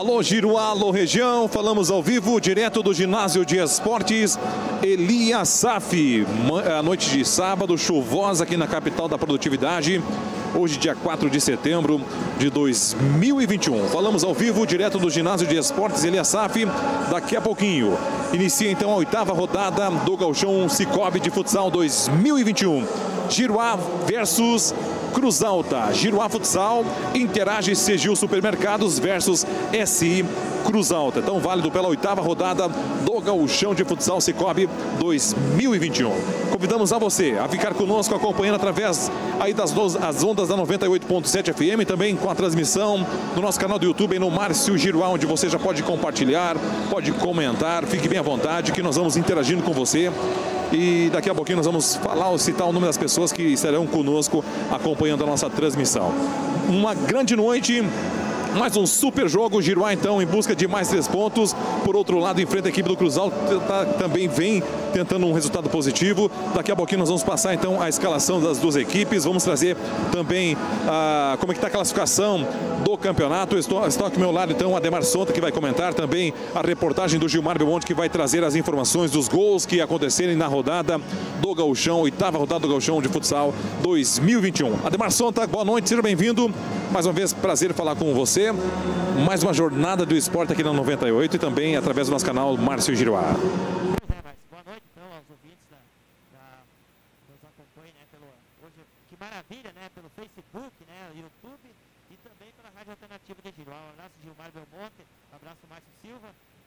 Alô Giruá, alô região, falamos ao vivo, direto do ginásio de esportes Eliasaf. A noite de sábado, chuvosa aqui na capital da produtividade. Hoje, dia 4 de setembro de 2021. Falamos ao vivo, direto do ginásio de esportes Eliasaf. Daqui a pouquinho, inicia então a 8ª rodada do Gauchão Cicobi de Futsal 2021. Giruá versus Cruz Alta. Giruá Futsal interage Segil Supermercados versus SI Cruz Alta. Então, válido pela 8ª rodada do Gauchão de Futsal Cicobi 2021. Convidamos a você a ficar conosco acompanhando através aí das ondas da 98.7 FM, também com a transmissão no nosso canal do YouTube, no Márcio Giruá, onde você já pode compartilhar, pode comentar, fique bem à vontade que nós vamos interagindo com você. E daqui a pouquinho nós vamos citar o nome das pessoas que estarão conosco acompanhando a nossa transmissão. Uma grande noite, mais um super jogo. Giruá então em busca de mais 3 pontos. Por outro lado, enfrenta a equipe do Cruz Alta, também vem tentando um resultado positivo. Daqui a pouquinho nós vamos passar então a escalação das duas equipes. Vamos trazer também como é que está a classificação do campeonato. Estou aqui ao meu lado então Ademar Sonta, que vai comentar também a reportagem do Gilmar Belmonte, que vai trazer as informações dos gols que acontecerem na rodada do Gauchão, 8ª rodada do Gauchão de Futsal 2021. Ademar Sonta, boa noite, seja bem-vindo. Mais uma vez, prazer falar com você. Mais uma jornada do esporte aqui na 98 e também através do nosso canal Márcio Giruá. Boa noite, então, aos ouvintes que nos acompanham, né, hoje, que maravilha, né, pelo Facebook, né, YouTube e também pela Rádio Alternativa de Giruá. Um abraço, Gilmar Belmonte, um abraço, Márcio Silva.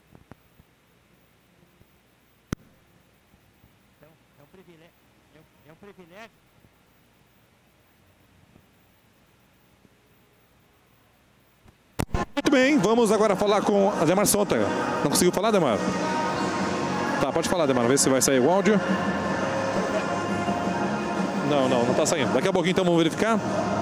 Então, é um privilégio. Muito bem, vamos agora falar com Ademar Sonta. Não conseguiu falar, Ademar? Tá, pode falar, Ademar, vê se vai sair o áudio. Não está saindo. Daqui a pouquinho então vamos verificar.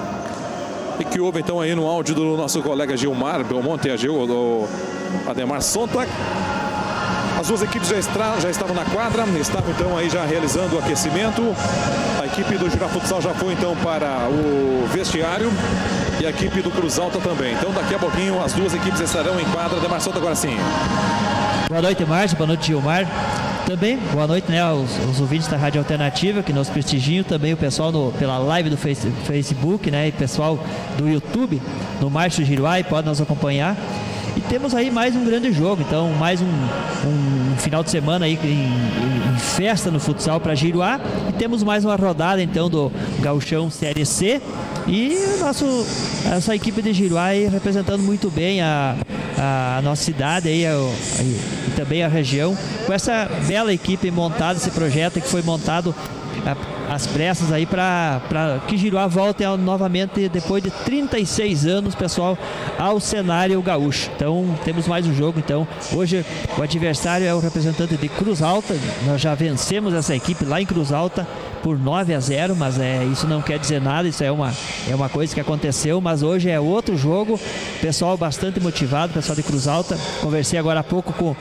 E que houve então aí no áudio do nosso colega Gilmar Belmonte, o Ademar Sonta. As duas equipes já estavam na quadra, estavam então aí já realizando o aquecimento. A equipe do Giruá Futsal já foi então para o vestiário e a equipe do Cruz Alta também. Então daqui a pouquinho as duas equipes estarão em quadra. Ademar Sonta agora sim. Boa noite, Márcio, boa noite, Gilmar. Também, boa noite, né, aos ouvintes da Rádio Alternativa que nos prestigiam, também o pessoal pela live do Facebook, né, e pessoal do YouTube, no Márcio Giruá, e pode nos acompanhar. E temos aí mais um grande jogo, então mais um final de semana aí em festa no futsal para Giruá. E temos mais uma rodada então do Gauchão Série C. E essa equipe de Giruá aí representando muito bem a nossa cidade aí, e também a região, com essa bela equipe montada, esse projeto que foi montado às pressas aí para que Giruá volte novamente depois de 36 anos, pessoal, ao cenário gaúcho. Então temos mais um jogo. Então hoje o adversário é o representante de Cruz Alta. Nós já vencemos essa equipe lá em Cruz Alta por 9-0, mas isso não quer dizer nada, isso é uma coisa que aconteceu, mas hoje é outro jogo. Pessoal bastante motivado, pessoal de Cruz Alta. Conversei agora há pouco com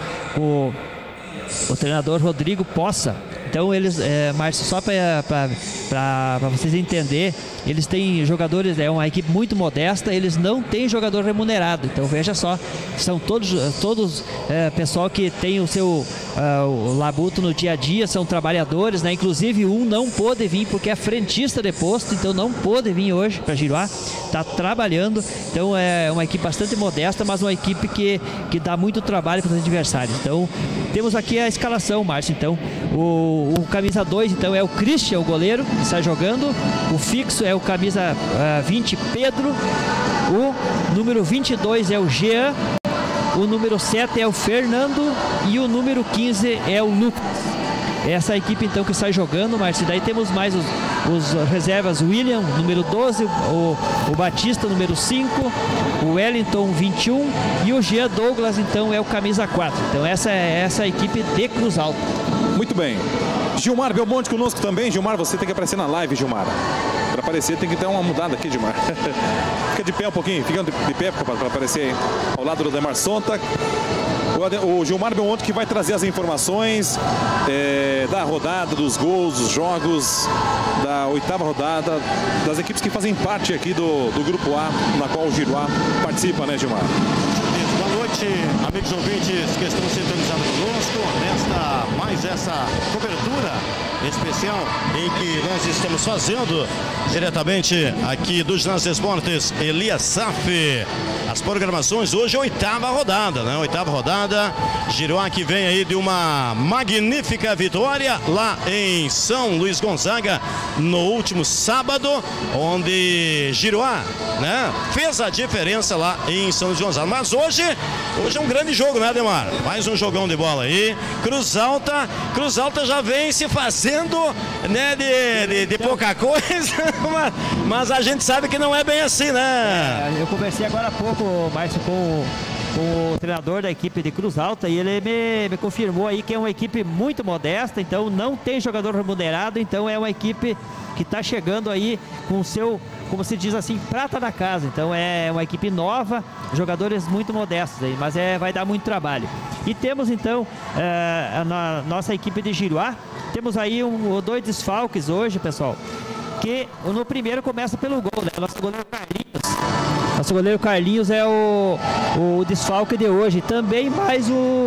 o treinador Rodrigo Poça. Então eles, Márcio, só para vocês entenderem, eles têm jogadores, é uma equipe muito modesta, eles não têm jogador remunerado. Então veja só, são todos pessoal que tem o seu labuto no dia a dia, são trabalhadores, né? Inclusive um não pôde vir porque é frentista de posto, então não pôde vir hoje para Giruá, está trabalhando. Então é uma equipe bastante modesta, mas uma equipe que dá muito trabalho para os adversários. Então temos aqui a escalação, Márcio. Então o camisa 2 então é o Christian, o goleiro, que está jogando. O fixo é o camisa 20, Pedro. O número 22 é o Jean. O número 7 é o Fernando. E o número 15 é o Lucas. Essa equipe então que está jogando, Márcio. Daí temos mais os reservas: William, número 12, o Batista, número 5, o Wellington, 21, e o Jean Douglas então é o camisa 4. Então essa é essa equipe de Cruz Alta. Muito bem. Gilmar Belmonte conosco também. Gilmar, você tem que aparecer na live, Gilmar. Para aparecer tem que ter uma mudada aqui, Gilmar. Fica de pé um pouquinho, fica de pé para aparecer aí, ao lado do Ademar Sonta. O Gilmar Belmonte que vai trazer as informações da rodada, dos gols, dos jogos, da 8ª rodada, das equipes que fazem parte aqui do Grupo A, na qual o Giruá participa, né, Gilmar? Boa noite. noite, amigos ouvintes que estão sintonizados conosco nesta essa cobertura especial em que nós estamos fazendo diretamente aqui do Ginásio de Esportes Elias Safi. As programações hoje, oitava rodada, né? Oitava rodada. Giroá que vem aí de uma magnífica vitória lá em São Luís Gonzaga no último sábado, onde Giroá, né, fez a diferença lá em São Luís Gonzaga. Mas hoje é um grande jogo, né, Ademar? Mais um jogão de bola aí. Cruz Alta já vem se fazendo, né, de pouca coisa, mas a gente sabe que não é bem assim, né? Eu conversei agora há pouco, Márcio, com o treinador da equipe de Cruz Alta e ele me confirmou aí que é uma equipe muito modesta, então não tem jogador remunerado, então é uma equipe que está chegando aí com o seu, como se diz assim, prata da casa. Então é uma equipe nova, jogadores muito modestos aí, mas vai dar muito trabalho. E temos então na nossa equipe de Giroá, temos aí dois desfalques hoje, pessoal, que no primeiro começa pelo gol, né? Nosso goleiro Carlinhos é o desfalque de hoje. Também mais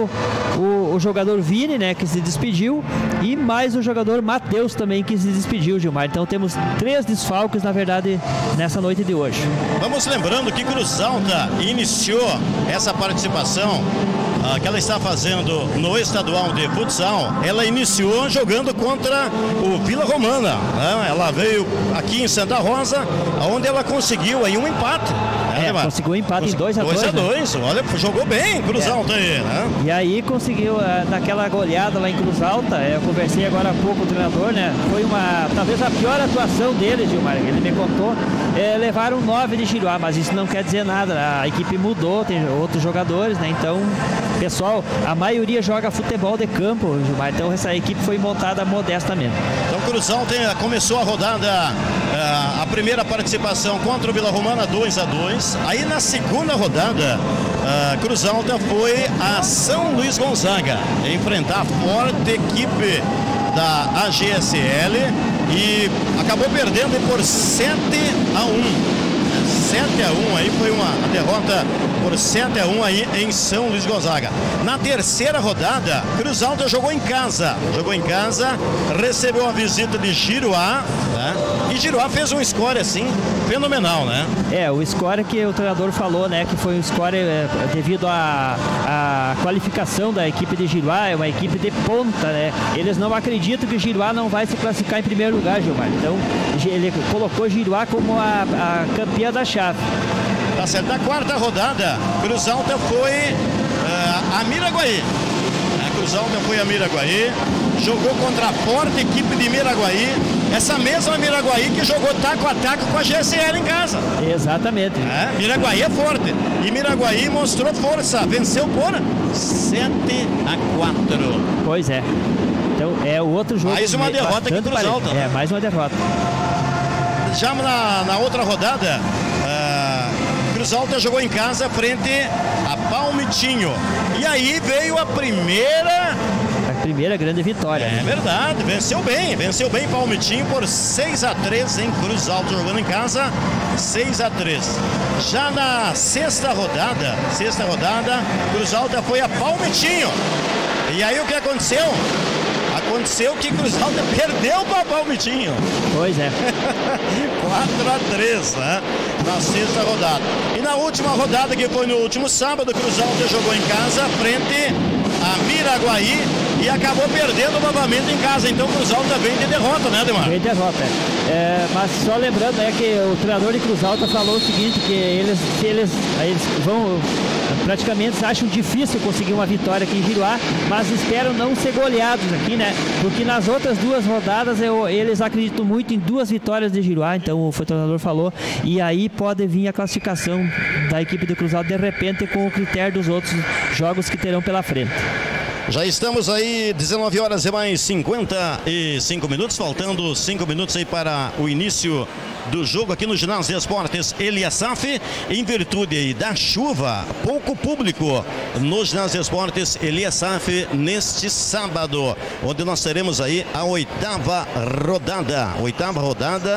o jogador Vini, né, que se despediu, e mais o jogador Matheus também, que se despediu, Gilmar. Então temos 3 desfalques, na verdade, nessa noite de hoje. Vamos lembrando que Cruz Alta iniciou essa participação que ela está fazendo no estadual de futsal. Ela iniciou jogando contra o Vila Romana, né? Ela veio aqui em Santa Rosa, onde ela conseguiu aí um empate. Conseguiu um empate em 2-2. 2-2, olha, jogou bem Cruz Alta aí, né? E aí conseguiu, naquela goleada lá em Cruz Alta, eu conversei agora há pouco com o treinador, né? Foi talvez a pior atuação dele, Gilmar, ele me contou. Levaram 9 de Giroá, mas isso não quer dizer nada, a equipe mudou, tem outros jogadores, né? Então, pessoal, a maioria joga futebol de campo, Gilmar, então essa equipe foi montada modestamente. Então Cruz Alta começou a rodada, a primeira participação contra o Vila Romana 2-2. Aí na segunda rodada, Cruz Alta foi a São Luís Gonzaga enfrentar a forte equipe da AGSL e acabou perdendo por 7-1. 7-1 aí, foi uma derrota por 7-1 aí em São Luís Gonzaga. Na terceira rodada, Cruz Alta jogou em casa, recebeu a visita de Giroá, né? E Giroá fez um score assim, fenomenal, né? O score que o treinador falou, né, que foi um score devido à qualificação da equipe de Giroá, é uma equipe de ponta, né? Eles não acreditam que Giroá não vai se classificar em primeiro lugar, Gilmar. Então, ele colocou Giroá como a campeã da chave. Tá certo. Na quarta rodada, Cruz Alta foi a Miraguaí. A Cruz Alta foi a Miraguaí, jogou contra a forte equipe de Miraguaí. Essa mesma Miraguaí que jogou taco a taco com a GSL em casa. Exatamente. Miraguaí é forte. E Miraguaí mostrou força, venceu por 7-4. Pois é. Então é o outro jogo. Mais uma derrota que Cruz Alta. Né? Mais uma derrota. Já na outra rodada, Cruz Alta jogou em casa frente a Palmitinho. E aí veio a primeira grande vitória. É verdade, venceu bem Palmitinho por 6-3 em Cruz Alta, jogando em casa, 6-3. Já na sexta rodada, Cruz Alta foi a Palmitinho. E aí o que aconteceu? Aconteceu que Cruz Alta perdeu para Palmitinho. Pois é. 4-3, né? Na sexta rodada. E na última rodada, que foi no último sábado, Cruz Alta jogou em casa frente a Miraguaí e acabou perdendo novamente em casa. Então Cruz Alta vem de derrota, né, Ademar? Vem de derrota. Mas só lembrando, que o treinador de Cruz Alta falou o seguinte, que eles vão praticamente acham difícil conseguir uma vitória aqui em Giroá, mas esperam não ser goleados aqui, né? Porque nas outras 2 rodadas eles acreditam muito em 2 vitórias de Giroá, então o treinador falou, e aí pode vir a classificação da equipe do Cruz Alta de repente com o critério dos outros jogos que terão pela frente. Já estamos aí, 19 horas e mais 55 minutos, faltando 5 minutos aí para o início do jogo aqui no Ginásio de Esportes Elias Safi. Em virtude aí da chuva, pouco público no Ginásio de Esportes Elias Safi neste sábado, onde nós teremos aí a oitava rodada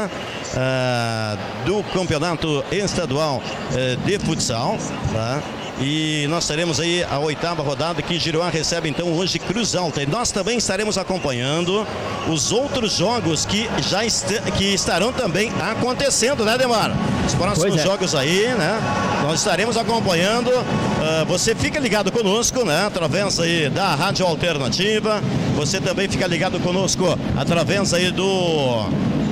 do Campeonato Estadual de Futsal, tá? E nós teremos aí a 8ª rodada que Giruá recebe então hoje Cruz Alta. E nós também estaremos acompanhando os outros jogos que já que estarão também acontecendo, né, Demar? Os próximos jogos aí, né? Nós estaremos acompanhando. Você fica ligado conosco, né? Através aí da Rádio Alternativa. Você também fica ligado conosco através aí do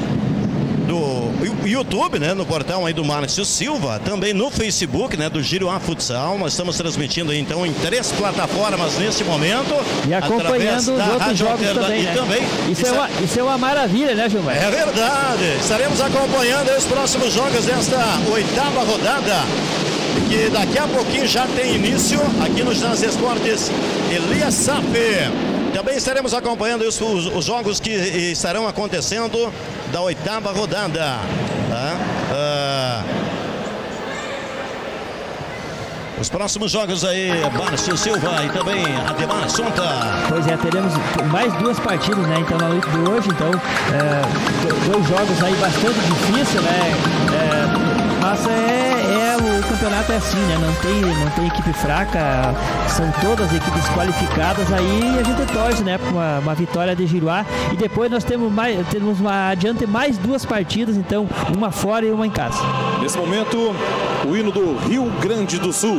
YouTube, né, no portal aí do Márcio Silva, também no Facebook, né, do Giruá Futsal. Nós estamos transmitindo aí, então, em 3 plataformas neste momento. E acompanhando os outros jogos também, né? Isso é uma maravilha, né, Gilmar? É verdade. Estaremos acompanhando aí os próximos jogos desta 8ª rodada, que daqui a pouquinho já tem início aqui nos Ginásio de Esportes Elias Safi. Também estaremos acompanhando os jogos que estarão acontecendo da 8ª rodada. Tá? Os próximos jogos aí, Márcio Silva e também Ademar Sonta. Pois é, teremos mais 2 partidas, né? Então na noite de hoje, então 2 jogos aí bastante difíceis, né? Mas o campeonato é assim, né? Não tem equipe fraca, são todas equipes qualificadas aí, e a gente torce, né, para uma vitória de Giruá. E depois nós temos adiante mais 2 partidas, então uma fora e uma em casa. Nesse momento, o hino do Rio Grande do Sul.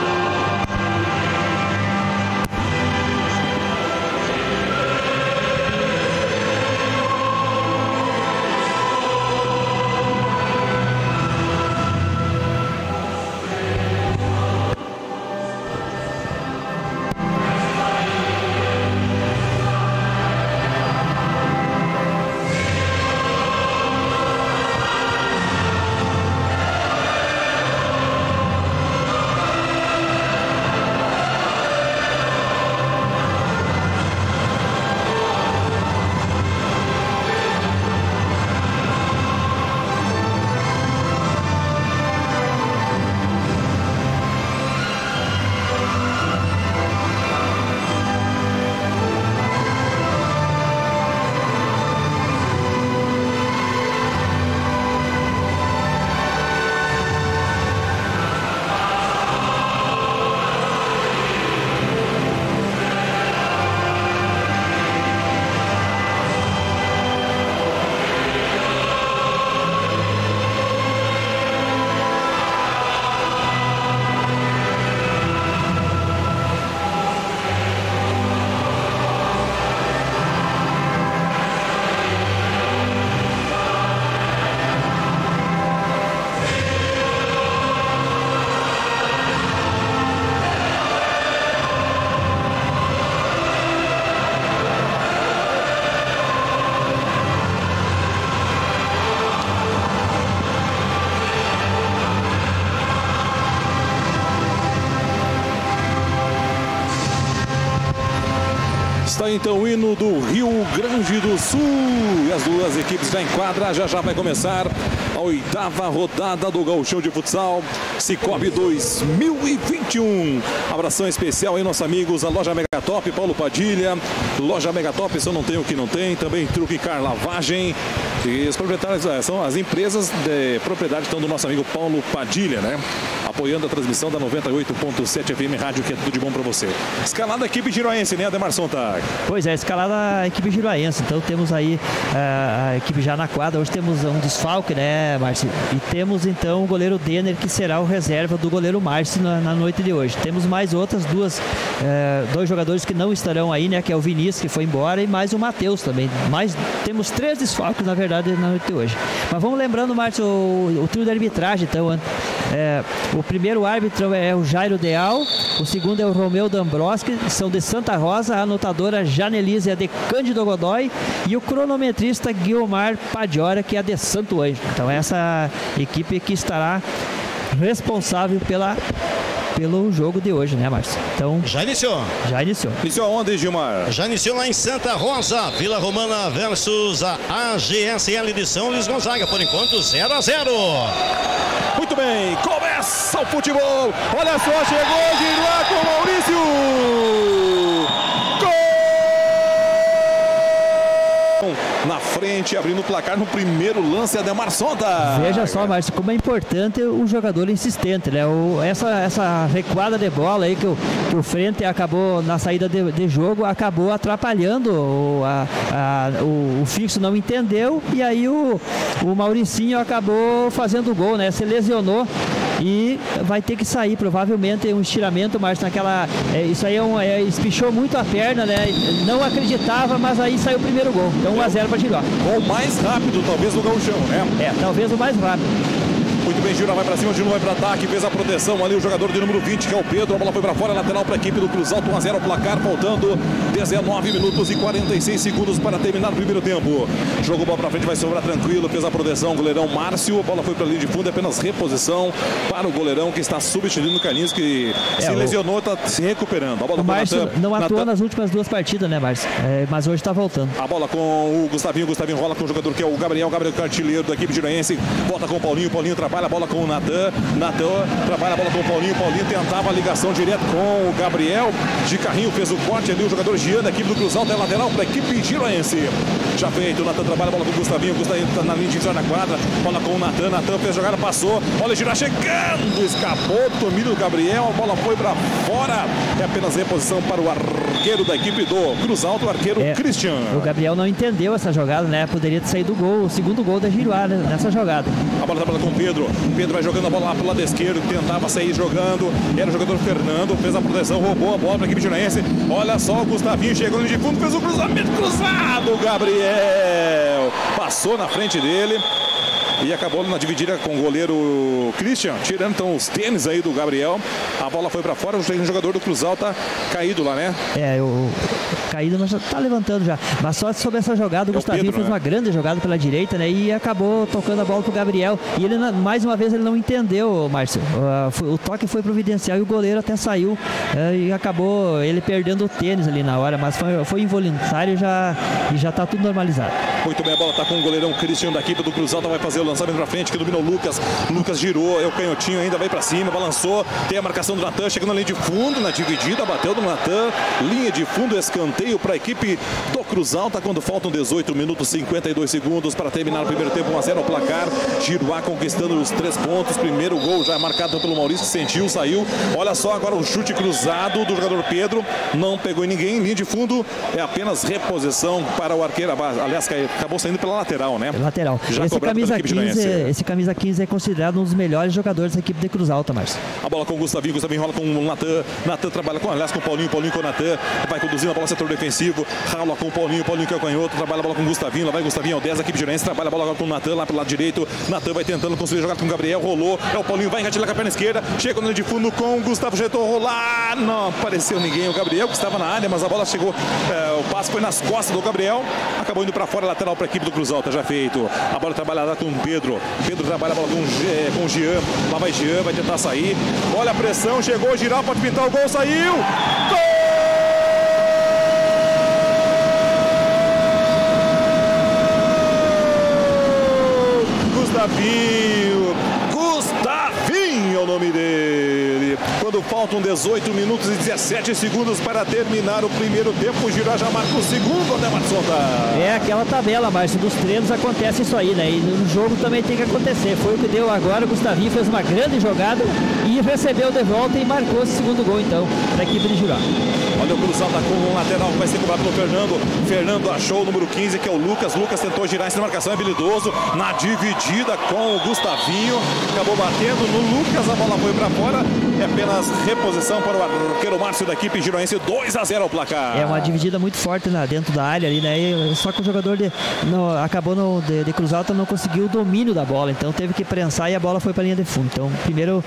Está então o hino do Rio Grande do Sul. E as 2 equipes já em quadra. Já vai começar a 8ª rodada do Gauchão de Futsal Cicobi 2021. Abração especial aí, nossos amigos, a Loja Megatop, Paulo Padilha. Loja Megatop, só não tem o que não tem. Também Truque Car Lavagem. E os proprietários são as empresas de propriedade então, do nosso amigo Paulo Padilha, né? Apoiando a transmissão da 98.7 FM Rádio, que é tudo de bom para você. Escalada equipe giroense, né, Ademar Sonta? Pois é, escalada a equipe giroense. Então temos aí a equipe já na quadra. Hoje temos um desfalque, né, Márcio? E temos então o goleiro Denner, que será o reserva do goleiro Márcio na noite de hoje. Temos mais outras 2 jogadores que não estarão aí, né? Que é o Vinícius, que foi embora, e mais o Matheus também. Temos 3 desfalques, na verdade, na noite de hoje. Mas vamos lembrando, Márcio, o trio da arbitragem. Então, o primeiro árbitro é o Jairo Deal, o segundo é o Romeu D'Ambroski, são de Santa Rosa, a anotadora Janelise é de Cândido Godoy e o cronometrista Guilmar Padiora, que é de Santo Ângelo. Então essa equipe que estará responsável pelo jogo de hoje, né, Márcio? Então, já iniciou. Iniciou onde, Gilmar? Já iniciou lá em Santa Rosa, Vila Romana versus a AGSL de São Luís Gonzaga. Por enquanto, 0-0. Muito bem, começa o futebol. Olha só, chegou Giruá com Maurício. Gol! Na frente frente, abrindo o placar no primeiro lance, Ademar Sonta. Veja só, Márcio, como é importante o jogador insistente, né? Essa recuada de bola aí que o Frente acabou na saída de jogo, acabou atrapalhando, o fixo não entendeu, e aí o Mauricinho acabou fazendo o gol, né? Se lesionou e vai ter que sair, provavelmente um estiramento, Márcio, naquela... isso aí espichou muito a perna, né? Não acreditava, mas aí saiu o primeiro gol. Então 1-0 para Giroá. Gol mais rápido, talvez, no gauchão, né? Talvez o mais rápido. Muito bem, Giroá vai para cima, Giroá vai para ataque, fez a proteção ali, o jogador de número 20, que é o Pedro. A bola foi para fora, lateral para a equipe do Cruz Alta, 1-0 ao placar, faltando 19 minutos e 46 segundos para terminar o primeiro tempo. Jogou bola para frente, vai sobrar tranquilo, fez a proteção, goleirão Márcio. A bola foi para a linha de fundo, apenas reposição para o goleirão que está substituindo o Carlinhos, que se lesionou, está se recuperando. A bola o Márcio não atuou nas últimas duas partidas, né, Márcio? mas hoje está voltando. A bola com o Gustavinho rola com o jogador que é o Gabriel que é artilheiro da equipe giroense, volta com o Paulinho trabalha a bola com o Natan trabalha a bola com o Paulinho tentava a ligação direto com o Gabriel, de carrinho fez o corte ali, o jogador Jean da equipe do Cruz Alta é lateral para a equipe giroense. Já feito, o Natan trabalha a bola com o Gustavinho está na linha de na quadra, bola com o Natan fez a jogada, passou, olha o Girá chegando, escapou do domínio do Gabriel, a bola foi para fora, é apenas reposição para o arqueiro da equipe do Cruz Alta, o arqueiro Christian. O Gabriel não entendeu essa jogada, né? Poderia ter saído o segundo gol da Giroá, né, nessa jogada. A bola com o Pedro vai jogando a bola lá pro lado esquerdo, tentava sair jogando, era o jogador Fernando, fez a proteção, roubou a bola para a equipe giroense. Olha só, o Gustavinho chegou de fundo, fez o cruzamento cruzado, Gabriel passou na frente dele e acabou na dividida com o goleiro Christian, tirando então os tênis aí do Gabriel. A bola foi para fora, o jogador do Cruz Alta caído lá, né? Caído, mas já tá levantando já. Mas só sobre essa jogada, o Gustavinho fez uma grande jogada pela direita, né? E acabou tocando a bola pro Gabriel. E ele, mais uma vez, ele não entendeu, Márcio. O toque foi providencial e o goleiro até saiu. E acabou ele perdendo o tênis ali na hora. Mas foi involuntário e já tá tudo normalizado. Muito bem, a bola tá com o goleirão Christian da equipe do Cruz Alta. Vai fazer o lançamento pra frente, que dominou o Lucas. Lucas girou, é o canhotinho ainda, vai pra cima, balançou. Tem a marcação do Natan, chegando na linha de fundo, na dividida, bateu do Natan. Linha de fundo, escanteio para a equipe do Cruz Alta, quando faltam 18 minutos e 52 segundos para terminar o primeiro tempo, 1-0 ao placar. Giroá conquistando os 3 pontos. Primeiro gol já marcado pelo Maurício, sentiu, saiu. Olha só agora o chute cruzado do jogador Pedro. Não pegou em ninguém. Linha de fundo é apenas reposição para o arqueiro. Aliás, acabou saindo pela lateral, né? Lateral. Esse camisa 15 é considerado um dos melhores jogadores da equipe de Cruz Alta, Márcio. A bola com o Gustavinho rola com o Natan trabalha com o Paulinho com o Natan. Vai conduzindo a bola setor defensivo. Rala com o Paulinho que é o canhoto. Trabalha a bola com o Gustavinho. Lá vai o Gustavinho, é o 10 da equipe girense. Trabalha a bola agora com o Natan lá pelo lado direito. Natan vai tentando construir a jogada com o Gabriel. Rolou. É o Paulinho, vai engatilhar com a perna esquerda. Chega no de fundo com o Gustavo. Ajeitou rolar. Não apareceu ninguém. O Gabriel que estava na área, mas a bola chegou. O passe foi nas costas do Gabriel. Acabou indo para fora, lateral para a equipe do Cruz Alta. Já feito. A bola trabalhada com o Pedro. Pedro trabalha a bola com o Jean. Lá vai Jean, vai tentar sair. Olha a pressão. Chegou, girar, pode pintar o gol. Saiu. Gol! Gustavinho é o nome dele. Quando faltam 18 minutos e 17 segundos para terminar o primeiro tempo, o Giroá já marca o segundo, Ademar Sonta. É aquela tabela, Márcio, dos treinos acontece isso aí, né? E no jogo também tem que acontecer. Foi o que deu agora, o Gustavinho fez uma grande jogada e recebeu de volta e marcou esse segundo gol, então, para a equipe de Giroá. Olha o Cruz Alta com um lateral que vai ser cobrado pelo Fernando. Fernando achou o número 15, que é o Lucas. Lucas tentou girar essa marcação, é habilidoso. Na dividida com o Gustavinho. Acabou batendo no Lucas, a bola foi para fora. É apenas reposição para o arqueiro Márcio da equipe giroense, 2-0 ao placar. É uma dividida muito forte dentro da área ali, né? Só que o jogador acabou de Cruz Alta não conseguiu o domínio da bola, então teve que prensar e a bola foi para a linha de fundo. Então, primeiro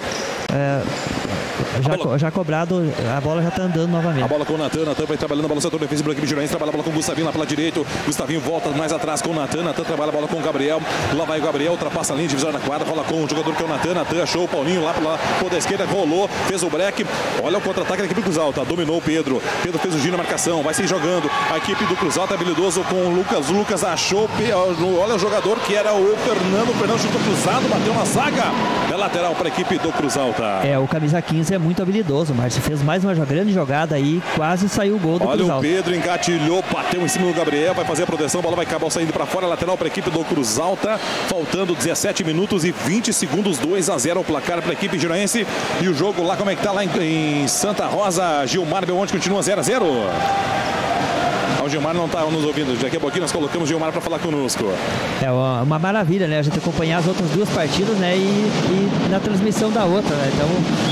já cobrado, a bola já está andando novamente. A bola com o Natan vai trabalhando a bola no setor defensivo da equipe giroense, trabalha a bola com o Gustavinho lá pela direita. Gustavinho volta mais atrás com o Natan trabalha a bola com o Gabriel. Lá vai o Gabriel, ultrapassa a linha divisória da quadra, rola com o jogador que é o Natan achou o Paulinho lá pela ponta esquerda, rolou, fez o break. Olha o contra-ataque da equipe do Cruz Alta, dominou o Pedro fez o giro na marcação, vai se jogando. A equipe do Cruz Alta é habilidoso com o Lucas. Lucas achou, olha o jogador que era o Fernando chutou cruzado, bateu na zaga. É lateral para a equipe do Cruz Alta. O camisa 15 Giroense é muito habilidoso. O Márcio fez mais uma grande jogada aí, quase saiu o gol do Cruz Alta. Olha o Pedro, engatilhou, bateu em cima do Gabriel, vai fazer a proteção, a bola vai acabar saindo para fora, lateral para a equipe do Cruz Alta, faltando 17 minutos e 20 segundos, 2-0 o placar para a equipe giroense. E o jogo lá, como é que tá lá em Santa Rosa? Gilmar Belmonte continua 0-0. O Gilmar não está nos ouvindo, daqui a pouquinho nós colocamos o Gilmar para falar conosco. É uma maravilha, né? A gente acompanhar as outras duas partidas, né? E na transmissão da outra, né? Então...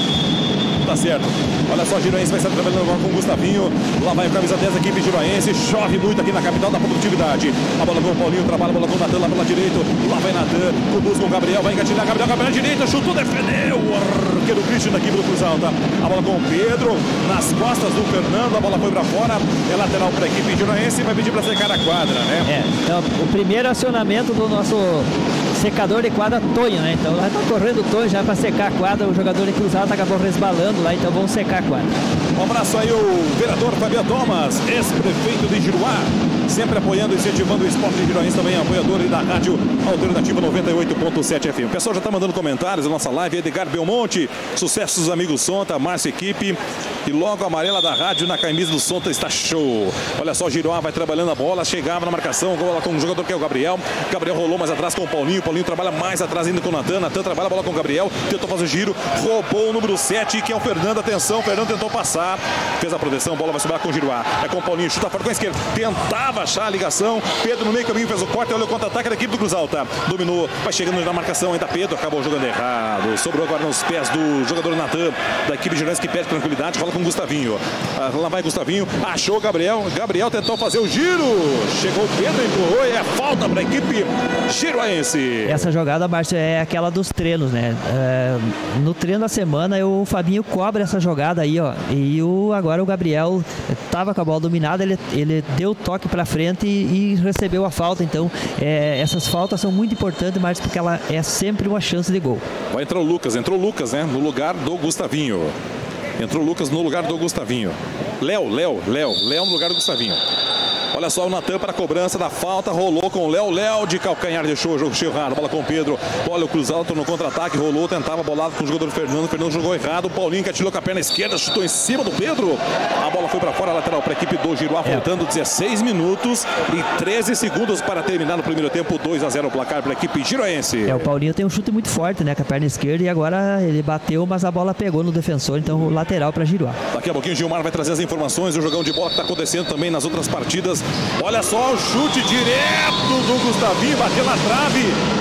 Tá certo. Olha só, Giroense vai estar trabalhando com o Gustavinho. Lá vai a camisa 10 da equipe giroense. Chove muito aqui na capital da produtividade. A bola com o Paulinho, trabalha a bola com o Natan lá pela direita. Lá vai Natan, conduz com o Gabriel, vai engatilhar. Gabriel direita, chutou, defendeu. O arqueiro Christian da equipe do Cruz Alta. A bola com o Pedro, nas costas do Fernando. A bola foi pra fora. É lateral para a equipe giroense. Vai pedir para secar a quadra, né? Então, o primeiro acionamento do nosso secador de quadra, Tonho, né? Então lá tá correndo o Tonho já para secar a quadra. O jogador de Cruz Alta acabou resbalando lá, então vamos secar a quadra. Um abraço aí o vereador Fabiano Thomas, ex-prefeito de Giruá, sempre apoiando e incentivando o esporte de Giroense, também apoiador da rádio Alternativa 98.7 FM. O pessoal já está mandando comentários na nossa live. Edgar Belmonte, sucesso dos amigos Sonta, Márcia Equipe, e logo a amarela da rádio na camisa do Sonta está show. Olha só, o Giruá vai trabalhando a bola, chegava na marcação, com um jogador que é o Gabriel. Gabriel rolou mais atrás com o Paulinho trabalha mais atrás ainda com o Natan trabalha a bola com o Gabriel, tentou fazer o giro, roubou o número 7, que é o Fernando. Atenção, o Fernando tentou passar, fez a proteção, a bola vai subir com o Giruá, é com o Paulinho, chuta fora com a esquerda, tentava achar a ligação, Pedro no meio caminho fez o corte, olha o contra-ataque da equipe do Cruz Alta, dominou, vai chegando na marcação, ainda Pedro, acabou jogando errado, sobrou agora nos pés do jogador Natan, da equipe gironense, que perde tranquilidade, fala com o Gustavinho, lá vai Gustavinho, achou o Gabriel tentou fazer o giro, chegou o Pedro, empurrou, e é falta para a equipe giroense. Essa jogada, Márcio, é aquela dos treinos, né? No treino da semana, o Fabinho cobra essa jogada aí, ó. E agora o Gabriel estava com a bola dominada, ele deu toque para frente e recebeu a falta. Então, essas faltas são muito importantes, Márcio, porque ela é sempre uma chance de gol. Vai entrar o Lucas, né? No lugar do Gustavinho. Entrou o Lucas no lugar do Gustavinho. Léo no lugar do Gustavinho. Olha só o Natan para a cobrança da falta, rolou com o Léo de calcanhar, deixou o jogo errado, bola com o Pedro, olha o Cruz Alta no contra-ataque, rolou, tentava bolado com o jogador Fernando jogou errado, o Paulinho engatilhou com a perna esquerda, chutou em cima do Pedro, a bola foi para fora, lateral para a equipe do Giruá, faltando 16 minutos e 13 segundos para terminar no primeiro tempo, 2-0 o placar para a equipe giroense. O Paulinho tem um chute muito forte, né, com a perna esquerda, e agora ele bateu, mas a bola pegou no defensor, então o lateral para Giruá. Daqui a pouquinho o Gilmar vai trazer as informações do jogão de bola que está acontecendo também nas outras partidas. Olha só o chute direto do Gustavinho, bateu na trave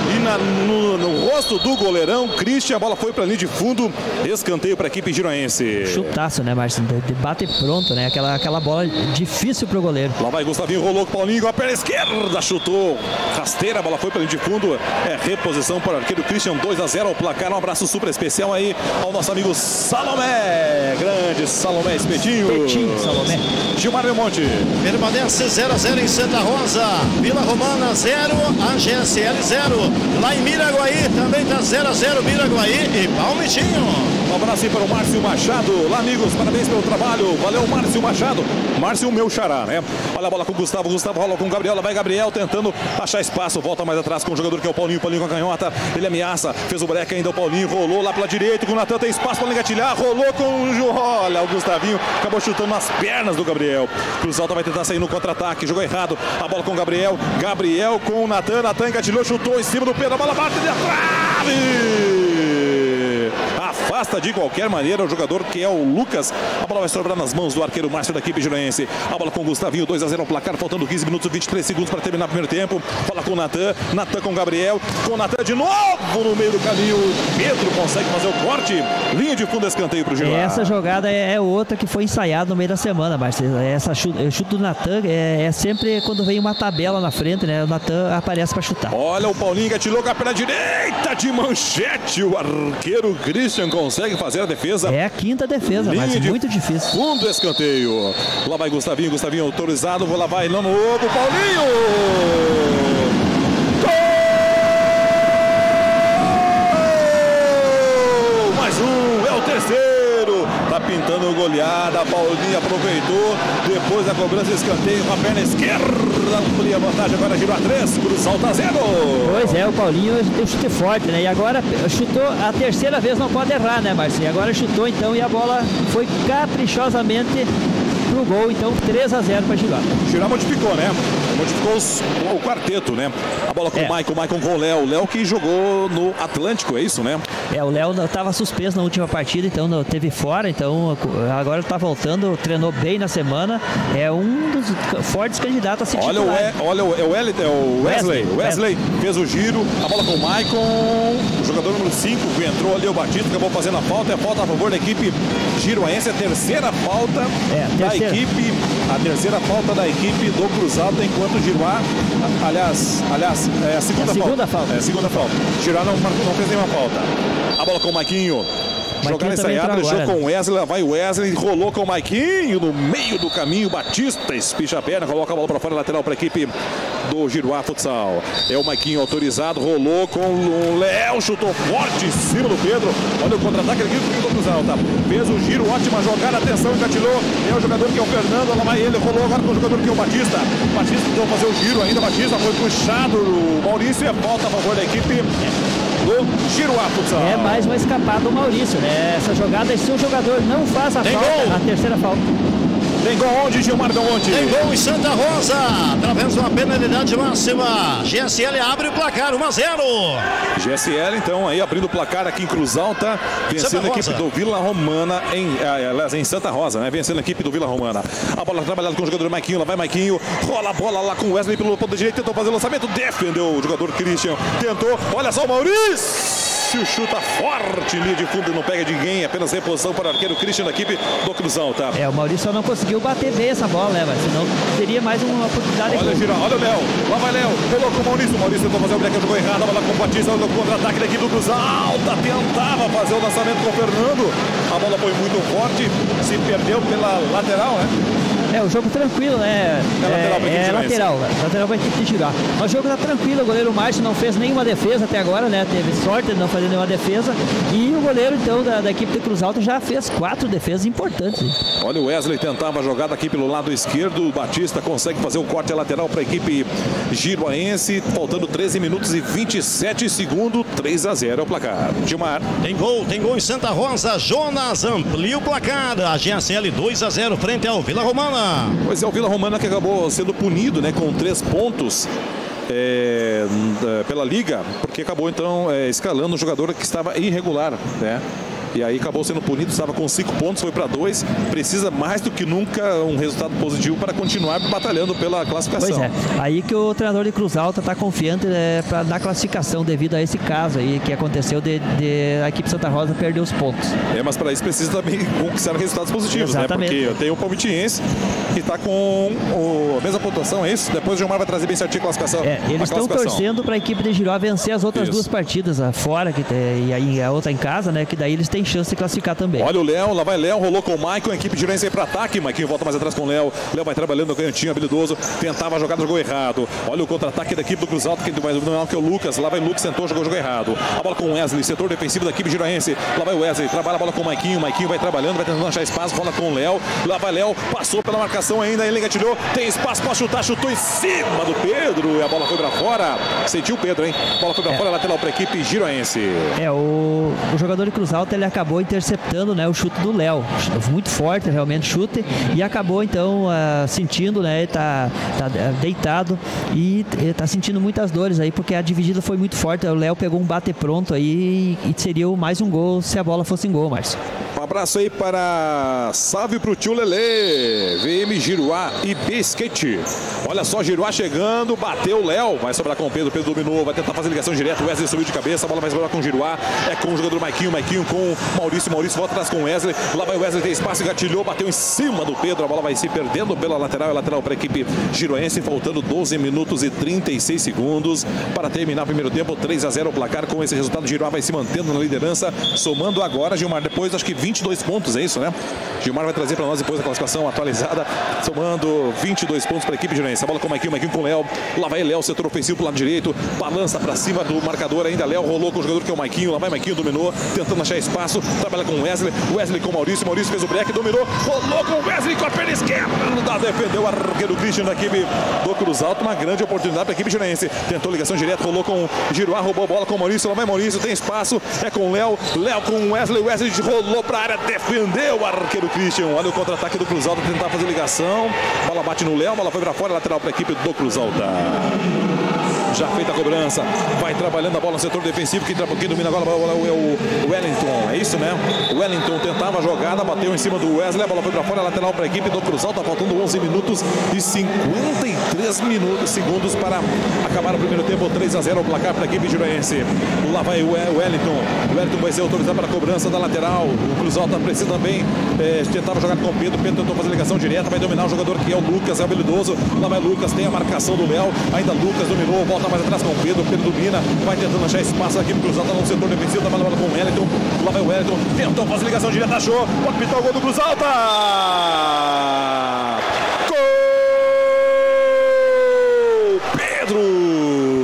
e no rosto do goleirão Christian, a bola foi para a linha de fundo, escanteio para a equipe giroense. Chutaço, né, Márcio? Debate pronto, né? Aquela bola difícil para o goleiro. Lá vai Gustavinho, rolou com o Paulinho com a perna esquerda, chutou rasteira, a bola foi para a linha de fundo, reposição para o arqueiro Christian, 2-0 ao placar. Um abraço super especial aí ao nosso amigo Salomé, grande Salomé Espetinho. Salomé. Gilmar Belmonte. Permanece 0-0 em Santa Rosa, Vila Romana 0, AGSL 0. Lá em Miraguaí também está 0-0, Miraguaí e Palmitinho. Um abraço aí para o Márcio Machado. Lá, amigos, parabéns pelo trabalho. Valeu, Márcio Machado. Márcio, meu xará, né? Olha a bola com o Gustavo rola com o Gabriel. Lá vai Gabriel tentando achar espaço. Volta mais atrás com o jogador que é o Paulinho. Paulinho com a canhota. Ele ameaça. Fez o break ainda. O Paulinho rolou lá pela direita. Com o Natan tem espaço para engatilhar. Rolou com o Olha, o Gustavinho acabou chutando nas pernas do Gabriel. Cruz Alta vai tentar sair no contra-ataque. Jogou errado. A bola com o Gabriel. Gabriel com o Natan. Natan engatilhou, chutou em cima do Pedro. A bola bate de trave. Afasta de qualquer maneira o jogador que é o Lucas. A bola vai sobrar nas mãos do arqueiro Márcio da equipe giroense. A bola com o Gustavinho, 2-0 ao placar, faltando 15 minutos e 23 segundos para terminar o primeiro tempo. Bola com o Natan, Natan com o Gabriel, com o Natan de novo no meio do caminho. Pedro consegue fazer o corte. Linha de fundo, escanteio para o Giroá. Essa jogada é outra que foi ensaiada no meio da semana, Márcio. Essa chute do Natan é sempre quando vem uma tabela na frente, né? O Natan aparece para chutar. Olha o Paulinho que atirou com a perna direita de manchete. O arqueiro Christian consegue fazer a defesa. É a quinta defesa, mas muito difícil. Fundo, escanteio. Lá vai Gustavinho autorizado. Lá vai no novo Paulinho. Gol! Mais um, é o terceiro. Tá tentando goleada, a Paulinha aproveitou, depois da cobrança de escanteio com a perna esquerda, amplia a vantagem, agora girou a 3, Cruzal tá 0. Pois é, o Paulinho tem um chute forte, né? E agora chutou a terceira vez, não pode errar, né, Marcinho? Agora chutou então e a bola foi caprichosamente pro gol, então 3-0 para Giroá. Giroá modificou, né? Modificou o quarteto, né? A bola com o Maicon com o Léo. Léo que jogou no Atlântico, é isso, né? O Léo estava suspenso na última partida, então não teve fora, então agora está voltando, treinou bem na semana, é um dos fortes candidatos a ser titular. Olha o Wesley fez o giro, a bola com o Maicon, o jogador número 5 que entrou ali, o Batista, acabou fazendo a falta, é falta a favor da equipe giroense, a terceira falta da equipe, a terceira falta da equipe do Cruzado, enquanto Giroá, aliás, é a segunda falta. É a segunda falta. Giroá não fez nenhuma falta. A bola com o Maiquinho. Jogada ensaiada, deixou com o Wesley, lá vai o Wesley, rolou com o Maiquinho no meio do caminho, Batista espicha a perna, coloca a bola para fora, lateral para a equipe do Giroá Futsal. É o Maiquinho autorizado, rolou com o Léo, chutou forte em cima do Pedro. Olha o contra-ataque aqui do Cruzal, tá? Fez o giro, ótima jogada, atenção, engatilhou. É o jogador que é o Fernando, lá vai ele, rolou agora com o jogador que é o Batista. Batista tentou fazer o giro ainda, Batista foi puxado, o Maurício, é falta a favor da equipe do Giroá Futsal. É mais uma escapada do Maurício, né? Essa jogada, se o jogador não faz a falta, a terceira falta. Tem gol onde, Gilmar Belmonte? Tem gol em Santa Rosa, através de uma penalidade máxima. GSL abre o placar, 1-0. GSL, então, aí abrindo o placar aqui em Cruz Alta, vencendo a equipe do Vila Romana, em Santa Rosa, né? Vencendo a equipe do Vila Romana. A bola trabalhada com o jogador Maiquinho, lá vai Maiquinho, rola a bola lá com o Wesley pelo ponto direito, tentou fazer o lançamento, defendeu o jogador Christian, tentou, olha só o Maurício! Chuta forte, linha de fundo, não pega ninguém, apenas reposição para o arqueiro Christian da equipe do Cruz Alta. O Maurício só não conseguiu bater bem essa bola, né? Mas senão teria mais uma oportunidade. Olha, olha o Léo, lá vai Léo, colocou o Maurício tentou fazer o break, jogou errado, a bola com o Batista, no contra-ataque da equipe do Cruz Alta, tentava fazer o lançamento com o Fernando, a bola foi muito forte, se perdeu pela lateral, né? O jogo tranquilo, né? Lateral vai ter que girar. Mas o jogo tá tranquilo, o goleiro Márcio não fez nenhuma defesa até agora, né? Teve sorte de não fazer nenhuma defesa. E o goleiro, então, da equipe de Cruz Alta já fez 4 defesas importantes. Olha, o Wesley tentava a jogada aqui pelo lado esquerdo, o Batista consegue fazer o corte lateral para a equipe giroense, faltando 13 minutos e 27 segundos, 3-0 é o placar. Gilmar. Tem gol em Santa Rosa, Jonas amplia o placar, a GSL 2-0 frente ao Vila Romana. Pois é, o Vila Romana que acabou sendo punido, né, com 3 pontos pela Liga, porque acabou então escalando um jogador que estava irregular, né? E aí acabou sendo punido, estava com 5 pontos, foi para 2. Precisa mais do que nunca um resultado positivo para continuar batalhando pela classificação. Pois é, aí que o treinador de Cruz Alta está confiante na classificação devido a esse caso aí que aconteceu de a equipe Santa Rosa perder os pontos. Mas para isso precisa também conquistar resultados positivos, exatamente, né? Porque tem o Palmitiense que está com a mesma pontuação, é isso? Depois o Gilmar vai trazer bem certinho a classificação. Eles estão torcendo para a equipe de Giroá vencer as outras 2 partidas fora e aí a outra em casa, né? Que daí eles têm chance de classificar também. Olha o Léo, lá vai Léo, rolou com o Maicon, a equipe giroense aí para ataque, Maiquinho volta mais atrás com o Léo, Léo vai trabalhando no canhotinho habilidoso, tentava a jogada, jogou errado. Olha o contra-ataque da equipe do Cruz Alta, que é o Lucas, lá vai o Lucas, tentou, jogou errado. A bola com o Wesley, setor defensivo da equipe giroense, lá vai o Wesley, trabalha a bola com o Maiquinho vai trabalhando, vai tentando achar espaço, rola com o Léo, lá vai Léo, passou pela marcação ainda, ele engatilhou, tem espaço para chutar, chutou em cima do Pedro, e a bola foi para fora, sentiu o Pedro, hein? A bola foi para fora, lateral para a equipe giroense. O jogador de Cruz Alta, ele acabou interceptando, né, o chute do Léo, muito forte realmente chute, e acabou então sentindo, né, tá deitado e tá sentindo muitas dores aí, porque a dividida foi muito forte, o Léo pegou um bate pronto aí e seria mais um gol se a bola fosse em gol, Márcio. Um abraço aí para salve pro tio Lelê, VM Giroá e Bisquete. Olha só, Giroá chegando, bateu o Léo, vai sobrar com o Pedro dominou, vai tentar fazer ligação direta, o Wesley subiu de cabeça, a bola vai sobrar com o Giroá, é com o jogador Maiquinho com o Maurício volta atrás com o Wesley, lá vai o Wesley, tem espaço, engatilhou, bateu em cima do Pedro, a bola vai se perdendo pela lateral, lateral para a equipe giroense, faltando 12 minutos e 36 segundos para terminar o primeiro tempo, 3-0 o placar. Com esse resultado, Giroá vai se mantendo na liderança, somando agora, Gilmar, depois acho que 20 22 pontos, é isso, né? Gilmar vai trazer para nós depois a classificação atualizada, somando 22 pontos para a equipe gironense. A bola com o Maiquinho com o Léo. Lá vai Léo, setor ofensivo pro lado direito. Balança para cima do marcador ainda. Léo rolou com o jogador que é o Maiquinho. Lá vai Maiquinho, dominou, tentando achar espaço. Trabalha com o Wesley. Wesley com o Maurício. Maurício fez o break, dominou. Rolou com o Wesley com a perna esquerda. Defendeu o arqueiro Christian da equipe do Cruz Alto. Uma grande oportunidade para a equipe gironense. Tentou ligação direta, rolou com o Giroá, roubou a bola com o Maurício. Lá vai Maurício, tem espaço. É com o Léo. Léo com o Wesley. Wesley rolou para a área, defendeu o arqueiro Christian. Olha o contra-ataque do Cruz Alto, tentar fazer ligação. Bola bate no Léo, bola foi para fora, lateral para a equipe do Cruz Alto. Já feita a cobrança, vai trabalhando a bola no setor defensivo. Quem domina agora é o Wellington, é isso, né? O Wellington tentava a jogada, bateu em cima do Wesley, a bola foi para fora, lateral para a equipe do Cruz Alto. Faltando 11 minutos e 53 segundos para acabar o primeiro tempo. 3-0 o placar para a equipe gironense. Lá vai o Wellington. O Wellington vai ser autorizado para a cobrança da lateral. O Cruz Alto precisa também tentava jogar com o Pedro. Pedro tentou fazer ligação direta, vai dominar o jogador que é o Lucas, é habilidoso. Lá vai Lucas, tem a marcação do Léo. Ainda Lucas dominou, volta mais atrás com o Pedro. Pedro domina, vai tentando achar espaço aqui no Cruz Alto no setor defensivo. Tá balando com o Wellington. Lá vai o Wellington, tentou fazer ligação direta, achou. Pode pintar o gol do Cruz Alto. Gol! Pedro!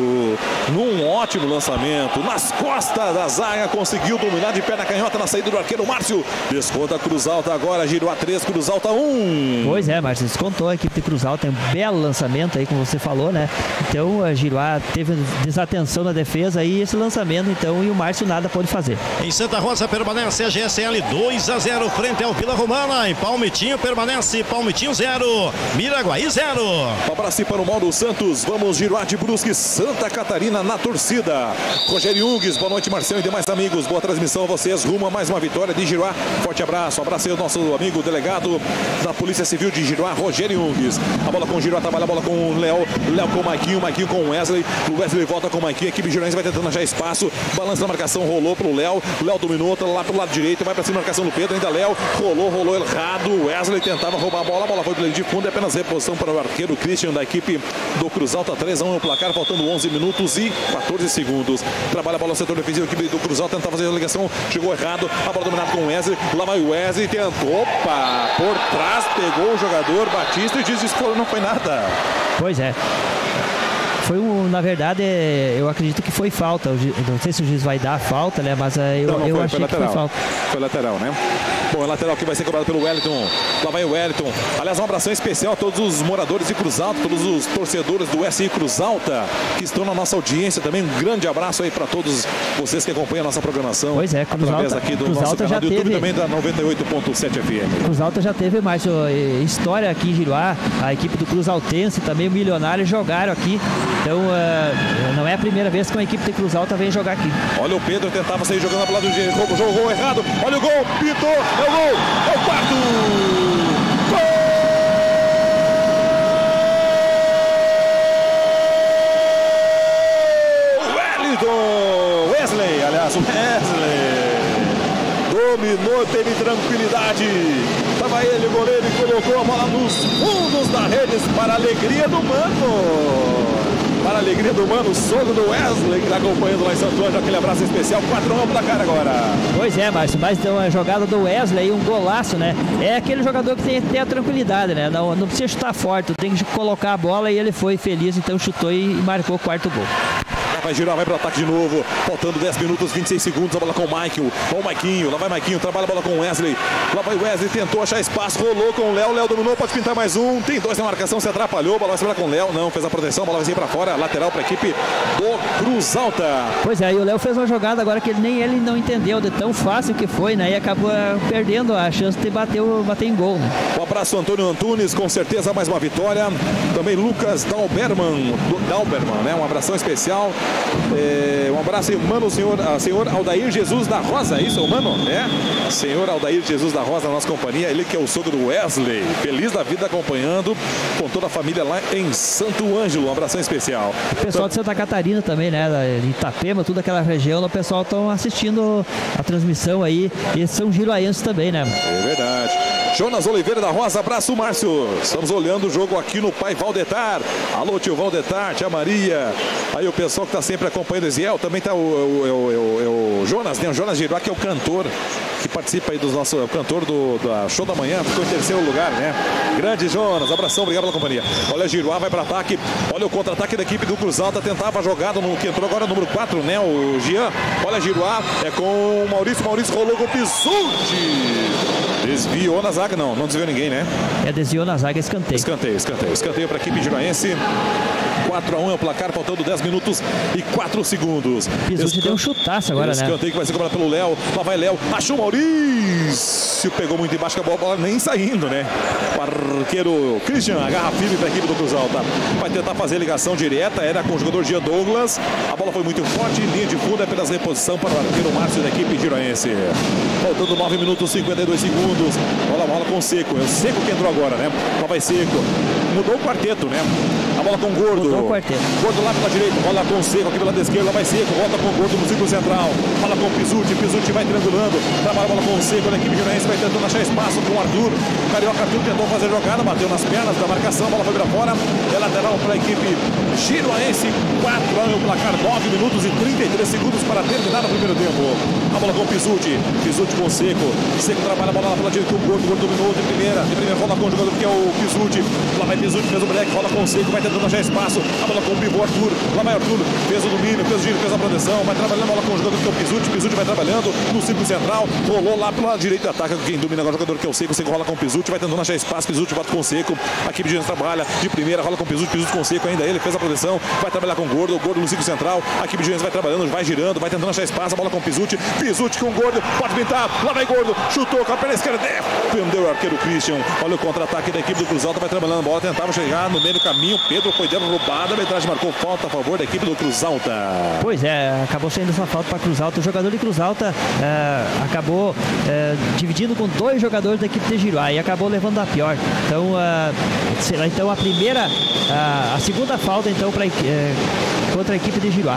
Num ótimo lançamento, nas costas da zaga, conseguiu dominar de perna canhota na saída do arqueiro Márcio. Desconta Cruz Alta agora, girou a 3, Cruz Alta 1. Pois é, Márcio, descontou a equipe de Cruz Alta, tem um belo lançamento aí, como você falou, né? Então a Giroá teve desatenção na defesa e esse lançamento, então, e o Márcio nada pode fazer. Em Santa Rosa permanece a GSL 2-0 frente ao Vila Romana. Em Palmitinho permanece Palmitinho 0, Miraguaí 0. Abraço para o Mauro Santos, vamos Giroá de Brusque, Santa Catarina na torcida. Rogério Ungues, boa noite Marcelo e demais amigos, boa transmissão a vocês, rumo a mais uma vitória de Giroá. Forte abraço, abraço aí ao nosso amigo delegado da Polícia Civil de Giroá, Rogério Ungues. A bola com o Giroá, trabalha a bola com o Léo, Léo com o Maiquinho com o Wesley, o Wesley volta com o Maiquinho, a equipe gironense vai tentando achar espaço, balança na marcação, rolou pro Léo, o Léo dominou, tá lá pro lado direito, vai pra cima da marcação do Pedro, ainda Léo, rolou errado, o Wesley tentava roubar a bola foi pro lado de fundo, é apenas reposição para o arqueiro Christian da equipe do Cruz Alta. 3-1 o placar, faltando 11 minutos e 14 segundos. Trabalha a bola no setor defensivo, a equipe do Cruz Alta tentava fazer a ligação, chegou errado, a bola dominada com o Wesley, lá vai o Wesley, tentou, opa, por trás, pegou o jogador Batista e diz que não foi nada. Pois é. Foi na verdade, eu acredito que foi falta. Não sei se o juiz vai dar a falta, né? Mas eu achei que foi falta. Foi lateral, né? Bom, é lateral que vai ser cobrado pelo Wellington. Lá vai o Wellington. Aliás, um abração especial a todos os moradores de Cruz Alta, todos os torcedores do SI Cruz Alta que estão na nossa audiência. Também um grande abraço aí para todos vocês que acompanham a nossa programação. Pois é, Cruz através Alta, aqui do Cruz nosso Alta canal já do YouTube, teve... também da 98.7 FM. Cruz Alta já teve mais história aqui em Giroá. A equipe do Cruz Altense, também o Milionário, jogaram aqui. Então, não é a primeira vez que uma equipe de Cruz Alta vem jogar aqui. Olha o Pedro, tentava sair jogando para o lado do direito, jogou errado. Olha o gol, pitou, é o gol, é o quarto. Gol! Wellington! Wesley, aliás, o Wesley dominou, teve tranquilidade. Estava ele, o goleiro, e colocou a bola nos fundos da rede para a alegria do Mano. Para a alegria do Mano, o sogro do Wesley, que está acompanhando lá em Santo Ângelo. Aquele abraço especial, 4-1 para cá agora. Pois é, Márcio, mas então a jogada do Wesley, um golaço, né? É aquele jogador que tem que ter a tranquilidade, né? Não precisa chutar forte, tem que colocar a bola, e ele foi feliz, então chutou e marcou o quarto gol. Vai girar, vai para o ataque de novo, faltando 10 minutos, 26 segundos, a bola com o Michael, com o Maiquinho, lá vai Maiquinho, trabalha a bola com o Wesley, lá vai o Wesley, tentou achar espaço, rolou com o Léo, Léo dominou, pode pintar mais um, tem dois na marcação, se atrapalhou, a bola vai sobrar com o Léo, não, fez a proteção, a bola vai sair para fora, lateral para a equipe do Cruz Alta. Pois é, e o Léo fez uma jogada agora que ele não entendeu de tão fácil que foi, né, e acabou perdendo a chance de bater em gol, né? Um abraço Antônio Antunes, com certeza mais uma vitória, também Lucas Dalberman, né, um abração especial. Um abraço aí, mano, senhor Aldair Jesus da Rosa, é isso, mano? É? Senhor Aldair Jesus da Rosa, na nossa companhia, ele que é o sogro do Wesley, feliz da vida acompanhando com toda a família lá em Santo Ângelo, um abração especial. O pessoal de Santa Catarina também, né, Itapema, toda aquela região, o pessoal estão assistindo a transmissão aí, e são giroaenses também, né? É verdade. Jonas Oliveira da Rosa, abraço, Márcio. Estamos olhando o jogo aqui no Pai Valdetar. Alô, tio Valdetar, tia Maria. Aí o pessoal que está sempre acompanhando o Eziel. Também está o Jonas, né? O Jonas Giroá, que é o cantor que participa aí dos nossos... O cantor da Show da Manhã, ficou em terceiro lugar, né? Grande Jonas, abração, obrigado pela companhia. Olha, Giroá vai para ataque. Olha o contra-ataque da equipe do Cruz Alta. Tentava a jogada no que entrou agora, número 4, né? O Jean. Olha, Giroá é com o Maurício. Maurício rolou com o Pisuti. Desviou na zaga, não desviou ninguém, né? Desviou na zaga, escanteio. Escanteio para a equipe giroense. 4-1 é o placar, faltando 10 minutos e 4 segundos. Pisuti deu um chutaço agora, né? Escanteio que vai ser cobrado pelo Léo. Lá vai Léo, achou o Maurício. Pegou muito embaixo, acabou a bola nem saindo, né? O arqueiro Christian agarra firme para a equipe do Cruz Alta. Vai tentar fazer a ligação direta, era com o jogador Jean Douglas. A bola foi muito forte, linha de fundo, é apenas reposição para o arqueiro Márcio da equipe giroense. Faltando 9 minutos e 52 segundos. Olha a bola com o Seco. É o Seco que entrou agora, né? Lá vai Seco. Mudou o quarteto, né? A bola com o Gordo. Mudou o quarteto. Gordo lá pela direita. Bola com o Seco aqui pela esquerda. Vai Seco. Volta com o Gordo no círculo central. Bola com o Pisuti. Pisuti vai triangulando. Trabalha a bola com o Seco. A equipe giroense vai tentando achar espaço com o Arthur. O Carioca Arthur tentou fazer a jogada. Bateu nas pernas da marcação. A bola foi pra fora. É lateral para a equipe giroense. 4-1 o placar. 9 minutos e 33 segundos para terminar o primeiro tempo. A bola com o Pisuti. Pisuti com o Seco. Seco trabalha a bola lá pela direita com o Gordo. Gordo dominou de primeira. De primeira rola com o jogador que é o Pisuti. Lá vai Pisuti, fez o break. Rola com o Seco. Vai tentando achar espaço. A bola com o pivô Arthur. Lá vai Arthur. Fez o domínio, fez o giro, fez a proteção. Vai trabalhando a bola com o jogador que é o Pisuti. Pisuti vai trabalhando no círculo central. Rolou lá pela direita do ataque. Quem domina agora o jogador que é o Seco. O Seco rola com o Pisuti. Vai tentando achar espaço. Pisuti bate com o Seco. A equipe de trabalha de primeira. Rola com o Pisuti. Pisuti com o Seco ainda. Ele fez a proteção. Vai trabalhar com o Gordo. O Gordo no círculo central. A equipe de vai trabalhando, vai girando. Vai tentando achar espaço. A bola com o Pisuti. Pisuti com o Gordo. Pode pintar. Lá vai Gordo. Chutou com a perna esquerda. Defendeu o arqueiro Christian. Olha o contra-ataque da equipe do Cruz Alta. Vai trabalhando a bola. Tentava chegar no meio do caminho. Pedro foi derrubado. A arbitragem marcou falta a favor da equipe do Cruz Alta. Pois é, acabou saindo essa falta para Cruz Alta. O jogador de Cruz Alta acabou dividindo com 2 jogadores da equipe de Giroá e acabou levando a pior. Então, será então a segunda falta então contra a equipe de Giroá.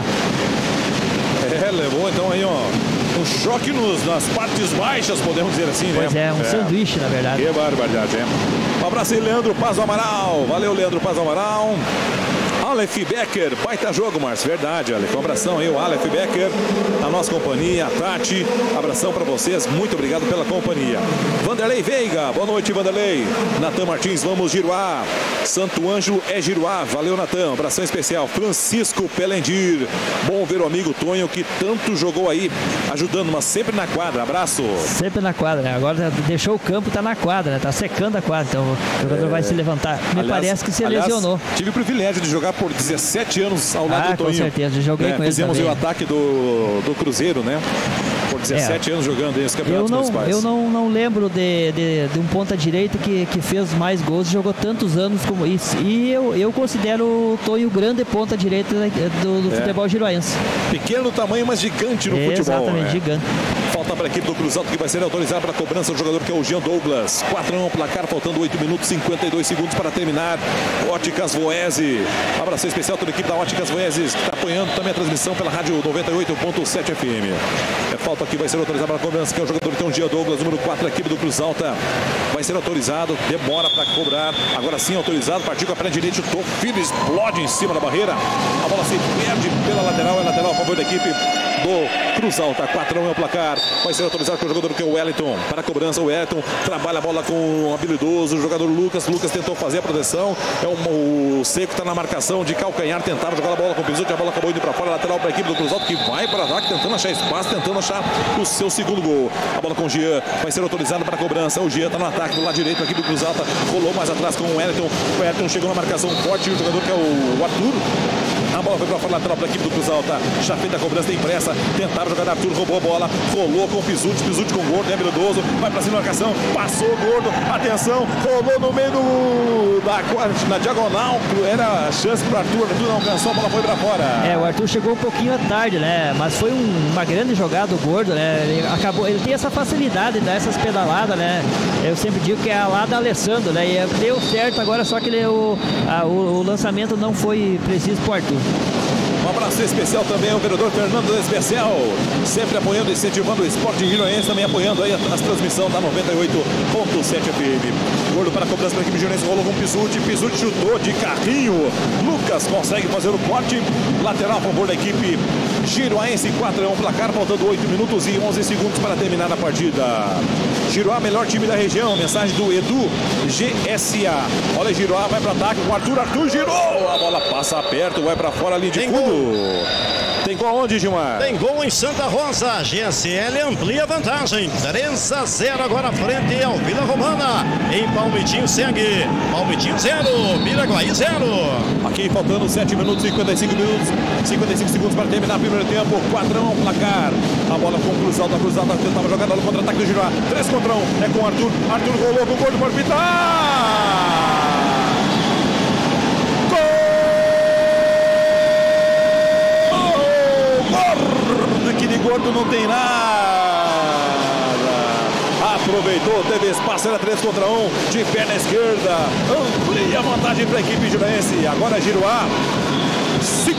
Levou então aí um choque nas partes baixas, podemos dizer assim, né? Pois é, sanduíche, na verdade. Que barbaridade, hein? Um abraço aí, Leandro Paz do Amaral. Valeu, Leandro Paz do Amaral. Aleph Becker, baita jogo, Márcio, verdade, Aleph. Um abração aí, o Aleph Becker, a nossa companhia, a Tati, abração para vocês, muito obrigado pela companhia. Vanderlei Veiga, boa noite, Vanderlei. Natan Martins, vamos Giroá. Santo Ângelo é Giroá, valeu, Natan, abração especial. Francisco Pelendir, bom ver o amigo Tonho que tanto jogou aí, ajudando, mas sempre na quadra, abraço. Sempre na quadra, né? Agora deixou o campo, tá na quadra, né? Tá secando a quadra, então o jogador vai se levantar. Parece que se lesionou. Tive o privilégio de jogar por 17 anos ao lado do Toninho. Com certeza, joguei com ele. Fizemos o ataque do Cruzeiro, né? Por 17 anos jogando aí os campeonatos municipais. Eu não lembro de um ponta-direita que fez mais gols e jogou tantos anos como isso. E eu considero o Tonho grande ponta-direita do futebol giroense. Pequeno tamanho, mas gigante no futebol. Exatamente, gigante. Falta para a equipe do Cruz Alta que vai ser autorizada para a cobrança do jogador que é o Jean Douglas. 4-1 placar, faltando 8 minutos e 52 segundos para terminar. Óticas Voese. Abraço especial toda a equipe da Óticas Voese que está apoiando também a transmissão pela rádio 98.7 FM. Falta aqui, vai ser autorizado para a cobrança, que é o jogador que tem o Jean Douglas, número 4 da equipe do Cruz Alta. Vai ser autorizado, demora para cobrar. Agora sim autorizado, partiu com a perna direita, chutou, filho, explode em cima da barreira. A bola se perde pela lateral, é lateral a favor da equipe do Cruz Alta. 4-1 é o placar. Vai ser autorizado com o jogador que é o Wellington. Para a cobrança, o Wellington trabalha a bola com o habilidoso. O jogador Lucas tentou fazer a proteção. O Seco está na marcação de calcanhar. Tentava jogar a bola com o Pisuti. A bola acabou indo para fora. Lateral para a equipe do Cruz Alta que vai para ataque, tentando achar espaço, tentando achar o seu segundo gol. A bola com o Jean. Vai ser autorizado para a cobrança. O Jean está no ataque do lado direito aqui do Cruz Alta. Rolou mais atrás com o Wellington. O Wellington chegou na marcação forte. O jogador que é o Arthur. A bola foi para fora, lateral para a equipe do Cruz Alta. Já feita a cobrança, tem pressa. Tentaram jogar Arthur, roubou a bola. Rolou com o Pisuti com o Gordo, é habilidoso. Vai para cima da marcação. Passou o Gordo. Atenção. Rolou no meio na diagonal. Era a chance para o Arthur. O Arthur não alcançou, a bola foi para fora. O Arthur chegou um pouquinho à tarde, né? Mas foi uma grande jogada do Gordo, né? Ele tem essa facilidade de dar essas pedaladas, né? Eu sempre digo que é a lá da Alessandro, né? E deu certo agora, só que o lançamento não foi preciso para o Arthur. Um abraço especial também ao vereador Fernando Especial, sempre apoiando e incentivando o esporte gironense, também apoiando aí as transmissões da 98.7 FM. Gordo para a cobrança da equipe gironense, rolou com o Pizzuti chutou de carrinho. Lucas consegue fazer o corte, lateral a favor da equipe giroense, 4-1 placar, faltando 8 minutos e 11 segundos para terminar a partida. Giroá, melhor time da região, mensagem do Edu GSA. Olha, Giroá vai para ataque, o Arthur girou, a bola passa perto, vai para fora ali de fundo. Tem gol onde, Gilmar? Tem gol em Santa Rosa. GSL amplia a vantagem. 3-0 agora frente ao Vila Romana. Em Palmitinho segue. Palmitinho 0. Miraguaí 0. Aqui faltando 7 minutos, 55 segundos para terminar o primeiro tempo. 4-1 placar. A bola com o Cruzalta tentava jogar no contra-ataque do Giroá. 3 contra 1. É com o Arthur. Arthur rolou com o Gordo para pitar. Gordo não tem nada. Aproveitou, teve espaço, era 3 contra 1 de perna esquerda. Amplia a vantagem para a equipe gironense. Agora Giroá 5.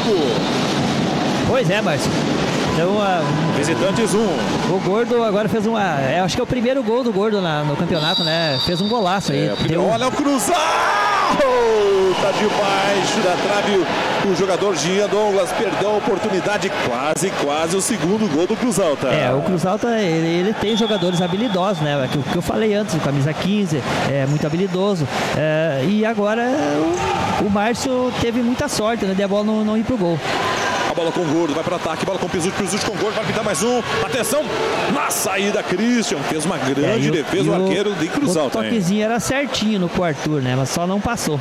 Pois é, Márcio. Então, visitantes 1. O Gordo agora fez uma... acho que é o primeiro gol do Gordo no campeonato, né? Fez um golaço aí. Olha o cruzado! Tá debaixo da trave. O jogador Gia Douglas perdeu a oportunidade. Quase o segundo gol do Cruzalta. O Cruzalta, ele tem jogadores habilidosos, né? O que eu falei antes, o camisa 15, é muito habilidoso. E agora o Márcio teve muita sorte, né? De a bola não ir pro gol. A bola com o Gordo, vai para o ataque, bola com o Pizzuti com o Gordo, vai pintar mais um. Atenção, na saída, Christian fez uma grande defesa, o arqueiro de Cruzalta. O toquezinho era certinho no Arthur, né? Mas só não passou.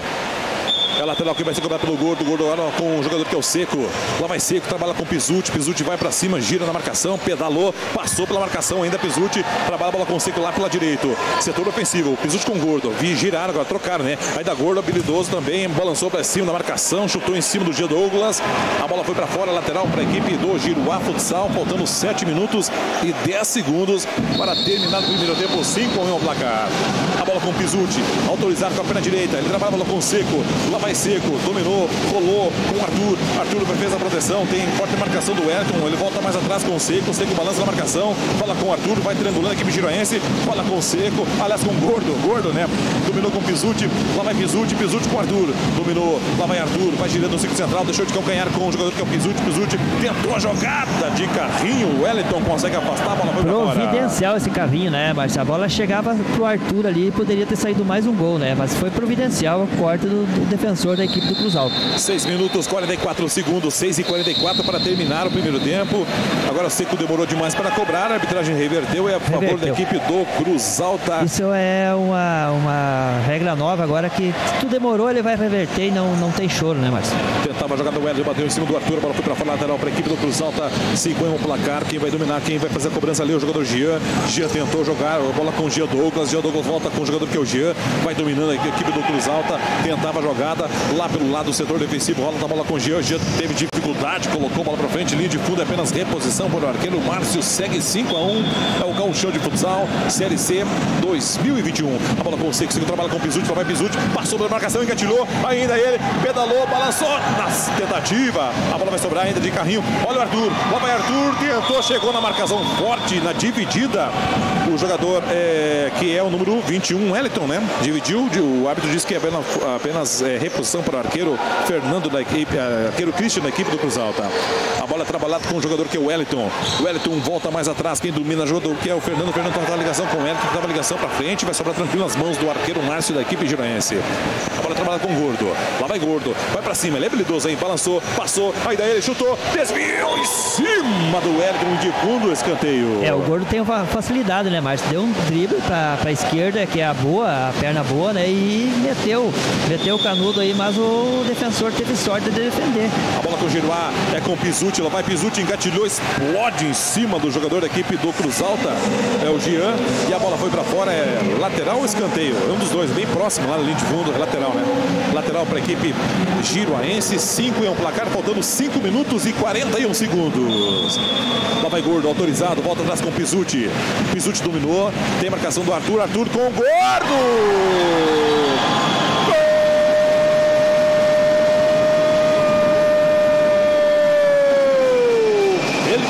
É lateral que vai ser cobrado pelo Gordo. Gordo agora com o jogador que é o Seco. Lá vai Seco, trabalha com o Pizzuti. Pizzuti vai pra cima, gira na marcação, pedalou, passou pela marcação ainda. Pizzuti trabalha a bola com o Seco lá pela direita. Setor ofensivo, Pizzuti com o Gordo. Giraram, agora trocaram, né? Aí da Gordo, habilidoso também, balançou pra cima na marcação, chutou em cima do Gia Douglas. A bola foi pra fora, lateral pra equipe do Giroá Futsal. Faltando 7 minutos e 10 segundos para terminar o primeiro tempo. 5-1 ao placar. A bola com o Pizzuti, autorizado com a perna direita. Ele trabalha a bola com o Seco. Lá vai Seco, dominou, rolou com o Arthur. Arthur fez a proteção, tem forte marcação do Wellington. Ele volta mais atrás com o Seco balança na marcação, fala com o Arthur, vai triangulando a equipe giroense, fala com o Seco, aliás com o Gordo, né? Dominou com o Pizzuti, lá vai Pizzuti com o Arthur, dominou, lá vai Arthur, vai girando no ciclo central, deixou de calcanhar com o jogador que é o Pizzuti tentou a jogada de carrinho, o Wellington consegue afastar, a bola foi pra fora. Providencial esse carrinho, né, Márcio? A bola chegava pro Arthur ali e poderia ter saído mais um gol, né? Mas foi providencial o corte do defensor da equipe do Cruzalta. 6 minutos, 44 segundos, 6:44 para terminar o primeiro tempo. Agora o Seco demorou demais para cobrar, a arbitragem reverteu, é a favor da equipe do Cruzalta. Isso é uma regra nova agora, que se tu demorou ele vai reverter e não tem choro, né, Márcio? Tentava jogar do Hélio, bateu em cima do Arthur, a bola foi para fora, lateral para a equipe do Cruzalta. 5-1 o placar, quem vai dominar, quem vai fazer a cobrança ali, o jogador Gian. Gian tentou jogar, a bola com o Gia Douglas volta com o jogador que é o Gian, vai dominando a equipe do Cruzalta, tentava a jogada lá pelo lado do setor defensivo, rola a bola com o Gian teve dificuldade, colocou a bola para frente, linha de fundo, é apenas reposição para o arqueiro. Márcio segue 5-1, é o Gauchão de Futsal, Série C 2021. A bola com o Seco, trabalha com o Pizzuti, lá vai Pizzuti, passou pela marcação, engatilhou, ainda ele, pedalou, balançou, na tentativa, a bola vai sobrar ainda de carrinho, olha o Arthur, lá vai Arthur, tentou, chegou na marcação forte, na dividida, o jogador que é o número 21, Wellington, né? Dividiu, o árbitro disse que é apenas reposição para o arqueiro Fernando da equipe, arqueiro Christian da equipe do Cruzalta. A bola é trabalhada com o jogador que é o Wellington. O Wellington volta mais atrás, quem domina o jogador que é o Fernando. O Fernando tenta a ligação com o Wellington, tentava a ligação para frente, vai sobrar tranquilo nas mãos do arqueiro Márcio da equipe giroense. A bola é trabalhada com o Gordo. Lá vai Gordo, vai para cima, ele é habilidoso, hein? Balançou, passou, aí daí ele chutou, desviou em cima do Wellington de fundo, escanteio. O Gordo tem uma facilidade, né, Márcio? Deu um drible para a esquerda, que é a perna boa, né? E meteu o canudo aí, mas o defensor teve sorte de defender. A bola com o Giroá, é com o Pizzuti, lá vai Pizzuti, engatilhou, explode em cima do jogador da equipe do Cruzalta, é o Gian, e a bola foi para fora, é lateral ou escanteio? É um dos dois, bem próximo lá na linha de fundo, é lateral, né? Lateral para a equipe giroense, 5-1 placar, faltando 5 minutos e 41 segundos. Lá vai Gordo, autorizado, volta atrás com o Pizzuti. Pizzuti dominou, tem marcação do Arthur com o Gordo!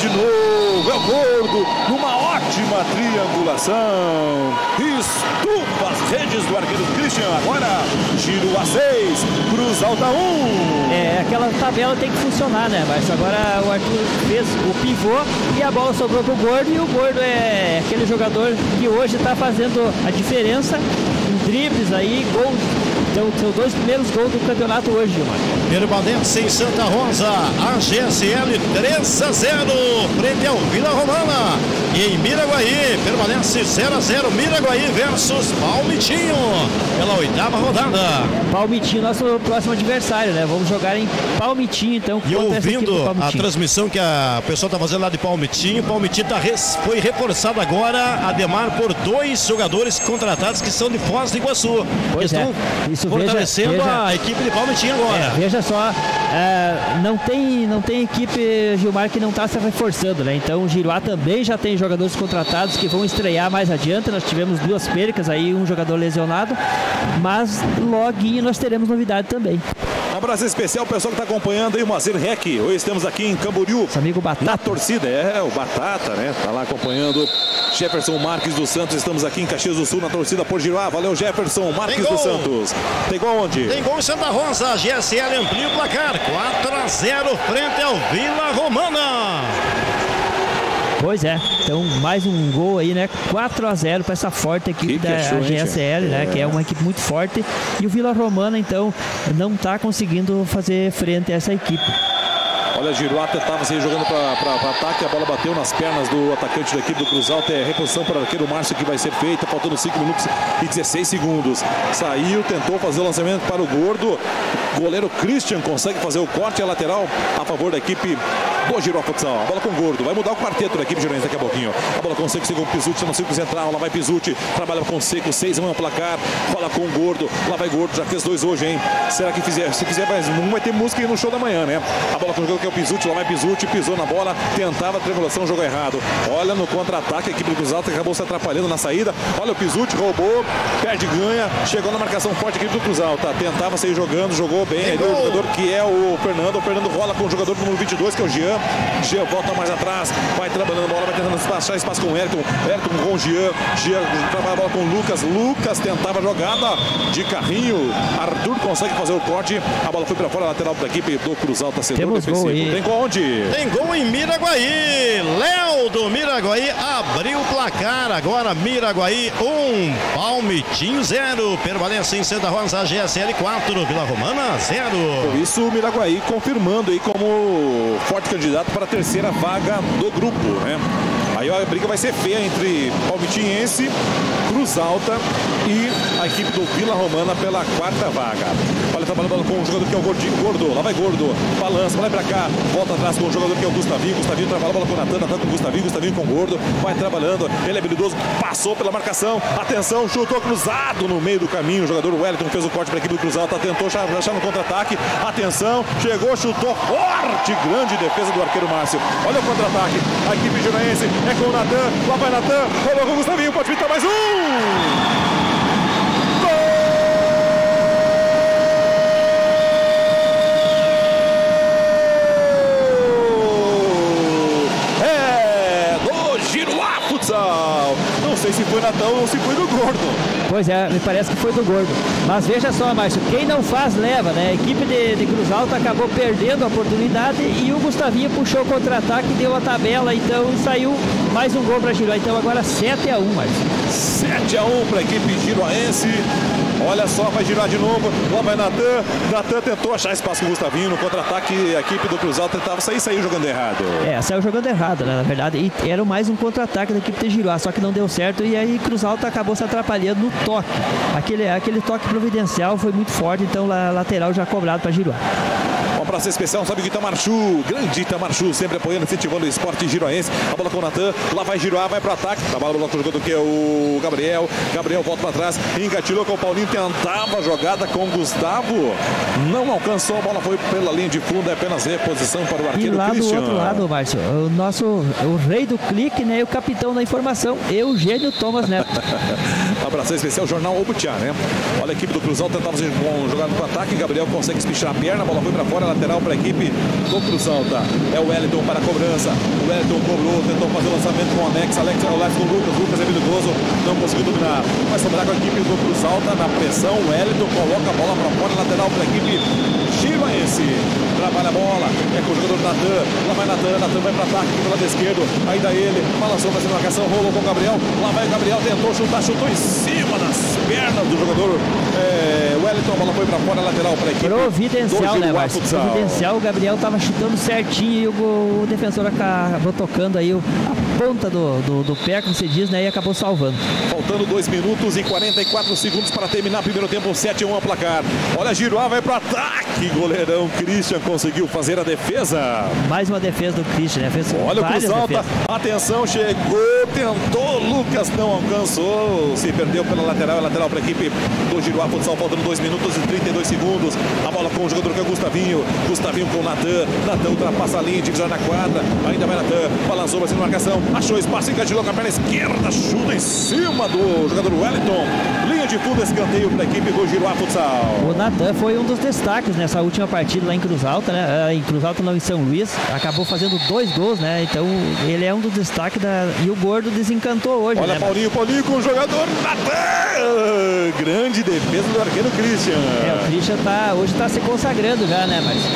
de novo, é o Gordo, numa ótima triangulação. Estufa as redes do arqueiro Christian. Agora, giro a 6, cruz alta 1. Aquela tabela tem que funcionar, né? Mas agora o Arthur fez o pivô e a bola sobrou pro Gordo. E o Gordo é aquele jogador que hoje está fazendo a diferença em dribles aí, gols. Então, são 2 primeiros gols do campeonato hoje, Gilmar. Permanece em Santa Rosa, a GSL 3-0 frente ao Vila Romana. E em Miraguaí, permanece 0-0, Miraguaí versus Palmitinho, pela 8ª rodada. Palmitinho, nosso próximo adversário, né? Vamos jogar em Palmitinho, então. E ouvindo a transmissão que a pessoa está fazendo lá de Palmitinho, Palmitinho foi reforçado agora, Ademar, por 2 jogadores contratados que são de Foz do Iguaçu. Pois é, isso fortalecendo a equipe de Palmitinho agora. Veja só, não tem equipe, Gilmar, que não está se reforçando, né? Então o Giruá também já tem jogadores contratados que vão estrear mais adiante. Nós tivemos 2 percas aí, um jogador lesionado, mas loguinho nós teremos novidade também. Um abraço especial, o pessoal que está acompanhando aí, o Mazir Rec. Hoje estamos aqui em Camboriú. Nosso amigo Batata. Na torcida, o Batata, né? Tá lá acompanhando. Jefferson Marques dos Santos, estamos aqui em Caxias do Sul, na torcida por Giruá. Valeu, Jefferson Marques dos Santos. Tem gol onde? Tem gol em Santa Rosa, a GSL amplia o placar, 4-0 frente ao Vila Romana. Pois é, então mais um gol aí, né? 4-0 para essa forte equipe da GSL, né? Que é uma equipe muito forte. E o Vila Romana, então, não está conseguindo fazer frente a essa equipe. Olha, Giruá tentava sair jogando para ataque, a bola bateu nas pernas do atacante da equipe do Cruz Alta. É reposição para o arqueiro Márcio que vai ser feita, faltando 5 minutos e 16 segundos. Saiu, tentou fazer o lançamento para o Gordo. O goleiro Christian consegue fazer o corte a lateral a favor da equipe do Giruá Futsal. A bola com o Gordo, vai mudar o quarteto da equipe gironense daqui a pouquinho. A bola com o Seco, segundo Pisuti no círculo central, lá vai Pisuti, trabalha com o Seco, 6-1 o placar, rola com o Gordo, lá vai Gordo, já fez 2 hoje, hein? Será que se fizer mais um, vai ter música aí no show da manhã, né? A bola com o jogador que é o Pisuti, lá vai Pisuti, pisou na bola, tentava a triangulação, jogou errado. Olha no contra-ataque, a equipe do Cruz Alta acabou se atrapalhando na saída. Olha o Pisuti, roubou, perde, ganha, chegou na marcação forte a equipe do Cruz Alta, tentava sair jogando, jogou bem, ali o jogador que é o Fernando rola com o jogador número 22, que é o Jean. Jean volta mais atrás, vai trabalhando a bola, vai tentando achar espaço com o Ayrton com o Jean trabalha a bola com o Lucas tentava a jogada de carrinho, Arthur consegue fazer o corte, a bola foi para fora, lateral da equipe do Cruz Alta, setor defensivo. Tem gol onde? Tem gol em Miraguaí, Léo do Miraguaí abriu o placar, agora Miraguaí 1, Palmitinho 0, permanece em Santa Rosa, a GSL 4, Vila Romana 0. Por isso o Miraguaí confirmando aí como forte candidato para a terceira vaga do grupo, né? Aí a briga vai ser feia entre Palmitinhense, Cruz Alta e a equipe do Vila Romana pela 4ª vaga. Olha, trabalhando com o jogador que é o Gordo, lá vai Gordo, balança, vai pra cá, volta atrás com o jogador que é o Gustavinho trabalha a bola com o Natan com o Gustavinho com o Gordo, vai trabalhando, ele é habilidoso, passou pela marcação, atenção, chutou cruzado no meio do caminho, o jogador Wellington fez o corte para a equipe do Cruz Alta, tentou achar no contra-ataque, atenção, chegou, chutou, forte, grande defesa do arqueiro Márcio. Olha o contra-ataque, a equipe gironense é com o Natan, lá vai Natan, rolou com o Gustavinho, pode pintar mais um! Não sei se foi Natan ou se foi do Gordo. Pois é, me parece que foi do Gordo. Mas veja só, Márcio, quem não faz leva, né? A equipe de Cruz Alta acabou perdendo a oportunidade e o Gustavinho puxou o contra-ataque, deu a tabela, então saiu mais um gol para Giruá. Então agora 7-1, Márcio. 7-1 para a equipe giroense. Olha só, vai girar de novo. Lá vai Natan tentou achar espaço com o Gustavinho no contra-ataque. A equipe do Cruz Alta tentava saiu jogando errado. Saiu jogando errado, né? Na verdade, e era mais um contra-ataque da equipe de Giruá, só que não deu certo e aí Cruz Alta acabou se atrapalhando no toque. Aquele toque providencial foi muito forte, então lateral já cobrado para Giruá. Um abraço especial, sabe o Itamarchu, grande Itamarchu, sempre apoiando, incentivando o esporte giroense. A bola com o Natan, lá vai Giruá, vai para o ataque. A bola com o jogador que é o Gabriel volta para trás, engatilhou com o Paulinho, tentava a jogada com o Gustavo, não alcançou, a bola foi pela linha de fundo, é apenas reposição para o arqueiro Christian. E lá do outro lado, Márcio, o rei do clique, né, e o capitão da informação, Eugênio Thomas Neto. Abraço especial, Jornal Obutiá, né? Olha a equipe do Cruz Alta, tentava jogar no ataque, Gabriel consegue espichar a perna, a bola foi para fora, lateral para a equipe do Cruz Alta. É o Wellington para a cobrança. O Wellington cobrou, tentou fazer o lançamento com o Alex ao lado com o Lucas é habilidoso, não conseguiu dominar. Vai sobrar com a equipe do Cruz Alta na pressão. O Wellington coloca a bola para fora, lateral para a equipe Giroense. Trabalha a bola, é com o jogador Natan. Lá vai Natan vai para ataque aqui pelo lado esquerdo. Ainda ele, balançou para cima da marcação, rolou com o Gabriel. Lá vai o Gabriel, tentou chutar, chutou em cima das pernas do jogador Wellington. A bola foi para fora, lateral para a equipe. Providencial, né, Márcio? Providencial, o Gabriel estava chutando certinho e o defensor acabou tocando aí a ponta do pé, como você diz, né, e acabou salvando. Faltando 2 minutos e 44 segundos para terminar o primeiro tempo, 7-1 a placar. Olha, Giroá vai para ataque, goleirão Christian conseguiu fazer a defesa. Mais uma defesa do Christian, né? Fez olha o Cruz Alta, atenção, chegou, tentou, Lucas não alcançou, se perdeu pela lateral, lateral para a equipe do Giroá Futsal, faltando 2 minutos e 32 segundos. A bola com o jogador que é o Gustavinho com o Natan ultrapassa a linha divisória na quadra, ainda vai Natan, balançou, vai ser marcação, achou espaço, engatilhou com a perna esquerda, chuta em cima do jogador Wellington, linha de fundo, escanteio para a equipe do Giroá Futsal. O Natan foi um dos destaques nessa última partida lá em Cruz Alta, né? Em Cruz Alta não, em São Luís, acabou fazendo 2 gols, né? Então ele é um dos destaques e o Gordo desencantou hoje. Olha, né? Paulinho com o jogador Natan, grande defesa do arqueiro Christian. O Christian hoje está se consagrando já, né? Mas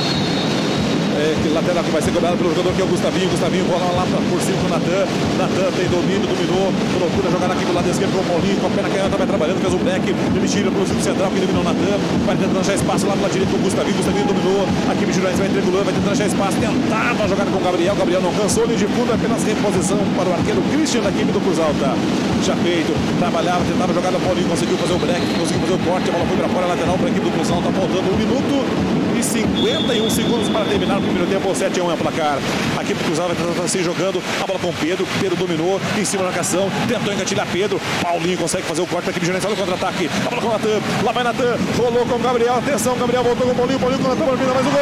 que lateral que vai ser cobrado pelo jogador que é o Gustavinho rola lá por cima do Natan tem domínio, dominou, procura jogar aqui do lado esquerdo com o Paulinho, com a perna canhota vai trabalhando, fez o break, ele tira pro círculo central que dominou o Natan, vai tentando achar espaço lá pela direita com o Gustavinho dominou, a equipe de Giroense vai triangulando, vai tentando achar espaço, tentava jogar com o Gabriel não cansou, linha de fundo, apenas reposição para o arqueiro Christian da equipe do Cruz Alta. Já feito, trabalhava, tentava jogar no Paulinho, conseguiu fazer o break, conseguiu fazer o corte, a bola foi para fora, lateral para a equipe do Cruz Alta, faltando 1 minuto e 51 segundos para terminar o primeiro tempo, 7-1 é o placar. A equipe cruzada vai se jogando, a bola com o Pedro dominou, em cima da marcação, tentou engatilhar Pedro, Paulinho consegue fazer o corte para a equipe de Giroense, olha o contra-ataque, a bola com o Natan, lá vai Natan, rolou com o Gabriel, atenção, Gabriel voltou com o Paulinho com o Natan, para mais um gol!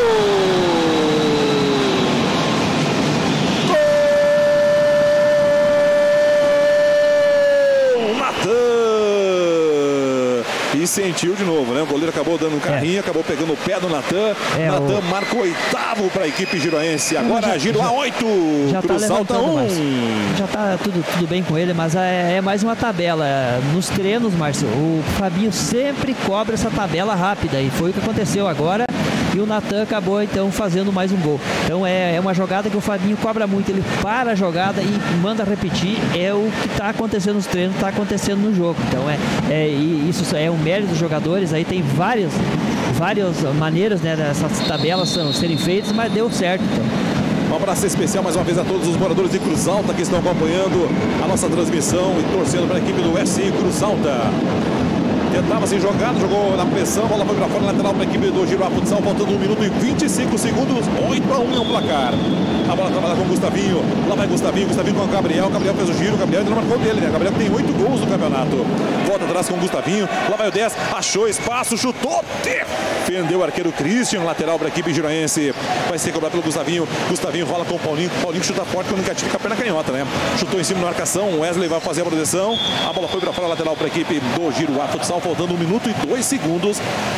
E sentiu de novo, né? O goleiro acabou dando um carrinho, acabou pegando o pé do Natan. Natan marcou 8º para a equipe giroense. Agora Giroá 8, Cruz Alta 1. Já tá tudo bem com ele, mas é mais uma tabela. Nos treinos, Márcio, o Fabinho sempre cobra essa tabela rápida e foi o que aconteceu agora. E o Natan acabou então fazendo mais um gol. Então é uma jogada que o Fabinho cobra muito. Ele para a jogada e manda repetir. É o que está acontecendo nos treinos, está acontecendo no jogo. Então isso é um mérito dos jogadores. Aí tem várias maneiras, né, dessas tabelas serem feitas, mas deu certo. Então. Um abraço especial mais uma vez a todos os moradores de Cruz Alta que estão acompanhando a nossa transmissão e torcendo para a equipe do SI Cruz Alta. Tentava se jogar, jogou na pressão, bola foi para fora, lateral para a equipe do Giroá Futsal, faltando 1 minuto e 25 segundos, 8-1 é o placar. A bola trabalha com o Gustavinho, lá vai Gustavinho com o Gabriel fez o giro, o Gabriel ainda não marcou dele, né? O Gabriel tem 8 gols no campeonato. Volta atrás com o Gustavinho, lá vai o 10, achou espaço, chutou, defendeu o arqueiro Christian, lateral para a equipe giroense, vai ser cobrado pelo Gustavinho rola com o Paulinho chuta forte com o negativo com a perna canhota, né? Chutou em cima da marcação, o Wesley vai fazer a proteção, a bola foi para fora, lateral para a equipe do Giroá Futsal, faltando 1 minuto e 2 segundos,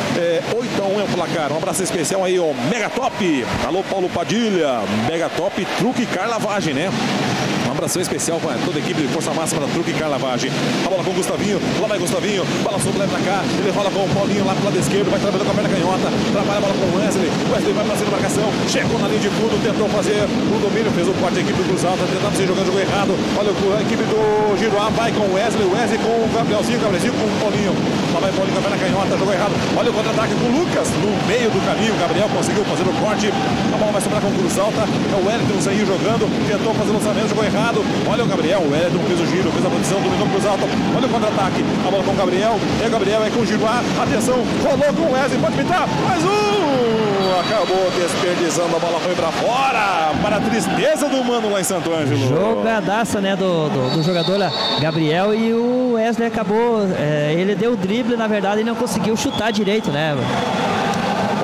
8-1 é o placar. Um abraço especial aí, ó, Mega Top, alô Paulo Padilha, Mega Top, truque e carlavagem, né? Um abração especial para toda a equipe de Força Máxima da Truque e Carlavagem. A bola com o Gustavinho, lá vai Gustavinho, balançou o leve pra cá, ele rola com o Paulinho lá pro lado esquerdo, vai trabalhando com a perna canhota, trabalha a bola com o Wesley vai pra cima da marcação, chegou na linha de fundo, tentou fazer o domínio, fez o corte da equipe do Cruz Alta, tentando se jogando, jogou errado, olha a equipe do Giroá, vai com o Wesley com o Gabrielzinho com o Paulinho, lá vai Paulinho com a perna canhota, jogou errado, olha o contra-ataque com o Lucas, no meio do caminho, o Gabriel conseguiu fazer o corte, a bola vai sobrar com o Cruz Alta, é o Wellington saiu jogando, tentou fazer o lançamento, jogou errado, olha o Gabriel, o Wellington fez o giro, fez a posição, dominou o Cruz Alta, olha o contra-ataque, a bola com o Gabriel, é com o Giroá, atenção, rolou com o Wesley, pode pintar, mais um, acabou desperdiçando, a bola foi pra fora, para a tristeza do mano lá em Santo Ângelo. Jogadaça, né, do jogador Gabriel, e o Wesley acabou, ele deu o drible, na verdade, e não conseguiu chutar direito, né?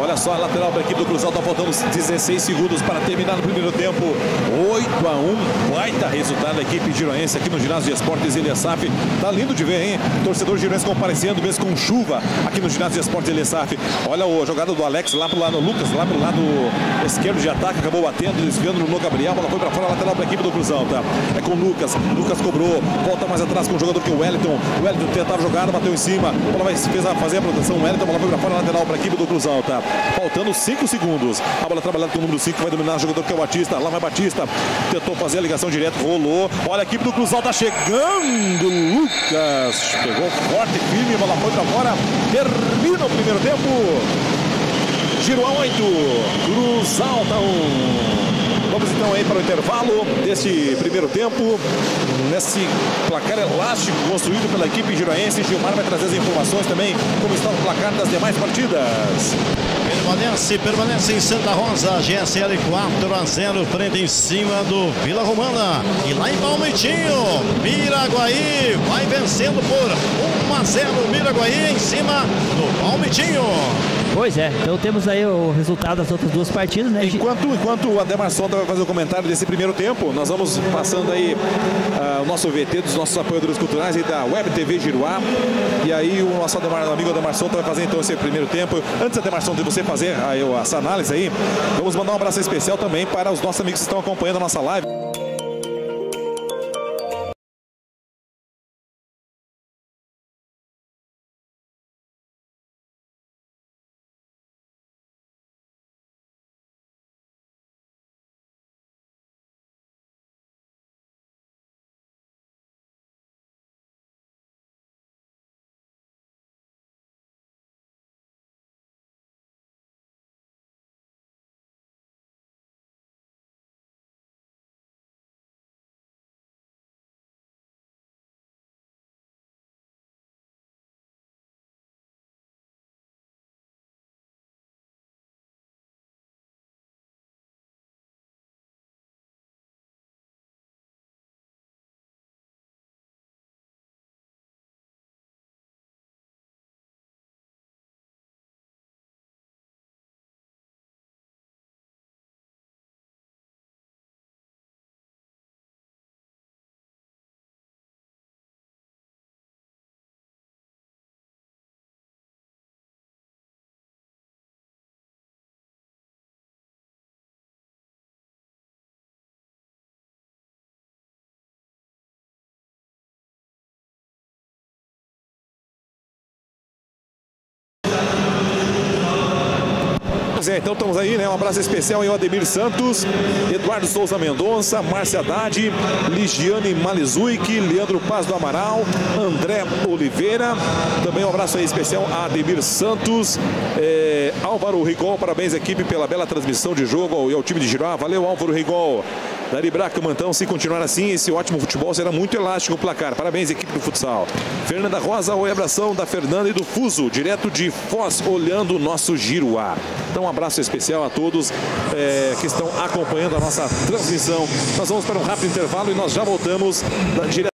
Olha só a lateral para a equipe do Cruzal. Tá faltando 16 segundos para terminar no primeiro tempo. 8-1. Baita resultado da equipe giroense aqui no ginásio de esportes Eliasaf. Tá lindo de ver, hein? Torcedor giroense comparecendo mesmo com chuva aqui no ginásio de esportes Eliasaf. Olha a jogada do Alex lá pro lado, Lucas lá pro lado esquerdo de ataque. Acabou batendo, desviando no Gabriel. Bola foi para fora, lateral para a equipe do Cruzal, tá? É com o Lucas. Lucas cobrou. Volta mais atrás com o jogador que é o Wellington. O Wellington tentava jogar, bateu em cima. A bola fez fazer a proteção. O Wellington, a bola foi para fora, lateral para a equipe do Cruzal, tá? Faltando 5 segundos. A bola trabalhando com o número 5, vai dominar o jogador que é o Batista. Lá vai Batista. Tentou fazer a ligação direto, rolou. Olha a equipe do Cruzal, tá chegando. Lucas pegou forte e firme. A bola foi para fora. Termina o primeiro tempo. Giroa 8, Cruzal tá 1. Vamos então aí para o intervalo deste primeiro tempo, nesse placar elástico construído pela equipe giroense. Gilmar vai trazer as informações também, como está o placar das demais partidas. Permanece em Santa Rosa, GSL 4-0, frente em cima do Vila Romana. E lá em Palmitinho, Miraguaí vai vencendo por 1-0, Miraguaí em cima do Palmitinho. Pois é, então temos aí o resultado das outras duas partidas, né? Enquanto o Ademar Sonta vai fazer o comentário desse primeiro tempo, nós vamos passando aí o nosso VT dos nossos apoiadores culturais e da Web TV Giruá. E aí o nosso amigo Ademar Sonta vai fazer então esse primeiro tempo. Antes, Ademar Sonta, de você fazer essa análise aí, vamos mandar um abraço especial também para os nossos amigos que estão acompanhando a nossa live. Então estamos aí, né? Um abraço especial ao Ademir Santos, Eduardo Souza Mendonça, Márcia Haddad, Ligiane Malizuic, Leandro Paz do Amaral, André Oliveira. Também um abraço aí especial a Ademir Santos, Álvaro Rigol. Parabéns, equipe, pela bela transmissão de jogo e ao time de Giroá. Valeu, Álvaro Rigol. Dari Braca, então, se continuar assim, esse ótimo futebol será muito elástico o placar. Parabéns, equipe do futsal. Fernanda Rosa, oi, abração da Fernanda e do Fuso, direto de Foz, olhando o nosso Giroá. Então, um abraço especial a todos que estão acompanhando a nossa transmissão. Nós vamos para um rápido intervalo e nós já voltamos direto.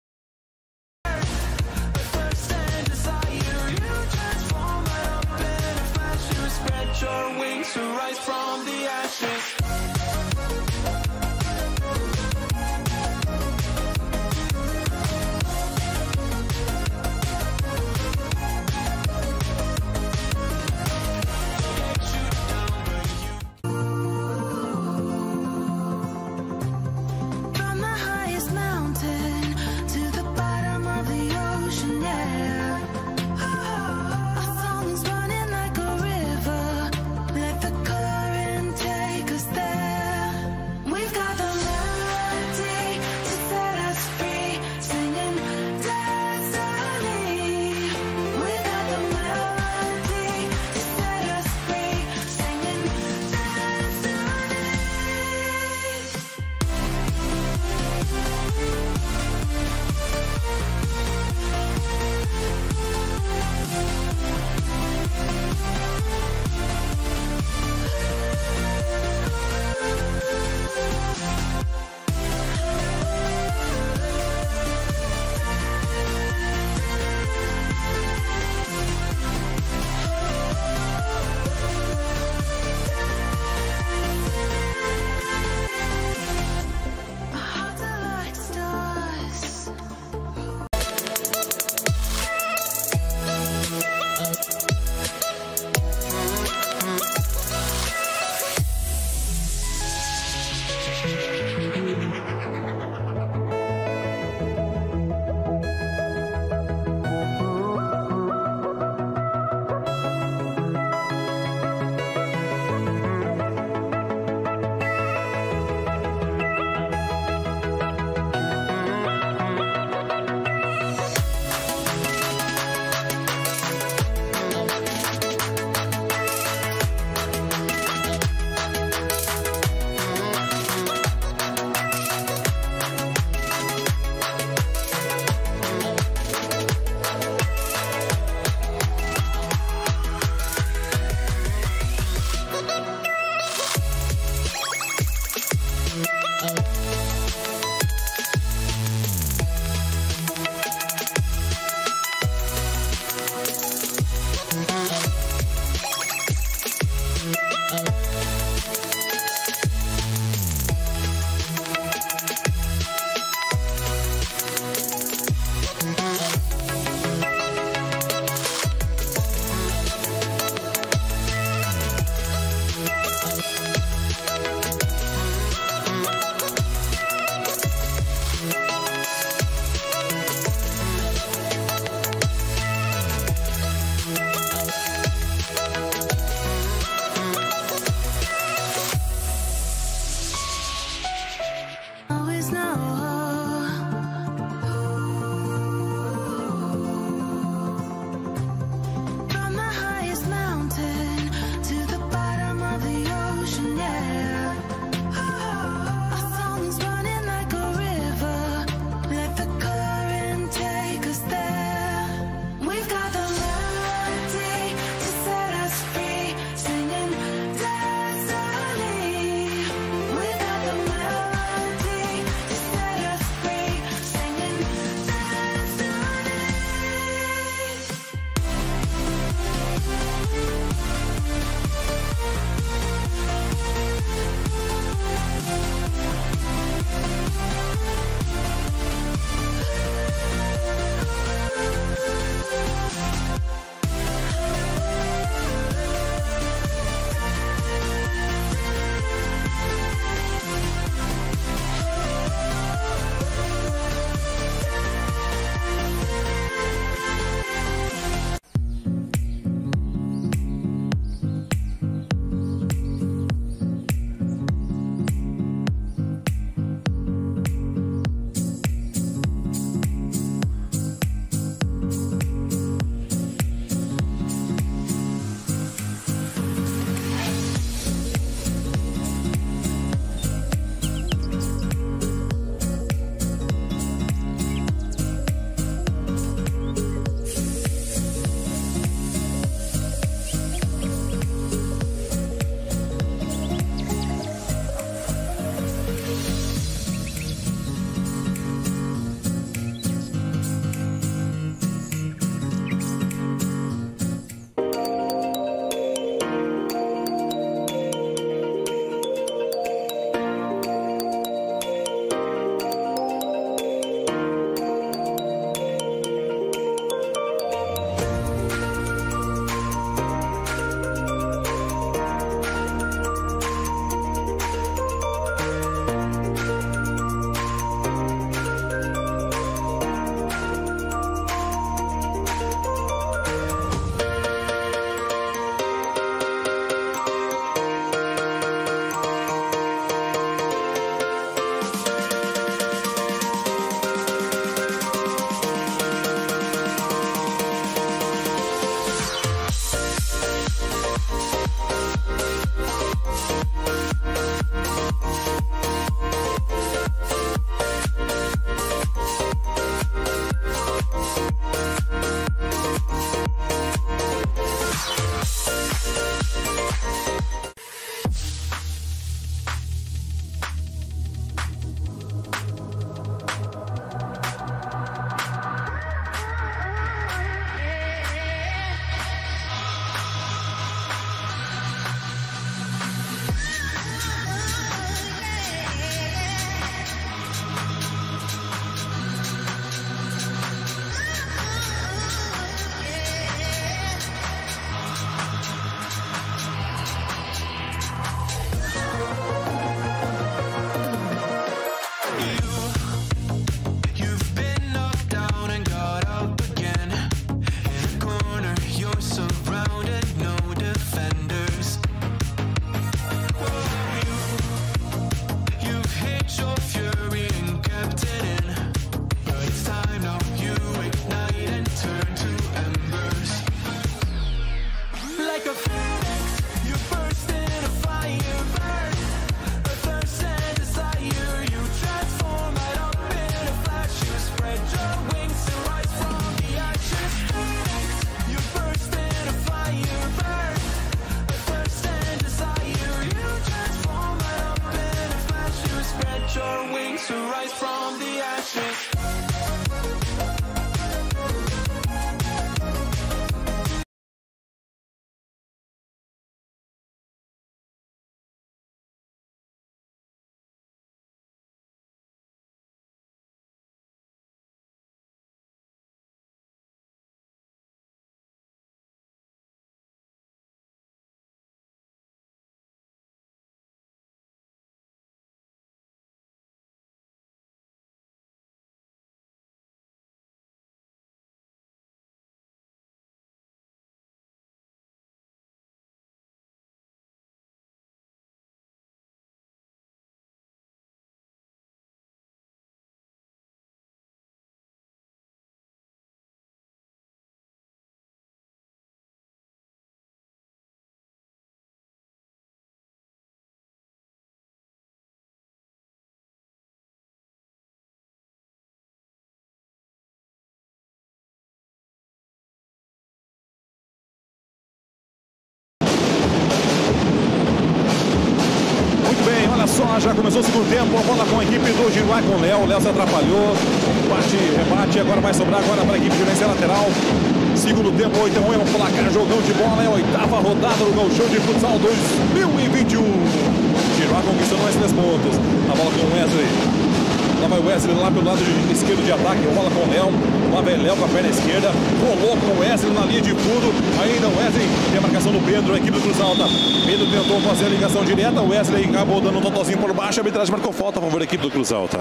Começou o segundo tempo, a bola com a equipe do Giruá com o Léo. O Léo se atrapalhou, bate, rebate, agora vai sobrar agora para a equipe Giruense lateral. Segundo tempo, 8-1, é um placar, jogão de bola, é a 8ª rodada do Gauchão de Futsal 2021. Giruá conquistando mais 3 pontos. A bola com o Wesley. Lá vai o Wesley lá pelo lado esquerdo de ataque, bola com o Léo. Lá vai Léo com a perna esquerda, rolou com o Wesley na linha de fundo. Ainda o Wesley tem a marcação do Pedro, a equipe do Cruz Alta. Pedro tentou fazer a ligação direta, o Wesley acabou dando um totozinho por baixo. A arbitragem marcou falta a favor da equipe do Cruz Alta.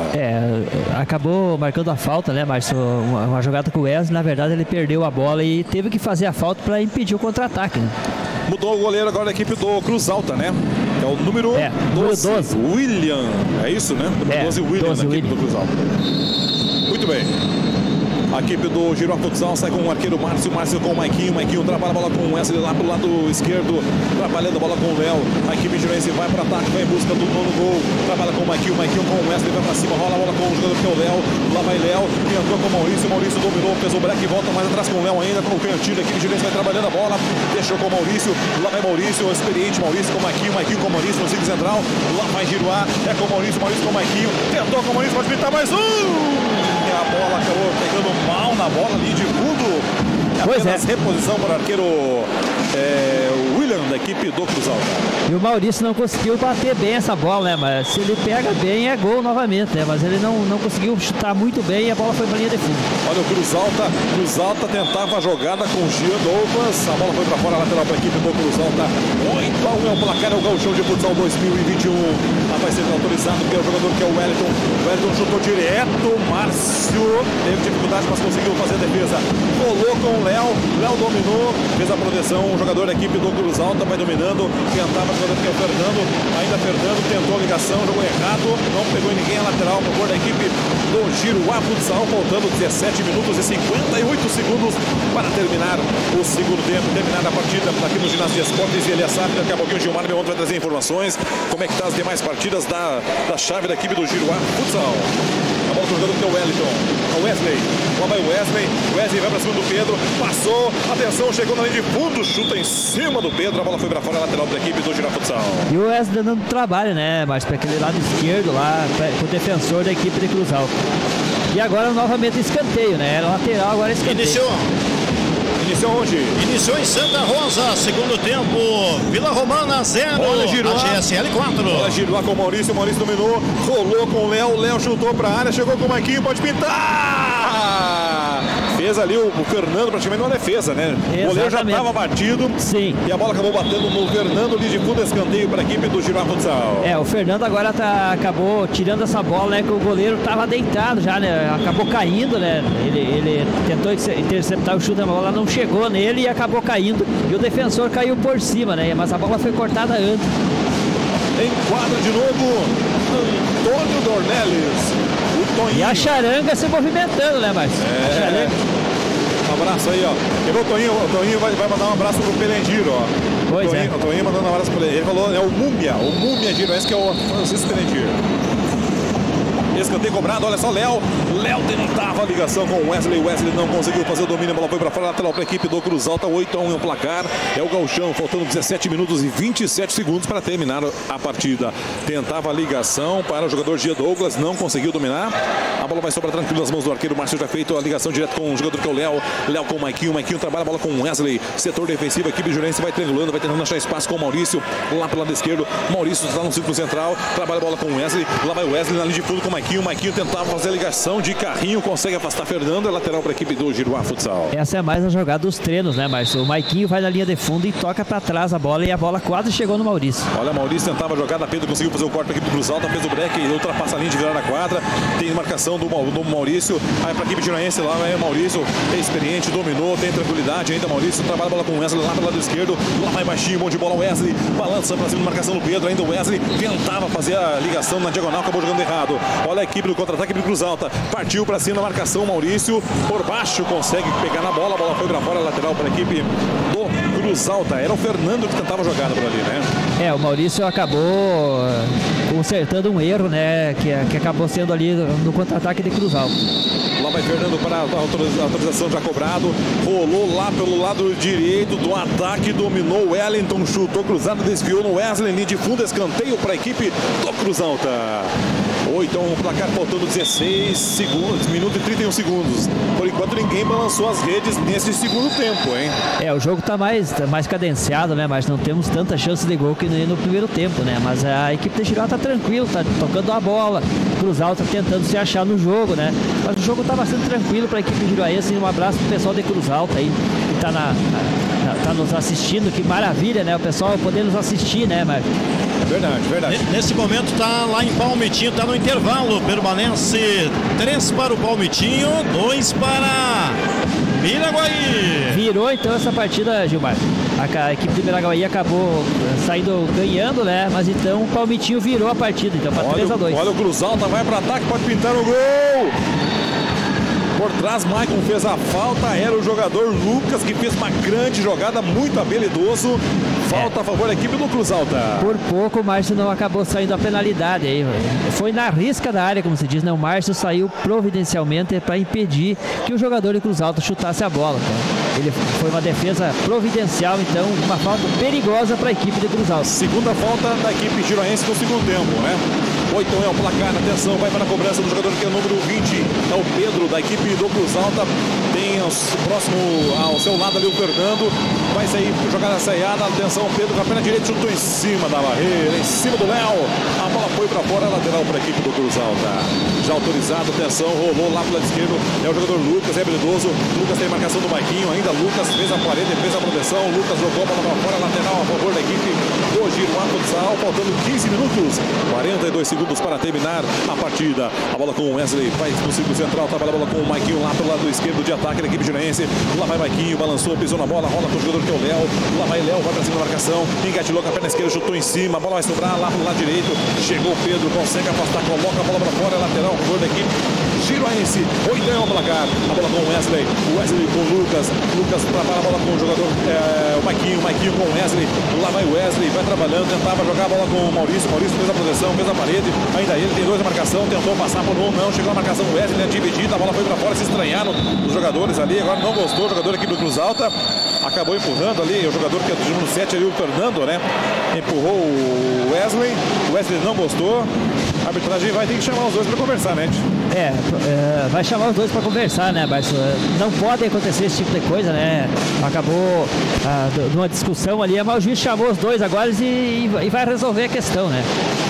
Acabou marcando a falta, né, Márcio? Uma jogada com o Wesley, na verdade ele perdeu a bola e teve que fazer a falta para impedir o contra-ataque, né? Mudou o goleiro agora da equipe do Cruz Alta, né? É o número 12, William. É isso, né? Número 12, William, da equipe do Cruz Alta. Muito bem. A equipe do Giruá Futsal sai com o arqueiro Márcio. Márcio com o Maiquinho. Maiquinho trabalha a bola com o Wesley lá pro lado esquerdo. Trabalhando a bola com o Léo. A equipe giruense vai para ataque, vai em busca do nono gol. Trabalha com o Maiquinho. Maiquinho com o Wesley, vai para cima. Rola a bola com o jogador que é o Léo. Lá vai Léo. Entrou com o Maurício. Maurício dominou, fez o break e volta mais atrás com o Léo ainda. Com o cantinho. A equipe giruense vai trabalhando a bola. Deixou com o Maurício. Lá vai Maurício, o experiente Maurício com o Maiquinho. Maiquinho com o Maurício no ciclo central. Lá vai Giruá. É com o Maurício. Maurício com o Maiquinho. Tentou com o Maurício, pode pintar mais um. E a bola acabou pegando mal na bola ali de fundo. Apenas reposição para o arqueiro William, da equipe do Cruz Alta. E o Maurício não conseguiu bater bem essa bola, né? Mas se ele pega bem é gol novamente, né? Mas ele não conseguiu chutar muito bem e a bola foi para linha de fundo. Olha o Cruz Alta tentava a jogada com o Gia Douglas. A bola foi para fora, lateral para a equipe do Cruz Alta. 8-1 é o placar, é o Gauchão de Futsal 2021. Vai ser autorizado pelo jogador que é o Wellington. O Wellington chutou direto, Márcio teve dificuldade, mas conseguiu fazer a defesa. Rolou com o Léo dominou, fez a proteção. O jogador da equipe do Cruz Alta vai dominando, tentava o jogador que é o Fernando. Ainda Fernando tentou a ligação, jogou errado, não pegou em ninguém a lateral a favor da equipe do Giruá Futsal. Faltando 17 minutos e 58 segundos para terminar o segundo tempo, terminar a partida aqui no Ginásio de Esportes. E ele sabe, daqui a pouquinho o Gilmar Belmonte vai trazer informações como é que tá as demais partidas da chave da equipe do Giruá Futsal. A bola do jogador que é o Wellington. O Wesley. Lá vai o Wesley. O Wesley vai para cima do Pedro. Passou. Atenção, chegou na linha de fundo. Chuta em cima do Pedro. A bola foi para fora, lateral da equipe do Giruá Futsal. E o Wesley dando trabalho, né? Mas para aquele lado esquerdo lá, para o defensor da equipe de Cruz Alta. E agora novamente escanteio, né? Lateral, agora escanteio. Iniciou onde? Iniciou em Santa Rosa, segundo tempo, Vila Romana 0, Olha Giruá. a GSL 4. Olha Giruá com o Maurício dominou, rolou com o Léo chutou para a área, chegou com o Maiquinho, pode pintar! Fez ali o Fernando praticamente uma defesa, né? Exatamente. O goleiro já estava batido. Sim. E a bola acabou batendo no Fernando ali de fundo, escanteio para a equipe do Giruá Futsal. O Fernando agora acabou tirando essa bola, né? Que o goleiro estava deitado já, né? Acabou caindo, né? Ele tentou interceptar o chute, a bola não chegou nele e acabou caindo. E o defensor caiu por cima, né? Mas a bola foi cortada antes. Enquadra de novo Antônio Dornelles. E a charanga se movimentando, né, Márcio? Um abraço aí, ó. O Toninho vai mandar um abraço pro Pelendiro, ó. O Toninho mandando um abraço pro ele. Ele falou, é o Múmia Giruense, que é o Francisco Pelendiro. Escanteio cobrado, olha só, Léo tentava a ligação com o Wesley não conseguiu fazer o domínio, a bola foi para fora, lateral para a equipe do Cruz Alta. 8-1 é o placar, é o Gauchão, faltando 17 minutos e 27 segundos para terminar a partida. Tentava a ligação para o jogador Gia Douglas, não conseguiu dominar, a bola vai sobrar tranquilo nas mãos do arqueiro. Márcio já feito a ligação direto com o jogador que é o Léo com o Maiquinho trabalha a bola com o Wesley, setor defensivo, a equipe jurense vai triangulando, vai tentando achar espaço com o Maurício, lá pelo lado esquerdo. Maurício está no círculo central, trabalha a bola com o Wesley, lá vai o Wesley na linha de fundo com o Maiquinho tentava fazer a ligação de carrinho, consegue afastar Fernando, é lateral para a equipe do Giruá Futsal. Essa é mais a jogada dos treinos, né, Márcio? O Maiquinho vai na linha de fundo e toca para trás a bola, e a bola quase chegou no Maurício. Olha, Maurício tentava a jogada, Pedro conseguiu fazer o corte para a equipe do Cruz Alta, fez o break, ultrapassa a linha de virar na quadra, tem marcação do Maurício, aí para a equipe giroense lá, o Maurício é experiente, dominou, tem tranquilidade ainda. Maurício trabalha a bola com o Wesley lá pelo lado esquerdo, lá vai baixinho, bom de bola, Wesley balança para cima de marcação do Pedro, ainda o Wesley tentava fazer a ligação na diagonal, acabou jogando errado. Olha a equipe do contra-ataque, a equipe do Cruz Alta, partiu para cima na marcação, Maurício por baixo consegue pegar na bola, a bola foi para fora, lateral para a equipe do Cruz Alta. Era o Fernando que tentava a jogada por ali, né? O Maurício acabou consertando um erro, né, que acabou sendo ali no contra-ataque de Cruz Alta. Lá vai Fernando para a autorização já cobrado. Rolou lá pelo lado direito do ataque, dominou o Wellington, chutou cruzado, desviou no Wesley, linha de fundo, escanteio para a equipe do Cruz Alta. Ou então o placar faltando 16 segundos, minuto e 31 segundos. Por enquanto ninguém balançou as redes nesse segundo tempo, hein? O jogo tá mais cadenciado, né? Mas não temos tanta chance de gol que no primeiro tempo, né? Mas a equipe de Giroá tá tranquilo, tá tocando a bola. Cruz Alta tentando se achar no jogo, né? Mas o jogo tá bastante tranquilo para a equipe giroense. Um abraço pro pessoal de Cruz Alta aí, que tá nos assistindo. Que maravilha, né? O pessoal poder nos assistir, né, Marcos? Verdade, verdade. Nesse momento tá lá em Palmitinho, tá no intervalo. Permanece 3 para o Palmitinho, 2 para Miraguaí. Virou então essa partida, Gilmar. A equipe do Miraguaí acabou saindo ganhando, né? Mas então o Palmitinho virou a partida, então para 3-2. Olha o Cruz Alta, vai para ataque, pode pintar o gol. Por trás, Maicon fez a falta, era o jogador Lucas que fez uma grande jogada, muito habilidoso. Falta a favor da equipe do Cruz Alta. Por pouco o Márcio não acabou saindo a penalidade aí. Foi na risca da área, como se diz, né? O Márcio saiu providencialmente para impedir que o jogador de Cruz Alta chutasse a bola. Então, foi uma defesa providencial, então uma falta perigosa para a equipe de Cruz Alta. Segunda falta da equipe giroense no segundo tempo, né? 8 é o placar, atenção, vai para a cobrança do jogador que é o número 20, é o Pedro, da equipe do Cruz Alta. Tem próximo ao seu lado ali o Fernando, vai sair jogada ensaiada, atenção, Pedro com a perna direita, chutou em cima da barreira, em cima do Léo, a bola foi para fora, lateral para a equipe do Cruz Alta. Já autorizado, atenção, rolou lá pro lado esquerdo, é o jogador Lucas, é habilidoso, Lucas tem marcação do Maiquinho, ainda Lucas fez a parede, fez a proteção, Lucas jogou a bola para fora, lateral a favor da equipe do Giroá Futsal, faltando 15 minutos, 42 segundos para terminar a partida. A bola com o Wesley, vai no círculo central, trabalha a bola com o Maiquinho lá pelo lado esquerdo de ataque da equipe giroense. Lá vai Maiquinho, balançou, pisou na bola, rola com o jogador que é o Léo. Lá vai Léo, vai para cima da marcação, engatilhou com a perna esquerda, chutou em cima, a bola vai sobrar lá pelo lado direito. Chegou o Pedro, consegue afastar, coloca a bola para fora, lateral a favor da equipe giroense. 8 é o placar. A bola com o Wesley, com o Lucas. Lucas trabalha a bola com o jogador o Maiquinho com o Wesley. Lá vai o Wesley, vai trabalhando, tentava jogar a bola com o Maurício. Maurício fez a proteção, fez a parede. Ainda ele tem 2 na marcação, tentou passar por um, não. Chegou a marcação do Wesley, é dividida, a bola foi para fora, se estranharam os jogadores ali. Agora não gostou, o jogador aqui do Cruz Alta acabou empurrando ali, o jogador que é do número 7 ali, o Fernando, né? Empurrou o Wesley não gostou. A arbitragem vai ter que chamar os dois para conversar, né? Vai chamar os dois para conversar, né, Barço? Não pode acontecer esse tipo de coisa, né? Acabou numa discussão ali, mas o juiz chamou os dois agora e vai resolver a questão, né?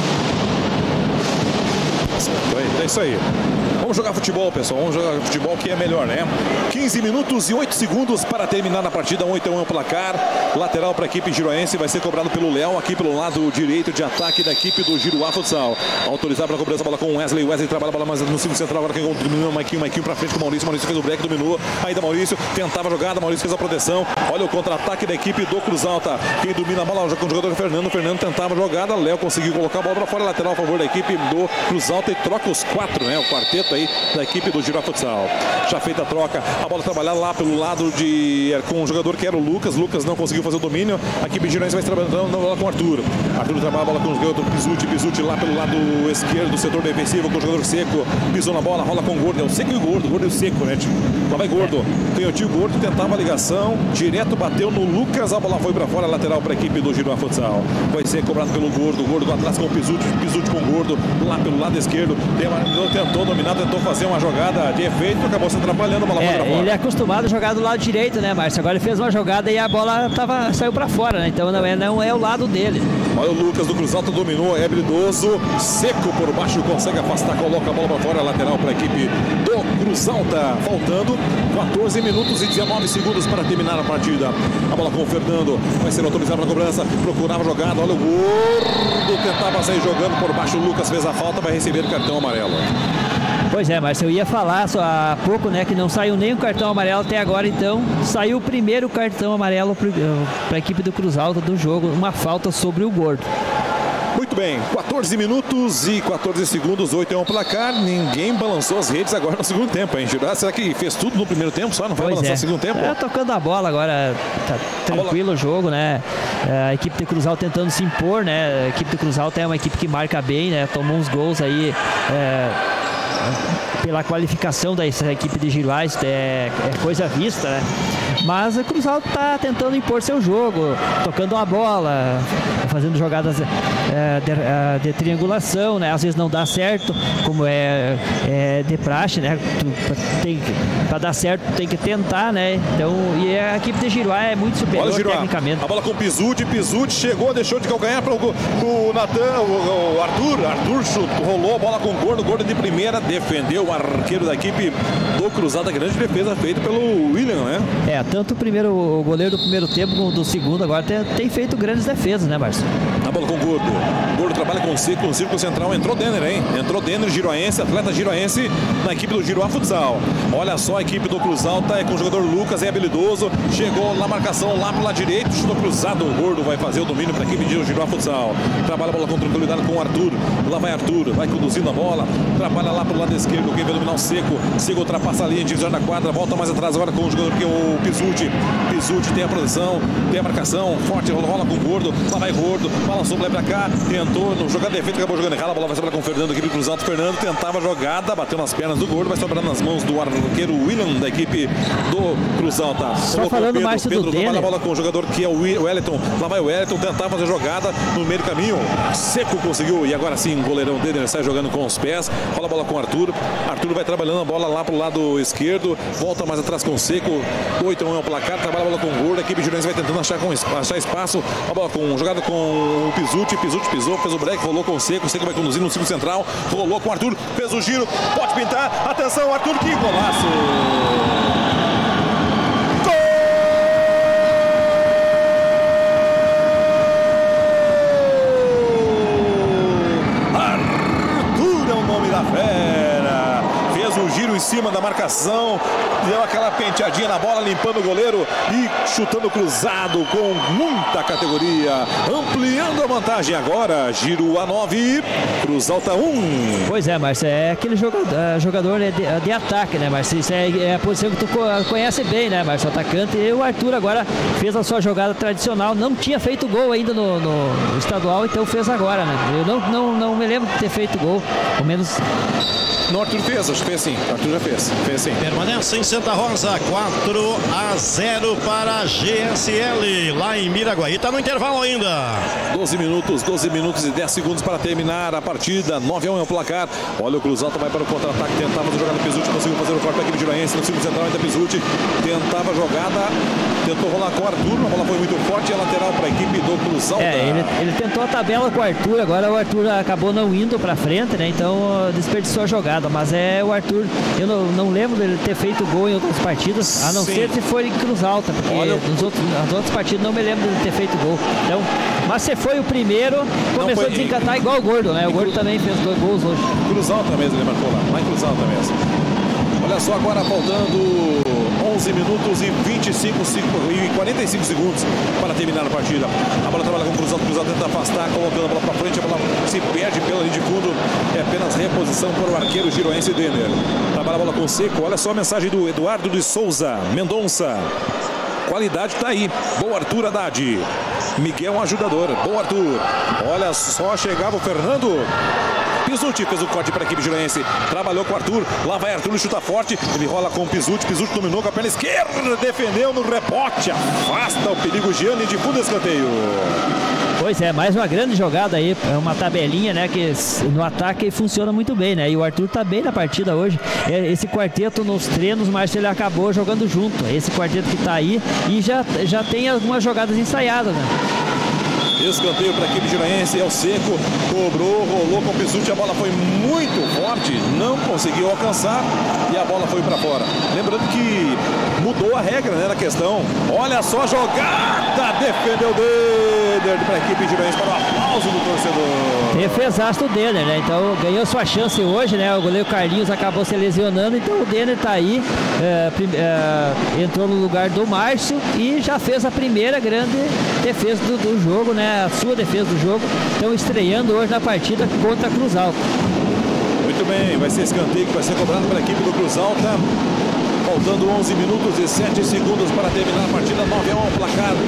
É isso aí. Vamos jogar futebol, pessoal. Vamos jogar futebol que é melhor, né? 15 minutos e 8 segundos para terminar a partida. 8-1 o placar. Lateral para a equipe giroense. Vai ser cobrado pelo Léo aqui pelo lado direito de ataque da equipe do Giroá Futsal. Autorizado para a cobrança. A bola com o Wesley. Wesley trabalha a bola mais no círculo central. Agora quem dominou o Maiquinho para frente com o Maurício. Maurício fez o break, dominou. Ainda Maurício tentava a jogada. Maurício fez a proteção. Olha o contra-ataque da equipe do Cruz Alta. Quem domina a bola com o jogador Fernando. Fernando tentava a jogada. Léo conseguiu colocar a bola para fora. Lateral a favor da equipe do Cruz Alta e troca os 4, né? O quarteto aí da equipe do Giroá Futsal. Já feita a troca, a bola trabalhada lá pelo lado com o jogador que era o Lucas. Lucas não conseguiu fazer o domínio. A equipe giroense vai trabalhando na bola com o Arthur. Arthur trabalha a bola com o jogador Pisuti lá pelo lado esquerdo do setor defensivo com o jogador Seco. Pisou na bola, rola com o Gordo. É o Seco e o Gordo. Gordo e o Seco, né? Lá vai Gordo. Tem o tio Gordo, tentava a ligação. Direto bateu no Lucas. A bola foi para fora, lateral para a equipe do Giroá Futsal. Vai ser cobrado pelo Gordo. Gordo atrás com o Pisuti. Pisuti com o Gordo. Lá pelo lado esquerdo. Tentou dominar, tentou fazer uma jogada de efeito, acabou se atrapalhando, a bola foi pra fora. Ele é acostumado a jogar do lado direito, né, Márcio? Agora ele fez uma jogada e a bola saiu pra fora, né? Então não é o lado dele. Olha o Lucas do Cruz Alta, dominou, é habilidoso, Seco por baixo, consegue afastar, coloca a bola pra fora, lateral pra equipe do Cruz Alta. Faltando 14 minutos e 19 segundos para terminar a partida. A bola com o Fernando, vai ser autorizado na cobrança, procurava a jogada, olha o Gordo, tentava sair jogando por baixo, o Lucas fez a falta, vai receber o cartão amarelo. Pois é, Márcio, eu ia falar só há pouco, né, que não saiu nem o cartão amarelo até agora, então saiu o primeiro cartão amarelo para a equipe do Cruz Alta do jogo, uma falta sobre o Gordo. Muito bem, 14 minutos e 14 segundos, 8 é um placar, ninguém balançou as redes agora no segundo tempo, hein, Giroá? Será que fez tudo no primeiro tempo só, não vai balançar no segundo tempo? Tocando a bola agora, tá tranquilo o jogo, né? A equipe do Cruz Alta tentando se impor, né? A equipe do Cruz Alta é uma equipe que marca bem, né? Tomou uns gols aí, pela qualificação dessa equipe de Giruá, é coisa vista, né? Mas o Cruz Alta está tentando impor seu jogo, tocando uma bola, fazendo jogadas de triangulação, né? Às vezes não dá certo, como é de praxe, né? Para dar certo tem que tentar, né? Então, e a equipe de Giruá é muito superior tecnicamente. A bola com o Pizzuti chegou, deixou de calcanhar para o Natan, o Arthur rolou a bola com o Gordo de primeira, defendeu o arqueiro da equipe do Cruz Alta, grande defesa feita pelo William, né? Tanto o goleiro do primeiro tempo como do segundo agora tem feito grandes defesas, né, Márcio? A bola com o Gordo trabalha com o círculo central, entrou Denner, hein? Entrou Denner, giroense, atleta giroense na equipe do Giruá Futsal. Olha só, a equipe do Cruz Alta é com o jogador Lucas, é habilidoso, chegou na marcação lá pro lado direito, chutou cruzado, o Gordo vai fazer o domínio para a equipe do Giruá Futsal. Trabalha a bola com tranquilidade com o Arthur, lá vai Arthur, vai conduzindo a bola, trabalha lá pro lado esquerdo, quem vai dominar o Seco ultrapassa a linha divisória da quadra, volta mais atrás agora com o jogador que é o Pizzuti tem a posição, tem a marcação, forte, rola com o Gordo, lá vai Gordo, balançou pra lá pra cá, tentou, no jogada de efeito, acabou jogando errado, a bola vai sobrar com o Fernando, equipe do Cruz Alta. Fernando tentava a jogada, bateu nas pernas do Gordo, vai sobrar nas mãos do arqueiro William, da equipe do Cruz Alta. Só falando mais do Pedro Denner. trabalha a bola com o jogador que é o Wellington, lá vai o Wellington, tentava fazer jogada no meio do caminho, Seco conseguiu, e agora sim, o goleirão Denner sai jogando com os pés, rola a bola com o Arthur vai trabalhando a bola lá pro lado esquerdo, volta mais atrás com o Seco, 8-1 é o placar, trabalha a bola com o Gordo, a equipe gironense vai tentando achar espaço, a bola jogada com o Pizzuti pisou, fez o break, rolou com o Seco vai conduzindo no círculo central, rolou com o Arthur, fez o giro, pode pintar, atenção Arthur, que golaço! Em cima da marcação, deu aquela penteadinha na bola, limpando o goleiro e chutando cruzado com muita categoria, ampliando a vantagem agora. Giruá 9, Cruz Alta 1. Pois é, Márcio, é aquele jogador de ataque, né, Márcio? Isso é a posição que tu conhece bem, né, Márcio? Atacante. E o Arthur agora fez a sua jogada tradicional, não tinha feito gol ainda no estadual, então fez agora, né? Eu não me lembro de ter feito gol, ao menos. No, Arthur fez sim. Arthur já fez sim. Permanece em Santa Rosa, 4-0 para a GSL, lá em Miraguaí. Tá no intervalo ainda. 12 minutos e 10 segundos para terminar a partida. 9-1 é o placar. Olha, o Cruz Alta vai para o contra-ataque. Tentava jogar no Pizzuti, conseguiu fazer o corte para a equipe giroense. No círculo central ainda Pizzuti. Tentava a jogada. Tentou rolar com o Arthur. A bola foi muito forte. É lateral para a equipe do Cruz Alta. Ele tentou a tabela com o Arthur. Agora o Arthur acabou não indo para frente, né? Então desperdiçou a jogada. Mas o Arthur, eu não lembro dele ter feito gol em outras partidas, a não ser se for em Cruz Alta, porque nas outras partidas não me lembro dele ter feito gol. Então, mas se foi o primeiro, começou a desencantar igual o Gordo, né? O Gordo também fez 2 gols hoje. Cruz Alta mesmo, ele marcou lá em Cruz Alta mesmo. Olha só, agora faltando 11 minutos e 45 segundos para terminar a partida. A bola trabalha com o Cruz Alta tenta afastar, colocando a bola para frente, a bola se perde pela linha de fundo, é apenas reposição para o arqueiro giroense Denner. Trabalha a bola com o Seco, olha só a mensagem do Eduardo de Souza Mendonça. Qualidade tá aí, boa Arthur Haddad. Miguel ajudador, boa Arthur. Olha só, chegava o Fernando. Pizzuti fez o corte para a equipe giroense, trabalhou com o Arthur, lá vai Arthur, ele chuta forte, ele rola com o Pizzuti dominou com a perna esquerda, defendeu no rebote, afasta o perigo Gianni de fundo escanteio. Pois é, mais uma grande jogada aí, é uma tabelinha, né, que no ataque funciona muito bem, né, e o Arthur tá bem na partida hoje. Esse quarteto nos treinos, mas ele acabou jogando junto, esse quarteto que tá aí, e já tem algumas jogadas ensaiadas, né. Escanteio para a equipe giroense, é o Seco, cobrou, rolou com o Pizzuti, a bola foi muito forte, não conseguiu alcançar e a bola foi para fora. Lembrando que mudou a regra, né, na questão. Olha só a jogada, defendeu o Denner para a equipe giroense, para o aplauso do torcedor. Defesaço do Denner, né, então ganhou sua chance hoje, né, o goleiro Carlinhos acabou se lesionando, então o Denner tá aí, entrou no lugar do Márcio e já fez a primeira grande defesa do jogo, né, a sua defesa do jogo, estão estreando hoje na partida contra a Cruz Alta. Muito bem, vai ser escanteio que vai ser cobrado pela equipe do Cruz Alta. Faltando 11 minutos e 7 segundos para terminar a partida, 9-1 o placar aqui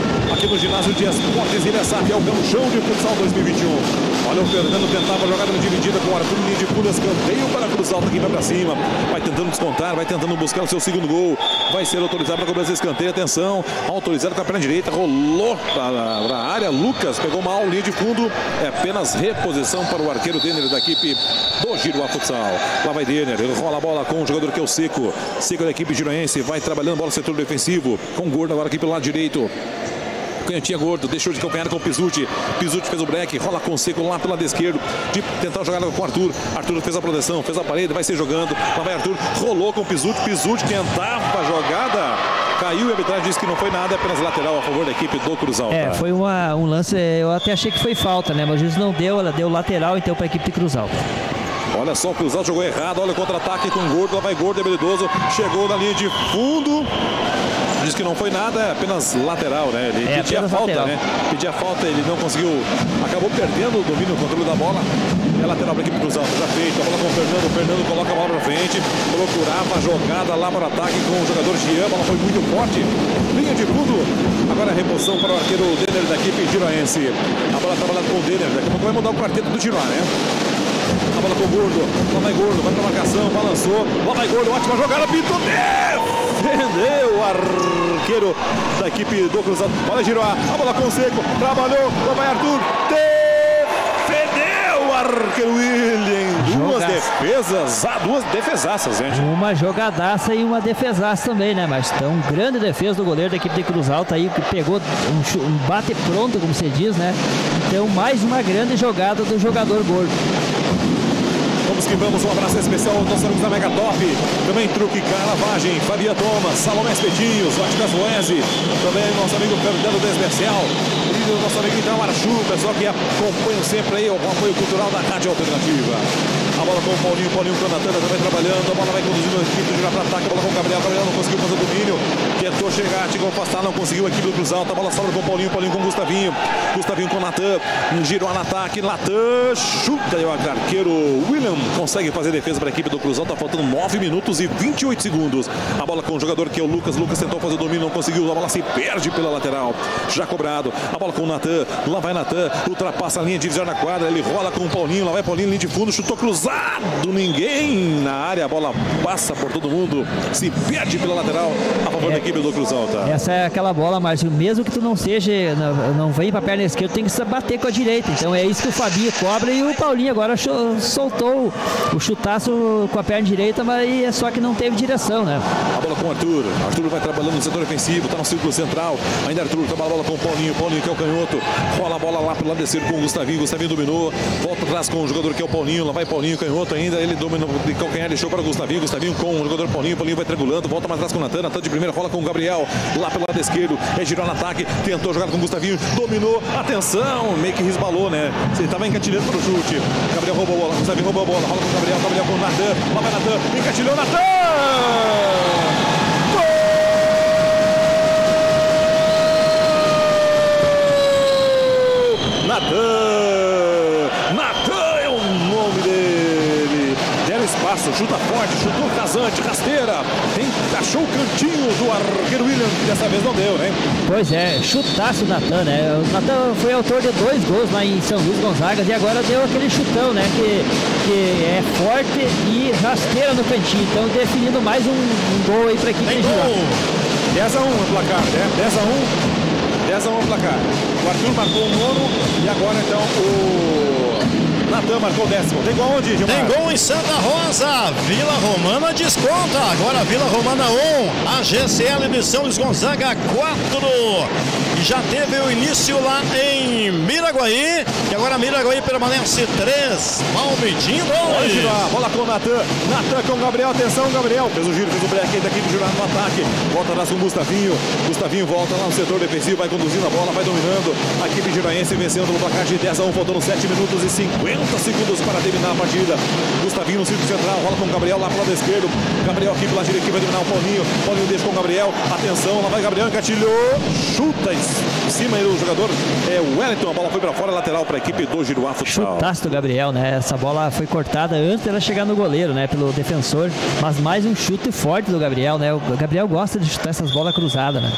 aqui no ginásio de esportes Ilha Saf, é o Gauchão de Futsal 2021. Olha o Fernando tentava a jogada no dividida com o Arthur, linha de fundo, escanteio para a Cruz Alta, que vai para cima. Vai tentando descontar, vai tentando buscar o seu segundo gol. Vai ser autorizado para cobrança de escanteio. Atenção, autorizado com a perna direita, rolou para a área. Lucas pegou mal, linha de fundo. É apenas reposição para o arqueiro Denner da equipe do Giruá Futsal. Lá vai Denner, ele rola a bola com o jogador que é o Seco. Seco da equipe giroense, vai trabalhando bola no setor defensivo. Com o Gordo agora aqui pelo lado direito. Canhotinha Gordo, deixou de calcanhar com o Pizzuti. Pizzuti fez o break, rola com o Seco lá pelo lado esquerdo. De tentar jogar com o Arthur. Arthur fez a proteção, fez a parede, vai ser jogando. Lá vai Arthur, rolou com o Pizzuti. Pizzuti tentava a jogada. Caiu e a arbitragem disse que não foi nada, apenas lateral a favor da equipe do Cruz Alta. É, foi um lance, eu até achei que foi falta, né? Mas o juiz não deu, ela deu lateral então para a equipe de Cruz Alta. Olha só, o Cruz Alta jogou errado, olha o contra-ataque com o Gordo, lá vai Gordo, habilidoso, chegou na linha de fundo. Diz que não foi nada, apenas lateral, né? Ele pedia a falta, lateral, né? Pedia a falta, ele não conseguiu, acabou perdendo o domínio, o controle da bola. É lateral para a equipe Cruz Alta, já feito, a bola com o Fernando coloca a bola para frente, procurava a jogada lá para o ataque com o jogador Gian, a bola foi muito forte, linha de fundo, agora a reposição para o arqueiro Denner da equipe giroense. A bola trabalhada com o Denner, daqui a pouco vai mudar o quarteto do Giroá, né? A bola com o Gordo, lá vai Gordo, vai para a marcação, balançou, lá vai Gordo, ótima jogada, Pito, defendeu o arqueiro da equipe do Cruz Alta. Olha Giroá, a bola com o Seco, trabalhou, lá vai Arthur, defendeu o arqueiro William. Duas defesaças, gente. Uma jogadaça e uma defesaça também, né? Mas tão grande defesa do goleiro da equipe de Cruz Alta aí, que pegou um bate pronto, como se diz, né? Então, mais uma grande jogada do jogador Gordo. Vamos que vamos, um abraço especial aos nossos amigos da Mega Top, também Truque Carlavagem, Fabia Thomas, Salomé Espetinhos, Óticas Loese, também nosso amigo Fernando Desmercial, e o nosso amigo Então Marchu, pessoal que acompanha sempre aí o apoio cultural da Rádio Alternativa. A bola com o Paulinho com a Natan também trabalhando, a bola vai conduzindo a equipe do Giroá para ataque, a bola com o Gabriel não conseguiu fazer o domínio, tentou chegar, chegou a afastar, não conseguiu a equipe do Cruz Alta, a bola sobra com o Paulinho com o Gustavinho com o Natan, girou no ataque, Natan chuta e o arqueiro William consegue fazer defesa para a equipe do Cruz Alta, faltando 9 minutos e 28 segundos. A bola com o jogador que é o Lucas tentou fazer o domínio, não conseguiu, a bola se perde pela lateral, já cobrado, a bola com o Natan, lá vai Natan, ultrapassa a linha divisória na quadra, ele rola com o Paulinho, lá vai Paulinho, linha de fundo, chutou cruzado, ninguém na área, a bola passa por todo mundo, se perde pela lateral a favor da equipe do Cruz Alta. Essa é aquela bola, Márcio, mesmo que tu não seja, não vem para a perna esquerda, tem que bater com a direita, então é isso que o Fabinho cobra e o Paulinho agora soltou o chutaço com a perna direita, mas é só que não teve direção, né? A bola com o Arthur vai trabalhando no setor ofensivo, tá no círculo central, ainda Arthur trabalha a bola com o Paulinho que é o canhoto, rola a bola lá pelo lado esquerdo com o Gustavinho dominou, volta atrás com o jogador que é o Paulinho, lá vai Paulinho canhoto ainda, ele dominou de calcanhar, deixou para o Gustavinho com o jogador Paulinho vai triangulando, volta mais atrás com o Natan de primeira, rola com o Gabriel, lá pelo lado esquerdo, girou no ataque, tentou jogar com o Gustavinho, dominou, atenção, meio que resbalou, né? Ele estava engatilhando para o chute, Gabriel roubou a bola, Gustavinho roubou a bola, rola com o Gabriel com o Natan, lá vai Natan, engatilhou o Natan! Natan é o nome dele. Deram espaço, chuta forte, chutou rasante, rasteira. Achou o cantinho do arqueiro William, que dessa vez não deu, né? Pois é, chutaço do Natan, né? O Natan foi autor de 2 gols lá em São Luís Gonzaga e agora deu aquele chutão, né? Que é forte e rasteira no cantinho. Então definindo mais um gol aí para a equipe de Giroá. 10-1 o placar, né? 10-1 o placar. O Arthur marcou o 9 e agora então o Natan marcou o 10º. Tem gol onde, Gilmar? Tem gol em Santa Rosa. Vila Romana desconta. Agora Vila Romana 1. A GCL de São Luís Gonzaga 4. E já teve o início lá em Miraguaí. E agora Miraguaí permanece 3. Palmitinho 2. Bola com o Natan. Natan com o Gabriel. Atenção, Gabriel. Fez o giro, fez o break aí daqui do Giroá no ataque. Volta atrás com o Gustavinho. Gustavinho volta lá no setor defensivo. Vai conduzindo a bola, vai dominando. A equipe giroense vencendo no placar de 10-1. Faltando 7 minutos e 50 segundos para terminar a partida. Gustavinho no círculo central. Rola com o Gabriel lá pro lado esquerdo. Gabriel aqui pela direita vai dominar o Paulinho. Paulinho deixa com o Gabriel. Atenção, lá vai Gabriel. Engatilhou. Chuta em cima aí do jogador. É o Wellington. A bola foi para fora, lateral para a equipe do Giruá Futsal. Chutaço do Gabriel, né? Essa bola foi cortada antes dela chegar no goleiro, né? Pelo defensor. Mas mais um chute forte do Gabriel, né? O Gabriel gosta de chutar essas bolas cruzadas, né?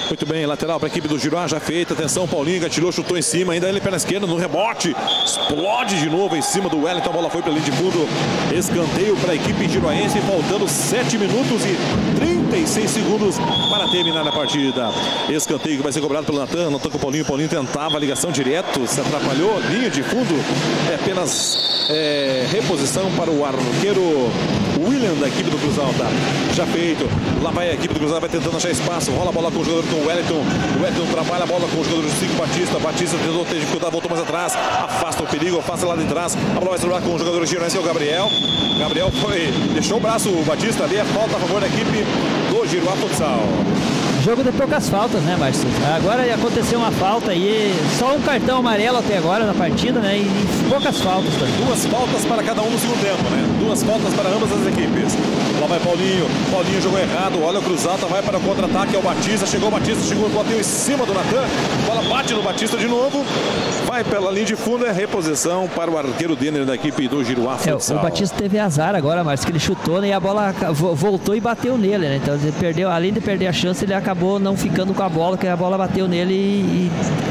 Muito bem, lateral para a equipe do Giroá, já feita. Atenção, Paulinho engatilhou, chutou em cima. Ainda ele pela esquerda no rebote. Explode de novo em cima do Wellington. A bola foi para a linha de fundo. Escanteio para a equipe giroaense. Faltando 7 minutos e 36 segundos para terminar a partida. Escanteio que vai ser cobrado pelo Natan. Natan com o Paulinho. Paulinho tentava a ligação direto. Se atrapalhou. Linha de fundo. É apenas reposição para o arqueiro William da equipe do Cruz Alta. Já feito. Lá vai a equipe do Cruz Alta, vai tentando achar espaço. Rola a bola com o jogador com o Wellington. O Wellington trabalha a bola com o jogador de 5, Batista. Batista tentou ter dificuldade, voltou mais atrás. Afasta o perigo, afasta lá de trás. A bola vai sobrar com o jogador giroense, é o Gabriel. Gabriel deixou o braço, o Batista ali. É falta a favor da equipe do Giroá Futsal. Jogo de poucas faltas, né, Márcio? Agora aconteceu uma falta aí, só um cartão amarelo até agora na partida, né? E poucas faltas também. 2 faltas para cada um no segundo tempo, né? 2 faltas para ambas as equipes. Lá vai Paulinho. Paulinho jogou errado. Olha o Cruz Alta, vai para o contra-ataque. É o Batista. Chegou o Batista, chegou, bateu em cima do Natan. Bola bate no Batista de novo. Vai pela linha de fundo. É reposição para o arqueiro Denner da equipe do Giroá Futsal. O Batista teve azar agora, Márcio, que ele chutou, né? E a bola voltou e bateu nele, né? Então ele perdeu, além de perder a chance, ele acabou não ficando com a bola, que a bola bateu nele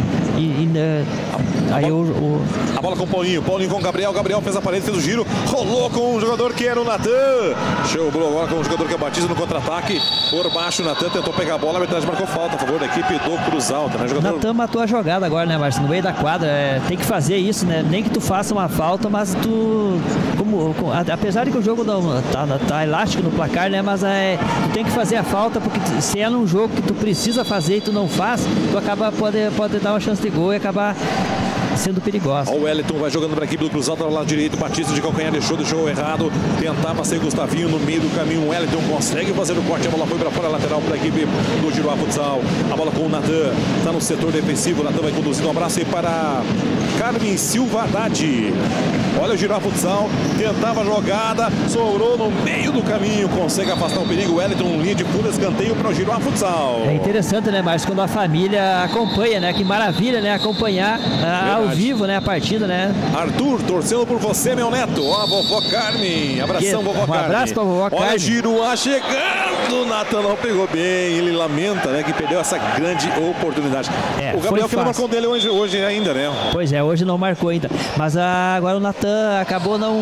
a bola com o Paulinho. Paulinho com o Gabriel. Gabriel fez a parede, fez o giro. Rolou com o jogador que era o Natan. Chegou agora com o jogador que é o Batista no contra-ataque. Por baixo, o Natan tentou pegar a bola. A arbitragem marcou falta a favor da equipe do Cruz Alta, né? O Natan matou a jogada agora, né, Márcio? No meio da quadra. Tem que fazer isso, né? Nem que tu faça uma falta, mas tu... apesar de que o jogo não tá elástico no placar, né? Mas tu tem que fazer a falta, porque se é num jogo que tu precisa fazer e tu não faz, tu acaba pode dar uma chance de gol e acabar sendo perigosa. O Wellington vai jogando para a equipe do Cruz Alta, ao lado direito. Batista de calcanhar deixou errado. Tentava ser Gustavinho no meio do caminho. O Wellington consegue fazer o corte. A bola foi para fora, lateral para a equipe do Giroá Futsal. A bola com o Natan. Está no setor defensivo. O Natan vai conduzindo. Um abraço aí para Carmen Silva Haddad. Olha o Giroá Futsal. Tentava a jogada. Sobrou no meio do caminho. Consegue afastar o perigo. O Wellington, linha de fundo, escanteio para o Giroá Futsal. É interessante, né, Márcio, quando a família acompanha, né? Que maravilha, né? Acompanhar ao vivo, né, a partida, né? Arthur, torcendo por você, meu neto. Ó, a vovó Carmen. Abração, vovó Carmen. Um abraço pra vovó Carmen. Olha o Giroá chegando. O Natan não pegou bem. Ele lamenta, né, que perdeu essa grande oportunidade. O Gabriel que não marcou dele hoje ainda, né? Pois é, hoje não marcou ainda. Mas agora o Natan acabou não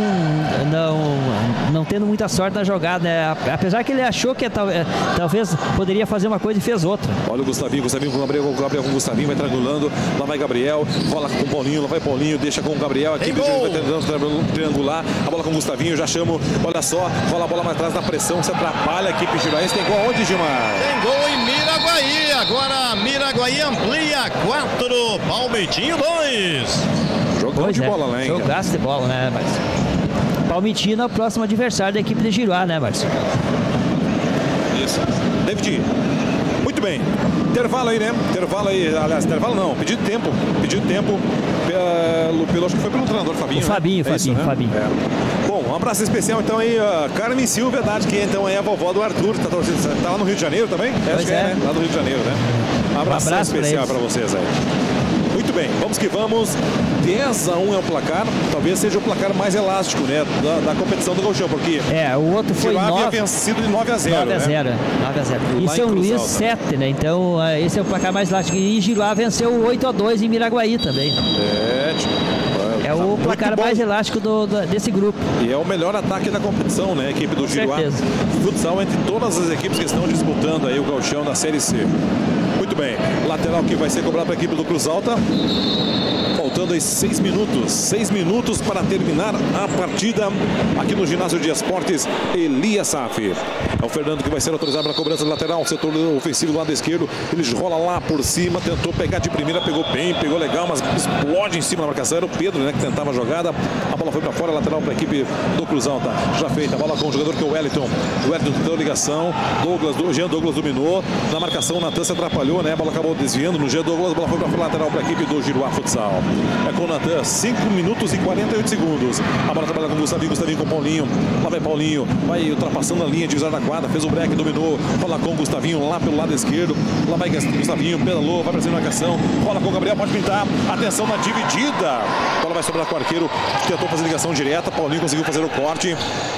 tendo muita sorte na jogada, né? Apesar que ele achou que talvez poderia fazer uma coisa e fez outra. Olha o Gustavinho com o Gabriel com o Gustavinho, vai triangulando. Lá vai Gabriel, rola com o Paulinho, lá vai Paulinho, deixa com o Gabriel aqui, vai tentando triangular. A bola com o Gustavinho, já chamo, olha só, rola a bola mais atrás na pressão, se atrapalha a equipe giroense. Tem gol aonde, Gilmar? Tem gol em Miraguaí. Agora Miraguaí amplia 4, Palmitinho 2. Jogão de bola lá, hein? Jogaço de bola, né, Márcio? Palmitinho é o próximo adversário da equipe de Giroá, né, Márcio? Isso. David. Muito bem. Intervalo aí, né? Intervalo aí. Aliás, intervalo não. Pedido de tempo. Pelo acho que foi pelo treinador Fabinho. O Fabinho, né? Fabinho. Bom, um abraço especial então aí, Carmen Silva, verdade, que então é a vovó do Arthur. Tá lá no Rio de Janeiro também? Acho que né? Lá no Rio de Janeiro, né? Um abraço especial para vocês aí. Muito bem, vamos que vamos. 10-1 é o placar. Talvez seja o placar mais elástico, né, da competição do Gauchão, porque o outro foi 9. Havia vencido de 9-0. 9-0. E São Luís 7, né? Então esse é o placar mais elástico. E Giroá venceu 8-2 em Miraguaí também. É o placar mais elástico desse grupo. E é o melhor ataque da competição, né? A equipe do Giroá Futsal, entre todas as equipes que estão disputando aí o Gauchão da Série C. Muito bem, lateral que vai ser cobrado para a equipe do Cruz Alta. Faltando aí 6 minutos. 6 minutos para terminar a partida aqui no ginásio de esportes Elias Saf. É o Fernando que vai ser autorizado para a cobrança de lateral. Setor ofensivo do lado esquerdo. Ele rola lá por cima. Tentou pegar de primeira. Pegou bem, pegou legal, mas explode em cima da marcação. Era o Pedro, né, que tentava a jogada. A bola foi para fora. Lateral para a equipe do Cruz Alta. Já feita. A bola com o jogador que é o Wellington. O Wellington tentou ligação. Jean Douglas dominou. Na marcação o Natan se atrapalhou, né? A bola acabou desviando no Jean Douglas. A bola foi para fora. Lateral para a equipe do Giroá Futsal. É com o Natan, 5 minutos e 48 segundos. A bola trabalha com o Gustavinho com o Paulinho. Lá vai Paulinho, vai ultrapassando a linha de visar da quadra, fez o break, dominou. Rola com o Gustavinho lá pelo lado esquerdo. Lá vai Gustavinho, pedalou, vai para cima da marcação. Rola com o Gabriel, pode pintar. Atenção na dividida. A bola vai sobrar com o arqueiro, tentou fazer ligação direta. Paulinho conseguiu fazer o corte.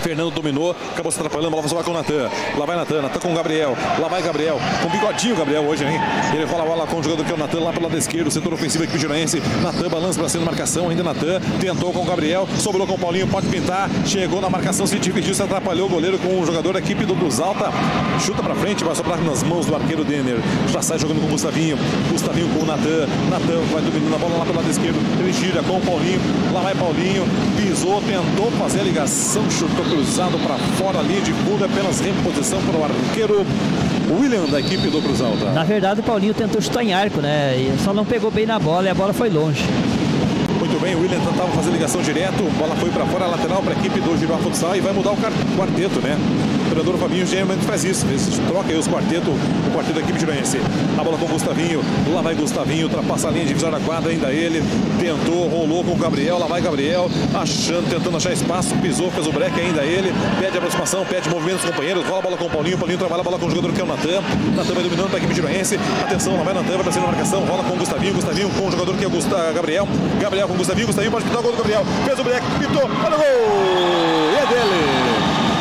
Fernando dominou, acabou se atrapalhando, a bola vai com o Natan. Lá vai Natan com o Gabriel. Lá vai Gabriel, com bigodinho Gabriel hoje, hein? Ele rola a bola com o jogador que é o Natan lá pelo lado esquerdo, setor ofensivo aqui Juraense. Natan balança pra cima da marcação, ainda Natan tentou com o Gabriel, sobrou com o Paulinho, pode pintar, chegou na marcação, se dividiu, se atrapalhou o goleiro com o jogador da equipe do Cruz Alta. Chuta pra frente, vai sobrar nas mãos do arqueiro Denner. Já sai jogando com o Gustavinho. Gustavinho com o Natan. Natan vai dominando a bola lá pelo lado esquerdo. Ele gira com o Paulinho. Lá vai Paulinho. Pisou, tentou fazer a ligação, chutou cruzado para fora ali de fundo, apenas reposição para o arqueiro William da equipe do Cruz Alta. Na verdade o Paulinho tentou chutar em arco, né? E só não pegou bem na bola e a bola foi longe. Muito bem, o William tentava fazer ligação direto, bola foi para fora, lateral para a equipe do Giroá Futsal e vai mudar o quarteto, né? O treinador Fabinho geralmente faz isso, troca aí o quarteto da equipe giroense. A bola com o Gustavinho, lá vai Gustavinho, ultrapassa a linha divisória da quadra, ainda ele, tentou, rolou com o Gabriel, lá vai Gabriel, tentando achar espaço, pisou, fez o break, ainda ele, pede aproximação, pede movimento dos companheiros, rola a bola com o Paulinho, Paulinho trabalha a bola com o jogador que é o Natan, Natan vai dominando para a equipe giroense, atenção, lá vai Natan, vai para cima da marcação, rola com o Gustavinho, Gustavinho com o jogador que é o Gabriel, Gabriel com o Gustavinho, Gustavinho pode pintar o gol do Gabriel, fez o break, pintou, olha o gol, e é dele!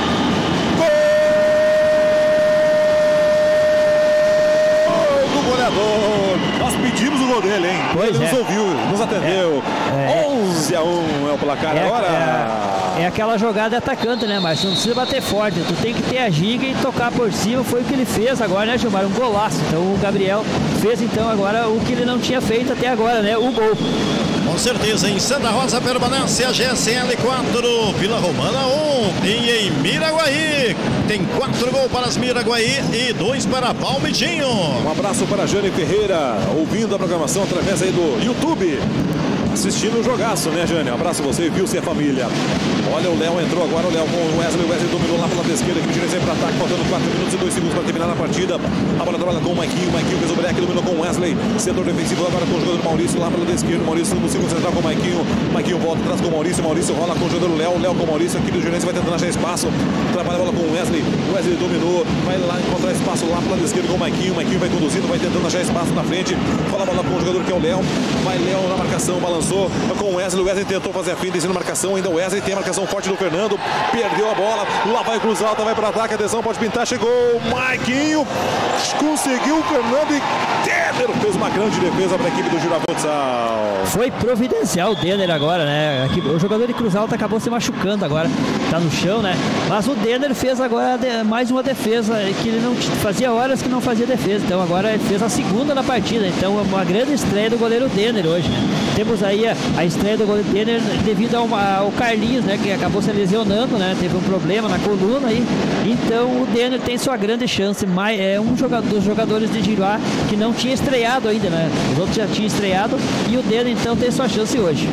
Nós pedimos o gol dele, hein? Pois ele nos ouviu, nos atendeu. 11-1 é o placar agora. É aquela jogada de atacante, né, Márcio? Não precisa bater forte, tu tem que ter a giga e tocar por cima. Foi o que ele fez agora, né, Gilmar? Um golaço. Então o Gabriel fez então agora o que ele não tinha feito até agora, né? O gol. Com certeza, em Santa Rosa permanece a GSL 4, Vila Romana 1 e em Miraguaí tem 4 gols para as Miraguaí e 2 para Palmitinho. Um abraço para a Jane Ferreira, ouvindo a programação através aí do YouTube, assistindo o jogaço, né, Jane? Um abraço a você, viu, se é família. Olha, o Léo entrou agora, o Léo com o Wesley dominou lá pela esquerda, que gira sempre para ataque, faltando 4 minutos e 2 segundos para terminar a partida. A bola trabalha com o Maiquinho fez o break, dominou com o Wesley, setor defensivo agora com o jogador Maurício lá pela esquerda, Maurício no segundo central com o Maiquinho volta atrás com o Maurício rola com o jogador Léo com o Maurício, aqui do Jurense vai tentando achar espaço, trabalha a bola com o Wesley dominou, vai lá encontrar espaço lá pela esquerda com o Maiquinho vai conduzindo, vai tentando achar espaço na frente, fala a bola com o jogador que é o Léo, vai Léo na marcação, balançou com o Wesley tentou fazer a finta, descendo a marcação, ainda o Wesley tem a marcação forte do Fernando, perdeu a bola, lá vai Cruz Alta, vai para ataque, atenção, pode pintar, chegou o Maiquinho, conseguiu o Fernando e Denner fez uma grande defesa para a equipe do Giroá Futsal. Foi providencial o Denner agora, né? Aqui, o jogador de Cruz Alta acabou se machucando agora, tá no chão, né? Mas o Denner fez agora mais uma defesa, que ele não fazia horas que não fazia defesa, então agora ele fez a segunda na partida, então uma grande estreia do goleiro Denner hoje, né? Temos aí a estreia do goleiro Denner devido ao Carlinhos, né? Que acabou se lesionando, né? Teve um problema na coluna aí, então o Denner tem sua grande chance, é um dos jogadores de Giroá que não tinha estreado ainda, né? Os outros já tinham estreado e o Denner então tem sua chance hoje.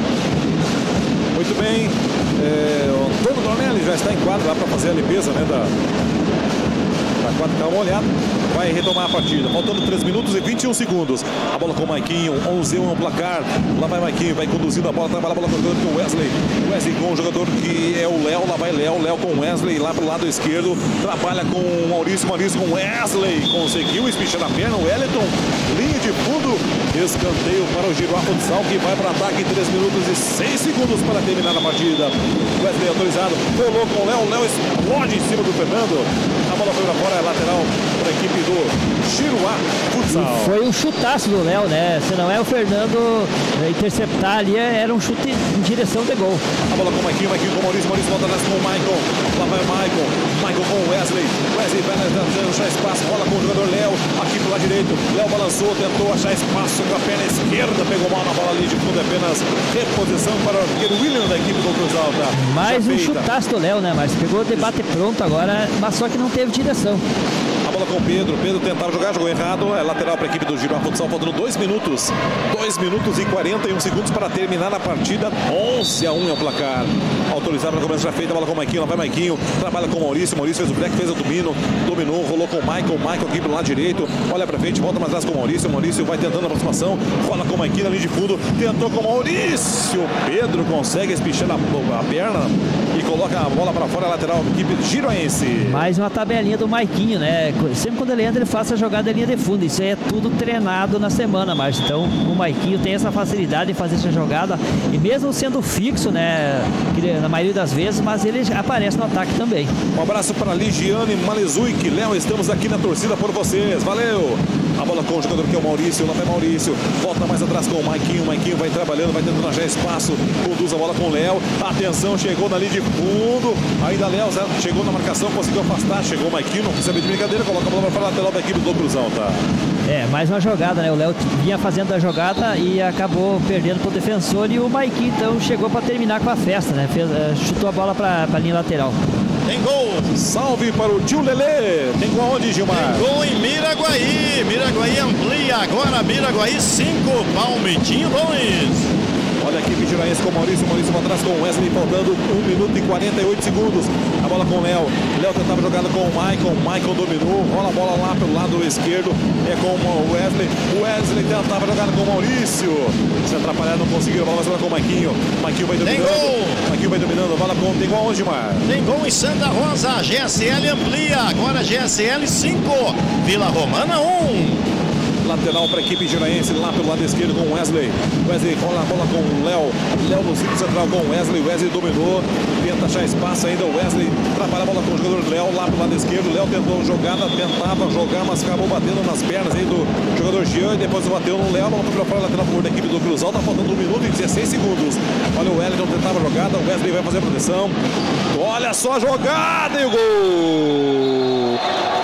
Muito bem, o Antônio Dornelli já está em quadra lá para fazer a limpeza, né, da quadra, dá uma olhada, vai retomar a partida, faltando 3 minutos e 21 segundos, a bola com o Maiquinho, 11-1 é o placar, lá vai Maiquinho, vai conduzindo a bola, trabalha a bola com o jogador com o Wesley com o jogador que é o Léo, lá vai Léo com o Wesley lá pro lado esquerdo, trabalha com o Maurício com Wesley, conseguiu espichar a perna, o Wellington, linha de fundo, escanteio para o Giroá Futsal, que vai para ataque em 3 minutos e 6 segundos para terminar a partida. Wesley autorizado, rolou com o Léo explode em cima do Fernando, a bola foi para fora, é lateral para a equipe do Giroá Futsal. Foi um chutaço do Léo, né? Se não é o Fernando interceptar ali, era um chute em direção de gol. A bola com o Maiquinho com o Maurício volta atrás com o Michael, lá vai o Michael com o Wesley vai tentando achar espaço, bola com o jogador Léo, aqui pro lado direito, Léo balançou, tentou achar espaço com a perna esquerda, pegou mal na bola ali de fundo, apenas reposição para o arqueiro William da equipe do Cruz Alta. Mais um chutaço do Léo, né, mas pegou o debate pronto agora, mas só que não teve direção. A bola com o Pedro tentava jogar, jogou errado, é lateral para a equipe do Giroá Futsal, faltando 2 minutos e 41 segundos para terminar a partida, 11-1 é o placar. Autorizado para a cobrança já feita, a bola com o Maiquinho, lá vai Maiquinho, trabalha com o Maurício fez o break, fez o dominou, rolou com o Michael aqui pro lado direito, olha pra frente, volta mais atrás com o Maurício vai tentando a aproximação, rola com o Maiquinho na linha de fundo, tentou com o Maurício, Pedro consegue espichar a perna e coloca a bola para fora, lateral da equipe giroense. Mais uma tabelinha do Maiquinho, né? sempre quando ele entra, ele faz a jogada da linha de fundo. Isso aí é tudo treinado na semana, Márcio. Então o Maiquinho tem essa facilidade de fazer essa jogada, e mesmo sendo fixo, né, na maioria das vezes, mas ele aparece no ataque também. Um abraço para Ligiane Malezuik. Léo, estamos aqui na torcida por vocês. Valeu! A bola com o jogador que é o Maurício. Lá vai Maurício. Volta mais atrás com o Maiquinho. O Maiquinho vai trabalhando, vai tentando achar espaço. Conduz a bola com o Léo. Atenção, chegou na linha de fundo. Ainda Léo chegou na marcação, conseguiu afastar. Chegou o Maiquinho, não recebe de brincadeira. Coloca a bola para a lateral da equipe do Cruzão, tá? Mais uma jogada, né? O Léo vinha fazendo a jogada e acabou perdendo para o defensor. E o Maiquinho, então, chegou para terminar com a festa, né? Chutou a bola para a linha lateral. Tem gol! Salve para o tio Lelê! Tem gol aonde, Gilmar? Tem gol em Miraguaí! Miraguaí amplia agora, Miraguaí 5, Palmitinho 2. Olha a equipe juraense com o Maurício. Maurício para trás com o Wesley, faltando 1 minuto e 48 segundos. A bola com o Léo. Léo tentava jogada com o Maicon. Maicon dominou. Rola a bola lá pelo lado esquerdo. É com o Wesley. O Wesley tentava jogada com o Maurício. Se atrapalhar, não conseguiu. A bola vai com o Maiquinho. Maiquinho vai dominando. Tem gol! Maiquinho vai dominando. A bola com... Tem gol onde, Mar? Tem gol em Santa Rosa. GSL amplia. Agora GSL 5. Vila Romana 1. Lateral para a equipe juraense lá pelo lado esquerdo com o Wesley. Wesley rola a bola com o Léo. Léo no círculo central com o Wesley. Wesley dominou. Tenta achar espaço ainda. O Wesley trabalha a bola com o jogador Léo lá pelo lado esquerdo. Léo tentou jogada, tentava jogar, mas acabou batendo nas pernas aí do jogador Jean. E depois bateu no Léo. Bola para fora, lateral da equipe do Cruzal. Tá faltando 1 minuto e 16 segundos. Olha o Wellington tentava a jogada. O Wesley vai fazer a proteção. Olha só a jogada e o gol!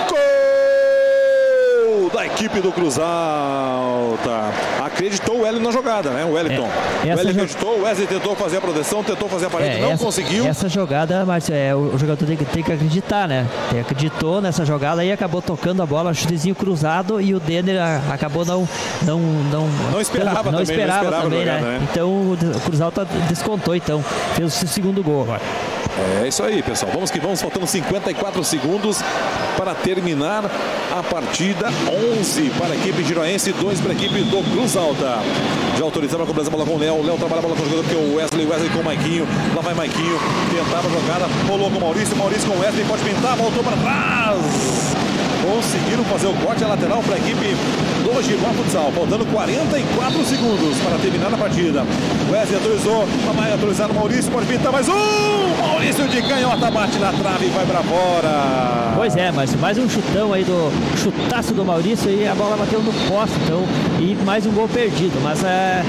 Da equipe do Cruz Alta. Acreditou o Wellington na jogada, né? O Wellington. O Wellington acreditou, o Wesley tentou fazer a proteção, tentou fazer a parede, não conseguiu. Essa jogada, Márcio, o jogador tem que acreditar, né? Acreditou nessa jogada e acabou tocando a bola, chutezinho cruzado, e o Denner acabou não esperava também, né? Então o Cruz Alta descontou, então fez o segundo gol agora. É isso aí, pessoal. Vamos que vamos, faltando 54 segundos para terminar a partida. 11 para a equipe giroense, 2 para a equipe do Cruz Alta. Já autorizava a cobrança, a bola com o Léo. O Léo trabalha a bola com o jogador que é o Wesley. Wesley com o Maiquinho. Lá vai Maiquinho. Tentava a jogada. Rolou com o Maurício. Maurício com o Wesley. Pode pintar. Voltou para trás. Conseguiram fazer o corte a lateral para a equipe do Giroá Futsal. Faltando 44 segundos para terminar a partida. Wesley autorizou. Vai autorizar o Maurício. Pode pintar mais um. Maurício de canhota bate na trave e vai para fora. Pois é, mas mais um chutão aí chutaço do Maurício e a bola bateu no poste, então, e mais um gol perdido. Mas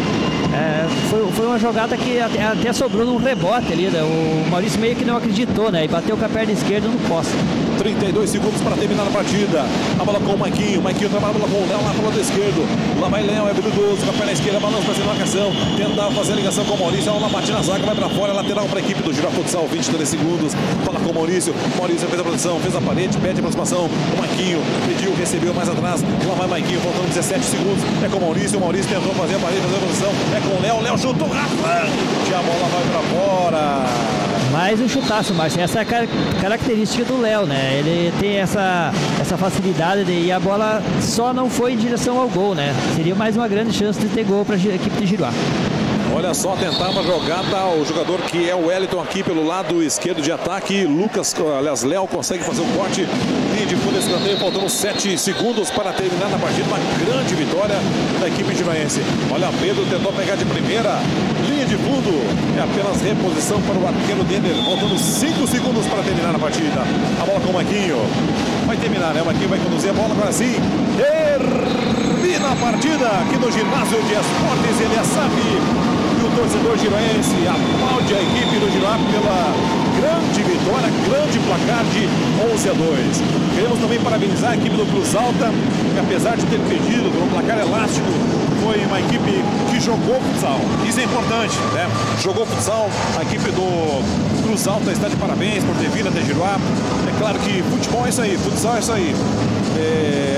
foi uma jogada que até sobrou num rebote ali, né? O Maurício meio que não acreditou, né? E bateu com a perna esquerda no poste. 32 segundos para terminar a partida. A bola com o Maiquinho. Maiquinho trabalha a bola com o Léo lá pro lado esquerdo. Lá vai Léo, é habilidoso com a perna esquerda, balança para cima da marcação. Tentava fazer a ligação com o Maurício. A bola bate na zaga, vai para fora. Lateral para a equipe do Giroá Futsal. 23 segundos. Fala com o Maurício. Maurício fez a produção, fez a parede, pede a aproximação. O Maiquinho pediu, recebeu mais atrás. Lá vai Maiquinho, faltando 17 segundos. É com o Maurício. O Maurício tentou fazer a parede, fazer a produção. É com o Léo. Léo chutou rafante. A bola vai para fora. Mais um chutaço, Márcio. Essa é a característica do Léo, né? Ele tem essa facilidade e a bola só não foi em direção ao gol, né? Seria mais uma grande chance de ter gol para a equipe de Giroá. Olha só, tentava a jogada o jogador que é o Wellington aqui pelo lado esquerdo de ataque. Léo consegue fazer o corte. Linha de fundo, escanteio, faltando 7 segundos para terminar na partida. Uma grande vitória da equipe giroense. Olha, Pedro tentou pegar de primeira. Linha de fundo. É apenas reposição para o arqueiro Denner. Faltando 5 segundos para terminar a partida. A bola com o Maiquinho. Vai terminar, né? O Maiquinho vai conduzir a bola agora sim. Termina a partida aqui no ginásio de esportes Eliasaf. E o torcedor giroense aplaude a equipe do Giroá pela grande vitória, grande placar de 11-2. Queremos também parabenizar a equipe do Cruz Alta, que apesar de ter perdido por um placar elástico, foi uma equipe que jogou futsal. Isso é importante, né? Jogou futsal, a equipe do Cruz Alta está de parabéns por ter vindo até Giroá. É claro que futebol é isso aí, futsal é isso aí.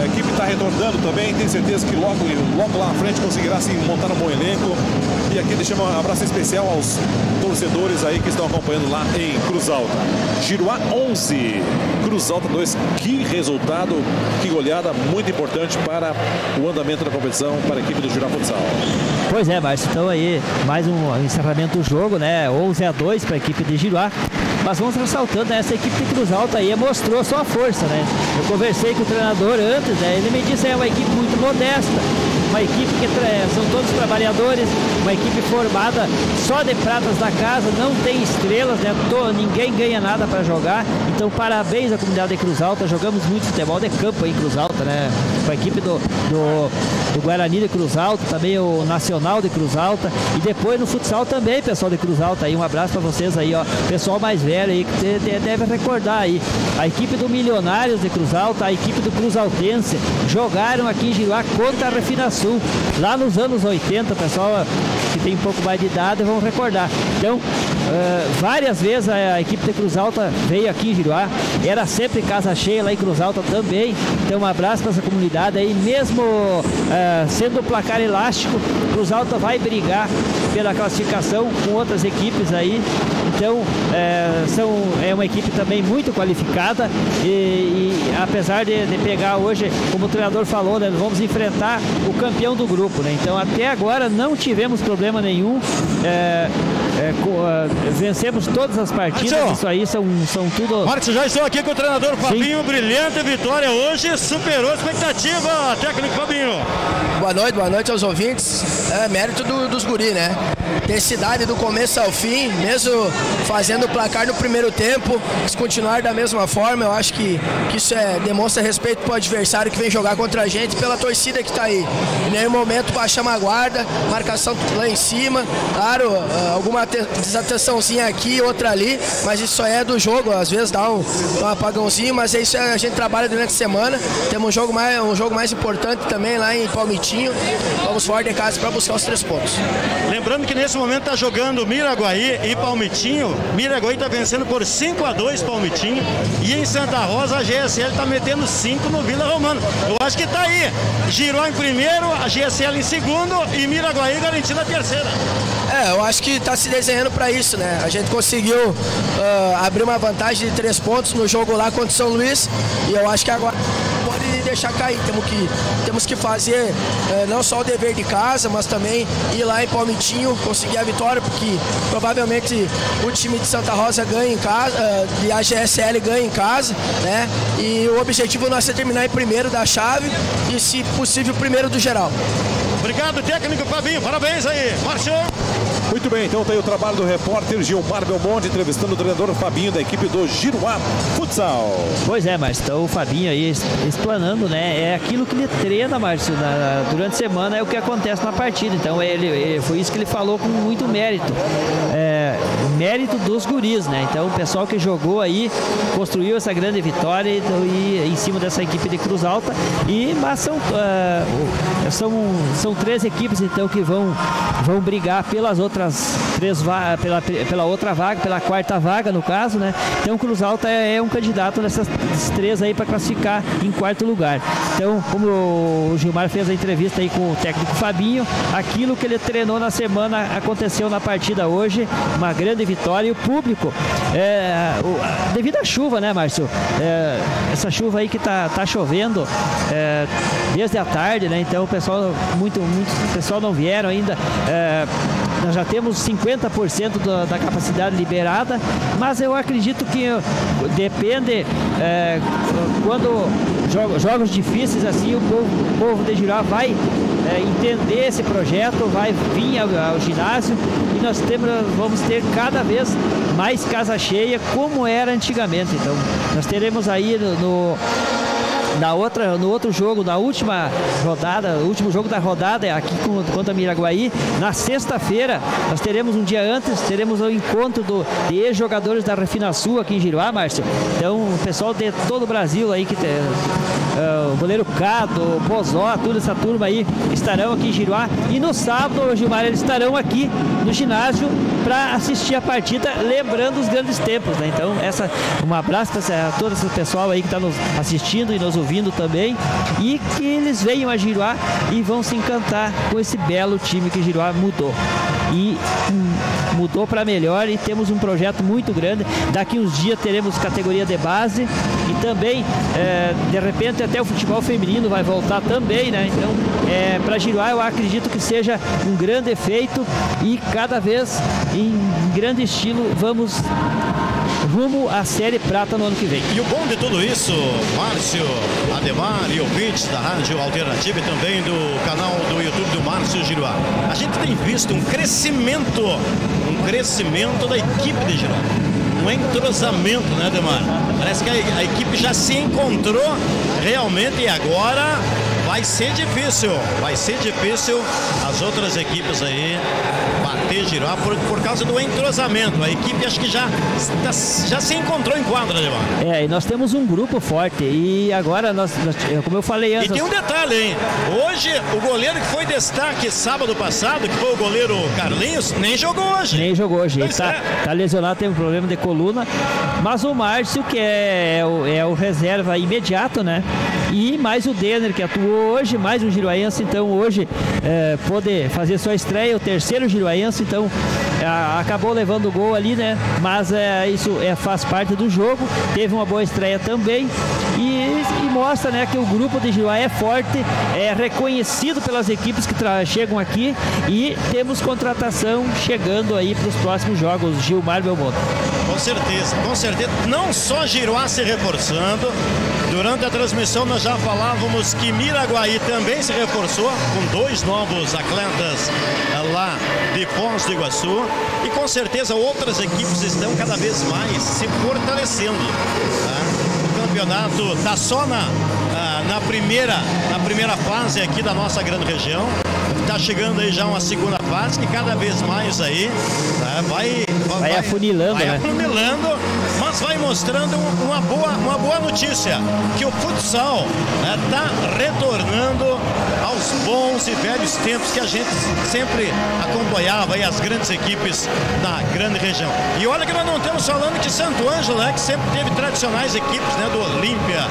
A equipe está retornando também, tenho certeza que logo lá na frente conseguirá se montar um bom elenco. E aqui deixamos um abraço especial aos torcedores aí que estão acompanhando lá em Cruz Alta. Giruá 11, Cruz Alta 2. Que resultado, que goleada muito importante para o andamento da competição para a equipe do Giruá Futsal. Pois é, Márcio, então aí mais um encerramento do jogo, né? 11-2 para a equipe de Giruá. Mas vamos ressaltando, né? Essa equipe de Cruz Alta aí mostrou sua força, né? Eu conversei com o treinador antes, né? Ele me disse que é uma equipe muito modesta, uma equipe que são todos trabalhadores, uma equipe formada só de pratas da casa, não tem estrelas, né? Ninguém ganha nada para jogar. Então parabéns à comunidade de Cruz Alta, jogamos muito futebol de campo aí em Cruz Alta, né? Com a equipe do Guarani de Cruz Alta, também o Nacional de Cruz Alta, e depois no futsal também, pessoal de Cruz Alta aí, um abraço para vocês aí, ó, pessoal mais velho aí que deve recordar aí, a equipe do Milionários de Cruz Alta, a equipe do Cruz Altense jogaram aqui em Giruá contra a Refinasul lá nos anos 80, pessoal que tem um pouco mais de idade vão recordar. Então várias vezes a equipe de Cruz Alta veio aqui em Giruá, era sempre casa cheia lá em Cruz Alta também. Então um abraço para essa comunidade aí, mesmo sendo o placar elástico, Cruz Alta vai brigar pela classificação com outras equipes aí. Então é uma equipe também muito qualificada e apesar de pegar hoje, como o treinador falou, né, vamos enfrentar o campeão do grupo, né? Então até agora não tivemos problema nenhum, vencemos todas as partidas. Márcio, isso aí são tudo... Márcio, já estou aqui com o treinador Fabinho. Sim. Brilhante vitória hoje, superou a expectativa, técnico Fabinho. Boa noite aos ouvintes. Mérito dos guri, né? Intensidade do começo ao fim, mesmo fazendo o placar no primeiro tempo, se continuar da mesma forma, eu acho que isso demonstra respeito para o adversário que vem jogar contra a gente, pela torcida que está aí. Em nenhum momento baixamos a guarda, marcação lá em cima, claro, alguma desatençãozinha aqui, outra ali, mas isso só é do jogo, às vezes dá um apagãozinho, mas é isso, a gente trabalha durante a semana. Temos um jogo mais importante também lá em Palmitinho, vamos fora de casa para buscar os 3 pontos. Lembrando que nesse momento está jogando Miraguaí e Palmitinho. Miraguaí está vencendo por 5-2 Palmitinho, e em Santa Rosa a GSL está metendo 5 no Vila Romano. Eu acho que está aí, Giruá em primeiro, a GSL em segundo e Miraguaí garantindo a terceira. Eu acho que está se desenhando para isso, né? A gente conseguiu abrir uma vantagem de 3 pontos no jogo lá contra o São Luís, e eu acho que agora pode deixar cair. Temos que fazer não só o dever de casa, mas também ir lá em Palmitinho, conseguir a vitória, porque provavelmente o time de Santa Rosa ganha em casa, e a GSL ganha em casa, né? E o objetivo nosso é terminar em primeiro da chave e, se possível, primeiro do geral. Obrigado, técnico Fabinho, parabéns aí, Márcio. Muito bem, então tem o trabalho do repórter Gilmar Belmonte entrevistando o treinador Fabinho da equipe do Giruá Futsal. Pois é, Márcio, então o Fabinho aí explanando, né, é aquilo que ele treina, Márcio, durante a semana, é o que acontece na partida. Então foi isso que ele falou com muito mérito, mérito dos guris, né? Então o pessoal que jogou aí construiu essa grande vitória e em cima dessa equipe de Cruz Alta, mas são 3 equipes então que vão brigar pelas outras 3 pela outra vaga, pela 4ª vaga no caso, né? Então Cruz Alta é um candidato dessas 3 aí para classificar em 4º lugar. Então, como o Gilmar fez a entrevista aí com o técnico Fabinho, aquilo que ele treinou na semana aconteceu na partida hoje, uma grande vitória, e o público, devido à chuva, né, Márcio? Essa chuva aí que tá chovendo desde a tarde, né? Então o pessoal, muito pessoal não vieram ainda. Nós já temos 50% da capacidade liberada, mas eu acredito que depende, quando jogos difíceis assim, o povo de Giruá vai entender esse projeto, vai vir ao ginásio, e nós vamos ter cada vez mais casa cheia, como era antigamente. Então nós teremos aí no outro jogo, na última rodada, o último jogo da rodada aqui contra Miraguaí, na sexta-feira, nós teremos um dia antes, teremos o encontro de ex-jogadores da Refinasul aqui em Giruá, Márcio. Então o pessoal de todo o Brasil aí, que tem o goleiro Cado, o Bozó, toda essa turma aí estarão aqui em Giruá, e no sábado, Gilmar, eles estarão aqui no ginásio para assistir a partida, lembrando os grandes tempos, né? Então um abraço para todo esse pessoal aí que está nos assistindo e nos ouvindo também, e que eles venham a Giruá e vão se encantar com esse belo time que Giruá mudou. E mudou para melhor, e temos um projeto muito grande. Daqui uns dias teremos categoria de base e também, de repente, até o futebol feminino vai voltar também, né? Então, para Giruá, eu acredito que seja um grande efeito, e cada vez em grande estilo vamos rumo à Série Prata no ano que vem. E o bom de tudo isso, Márcio, Ademar e ouvintes da Rádio Alternativa e também do canal do YouTube do Márcio Giruá, a gente tem visto um crescimento da equipe de Giruá. Um entrosamento, né, Ademar? Parece que a equipe já se encontrou realmente, e agora vai ser difícil as outras equipes aí bater Giruá por causa do entrosamento. A equipe acho que já se encontrou em quadra, Ademar. E nós temos um grupo forte, e agora como eu falei antes... E tem um detalhe, hein? Hoje, o goleiro que foi destaque sábado passado, que foi o goleiro Carlinhos, nem jogou hoje. Ele tá lesionado, tem um problema de coluna, mas o Márcio, que é o reserva imediato, né? E mais o Denner, que atuou hoje, mais um giruaense, então hoje pôde fazer sua estreia, o terceiro giruaense, então acabou levando o gol ali, né? Mas isso faz parte do jogo, teve uma boa estreia também, e mostra, né, que o grupo de Giruá é forte, é reconhecido pelas equipes que chegam aqui, e temos contratação chegando aí para os próximos jogos. Gilmar Belmonte. Com certeza. Não só Giruá se reforçando. Durante a transmissão nós já falávamos que Miraguaí também se reforçou com 2 novos atletas lá de Foz do Iguaçu, e com certeza outras equipes estão cada vez mais se fortalecendo, tá? O campeonato está só na primeira fase aqui da nossa grande região. Está chegando aí já uma segunda fase que cada vez mais aí vai afunilando, né? Mas vai mostrando uma boa notícia, que o futsal está retornando aos bons e velhos tempos que a gente sempre acompanhava aí as grandes equipes da grande região. E olha que nós não estamos falando de Santo Ângelo, né, que sempre teve tradicionais equipes, né, do Olímpia,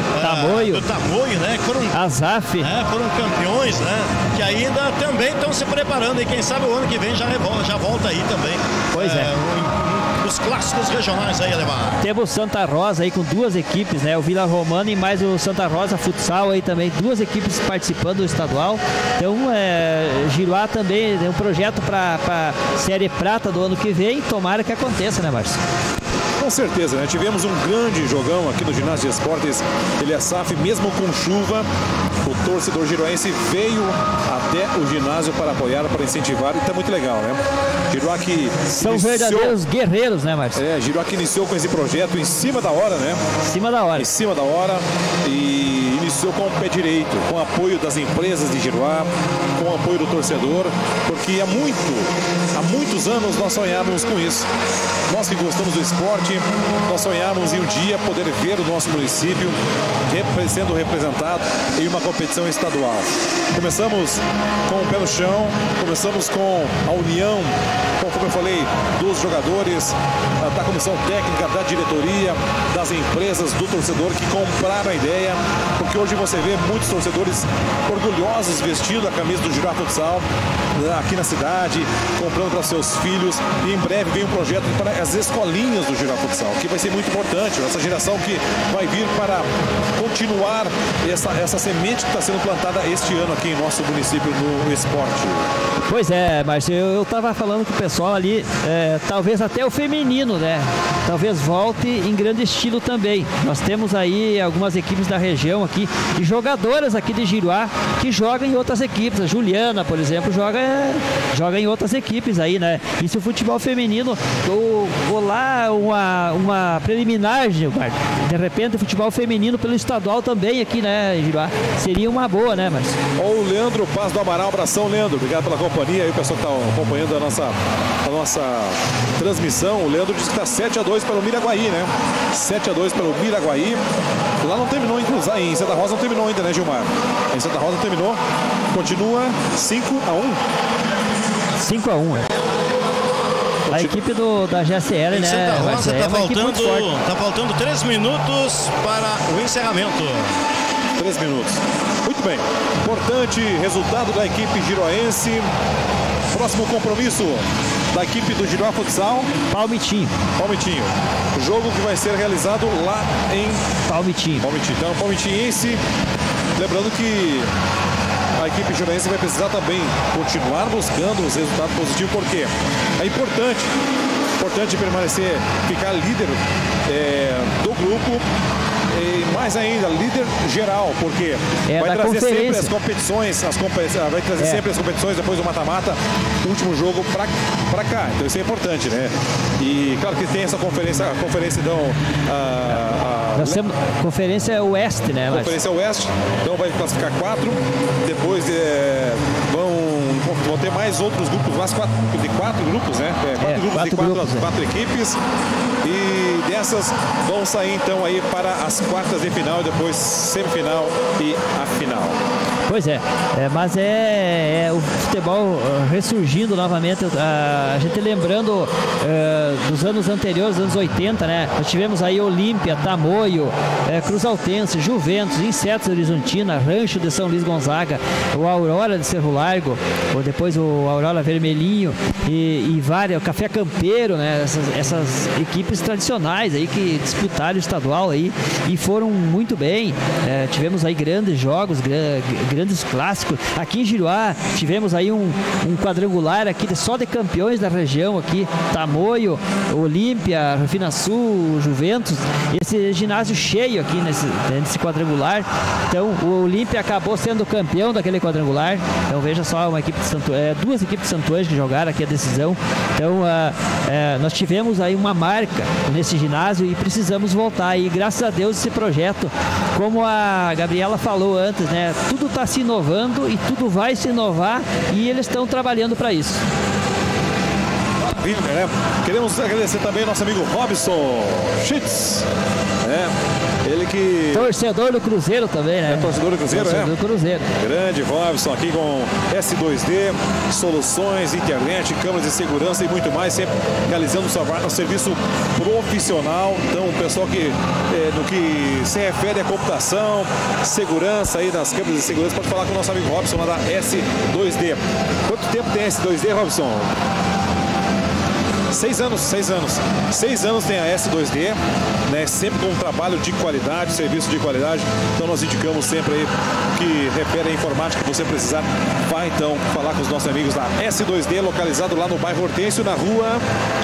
do Tamoio, né, que foram Azaf, foram campeões, né, que ainda também estão se preparando, e quem sabe o ano que vem já volta aí também. Pois Os clássicos regionais aí, Ademar. Temos Santa Rosa aí com 2 equipes, né? O Vila Romana e mais o Santa Rosa Futsal aí também, 2 equipes participando do estadual. Então, Giruá também tem um projeto para Série Prata do ano que vem. Tomara que aconteça, né, Márcio? Com certeza, né? Tivemos um grande jogão aqui no Ginásio de Esportes Eliasaf, mesmo com chuva. O torcedor giruaense veio até o ginásio para apoiar, para incentivar, e está muito legal, né? Giruá que são verdadeiros guerreiros, né, Márcio? Giruá que iniciou com esse projeto em cima da hora, né? Em cima da hora, e iniciou com o pé direito, com o apoio das empresas de Giruá, com o apoio do torcedor, porque há muitos anos nós sonhávamos com isso. Nós que gostamos do esporte, nós sonhávamos em um dia poder ver o nosso município sendo representado em uma competição estadual. Começamos com o pé no chão, começamos com a união, como eu falei, dos jogadores, da comissão técnica, da diretoria, das empresas, do torcedor que compraram a ideia, porque hoje você vê muitos torcedores orgulhosos vestindo a camisa do Giruá Futsal aqui na cidade, comprando para seus filhos, e em breve vem um projeto para as escolinhas do Giruá Futsal, que vai ser muito importante, essa geração que vai vir para continuar essa semente que está sendo plantada este ano aqui em nosso município no esporte. Pois é, Márcio, eu estava falando com o pessoal ali, talvez até o feminino, né? Talvez volte em grande estilo também. Nós temos aí algumas equipes da região aqui, e jogadoras aqui de Giruá que jogam em outras equipes. A Juliana, por exemplo, joga em outras equipes aí, né? E se o futebol feminino, vou lá uma preliminar, Gilmar, de repente o futebol feminino pelo estadual também aqui, né, Giruá? Seria uma boa, né, Márcio? Ou o Leandro Paz do Amaral, abração, Leandro, obrigado pela companhia aí, o pessoal que está acompanhando a nossa transmissão. O Leandro disse que está 7-2 pelo Miraguaí, né? 7-2 pelo Miraguaí. Lá não terminou, inclusive, em Santa Rosa não terminou ainda, né, Gilmar? Em Santa Rosa terminou, continua 5-1. 5-1, A equipe da GSL, né? Santa Rosa está faltando 3 minutos para o encerramento. 3 minutos. Muito bem, importante resultado da equipe giroense. Próximo compromisso da equipe do Giroá Futsal. Palmitinho. Palmitinho. O jogo que vai ser realizado lá em Palmitinho. Então, Palmitinhense. Lembrando que a equipe giroense vai precisar também continuar buscando os resultados positivos, porque é importante permanecer, ficar líder do grupo. E mais ainda, líder geral, porque vai trazer sempre as competições, vai trazer sempre as competições depois do mata-mata, o último jogo pra cá. Então isso é importante, né? E claro que tem essa conferência, a conferência então nós temos Conferência Oeste, né? Conferência Oeste, então vai classificar 4, depois vão ter mais outros grupos, mais 4 grupos, né? 4 grupos de 4 equipes. E dessas vão sair então aí para as quartas de final, depois semifinal e a final. Pois é, mas o futebol ressurgindo novamente, a gente lembrando dos anos anteriores, anos 80, né? Nós tivemos aí Olímpia, Tamoio, Cruzaltense, Juventus, Insetos Horizontina, Rancho de São Luís Gonzaga, o Aurora de Cerro Largo, ou depois o Aurora Vermelhinho e várias, o Café Campeiro, né? Essas equipes tradicionais aí que disputaram o estadual aí e foram muito bem. Tivemos aí grandes jogos, grandes clássicos. Aqui em Giroá tivemos aí um quadrangular aqui só de campeões da região aqui, Tamoio, Olímpia, Rufina Sul, Juventus, esse ginásio cheio aqui nesse quadrangular. Então o Olímpia acabou sendo campeão daquele quadrangular. Então veja só, uma equipe de duas equipes de Santo Ângelo que jogaram aqui a decisão. Então nós tivemos aí uma marca nesse ginásio e precisamos voltar. E graças a Deus esse projeto, como a Gabriela falou antes, né, tudo está se inovando e tudo vai se inovar e eles estão trabalhando para isso. Maravilha, né? Queremos agradecer também ao nosso amigo Robson Schitz, ele que... Torcedor do Cruzeiro também, né? Torcedor do Cruzeiro, do Cruzeiro. Grande Robson aqui com S2D, soluções, internet, câmeras de segurança e muito mais, sempre realizando um serviço profissional. Então, o pessoal que, no que se refere à computação, segurança aí das câmeras de segurança, pode falar com o nosso amigo Robson lá da S2D. Quanto tempo tem a S2D, Robson? 6 anos. 6 anos tem a S2D, né? Sempre com um trabalho de qualidade, serviço de qualidade. Então nós indicamos sempre aí que refere à informática que você precisar. Vai então falar com os nossos amigos da S2D, localizado lá no bairro Hortêncio, na rua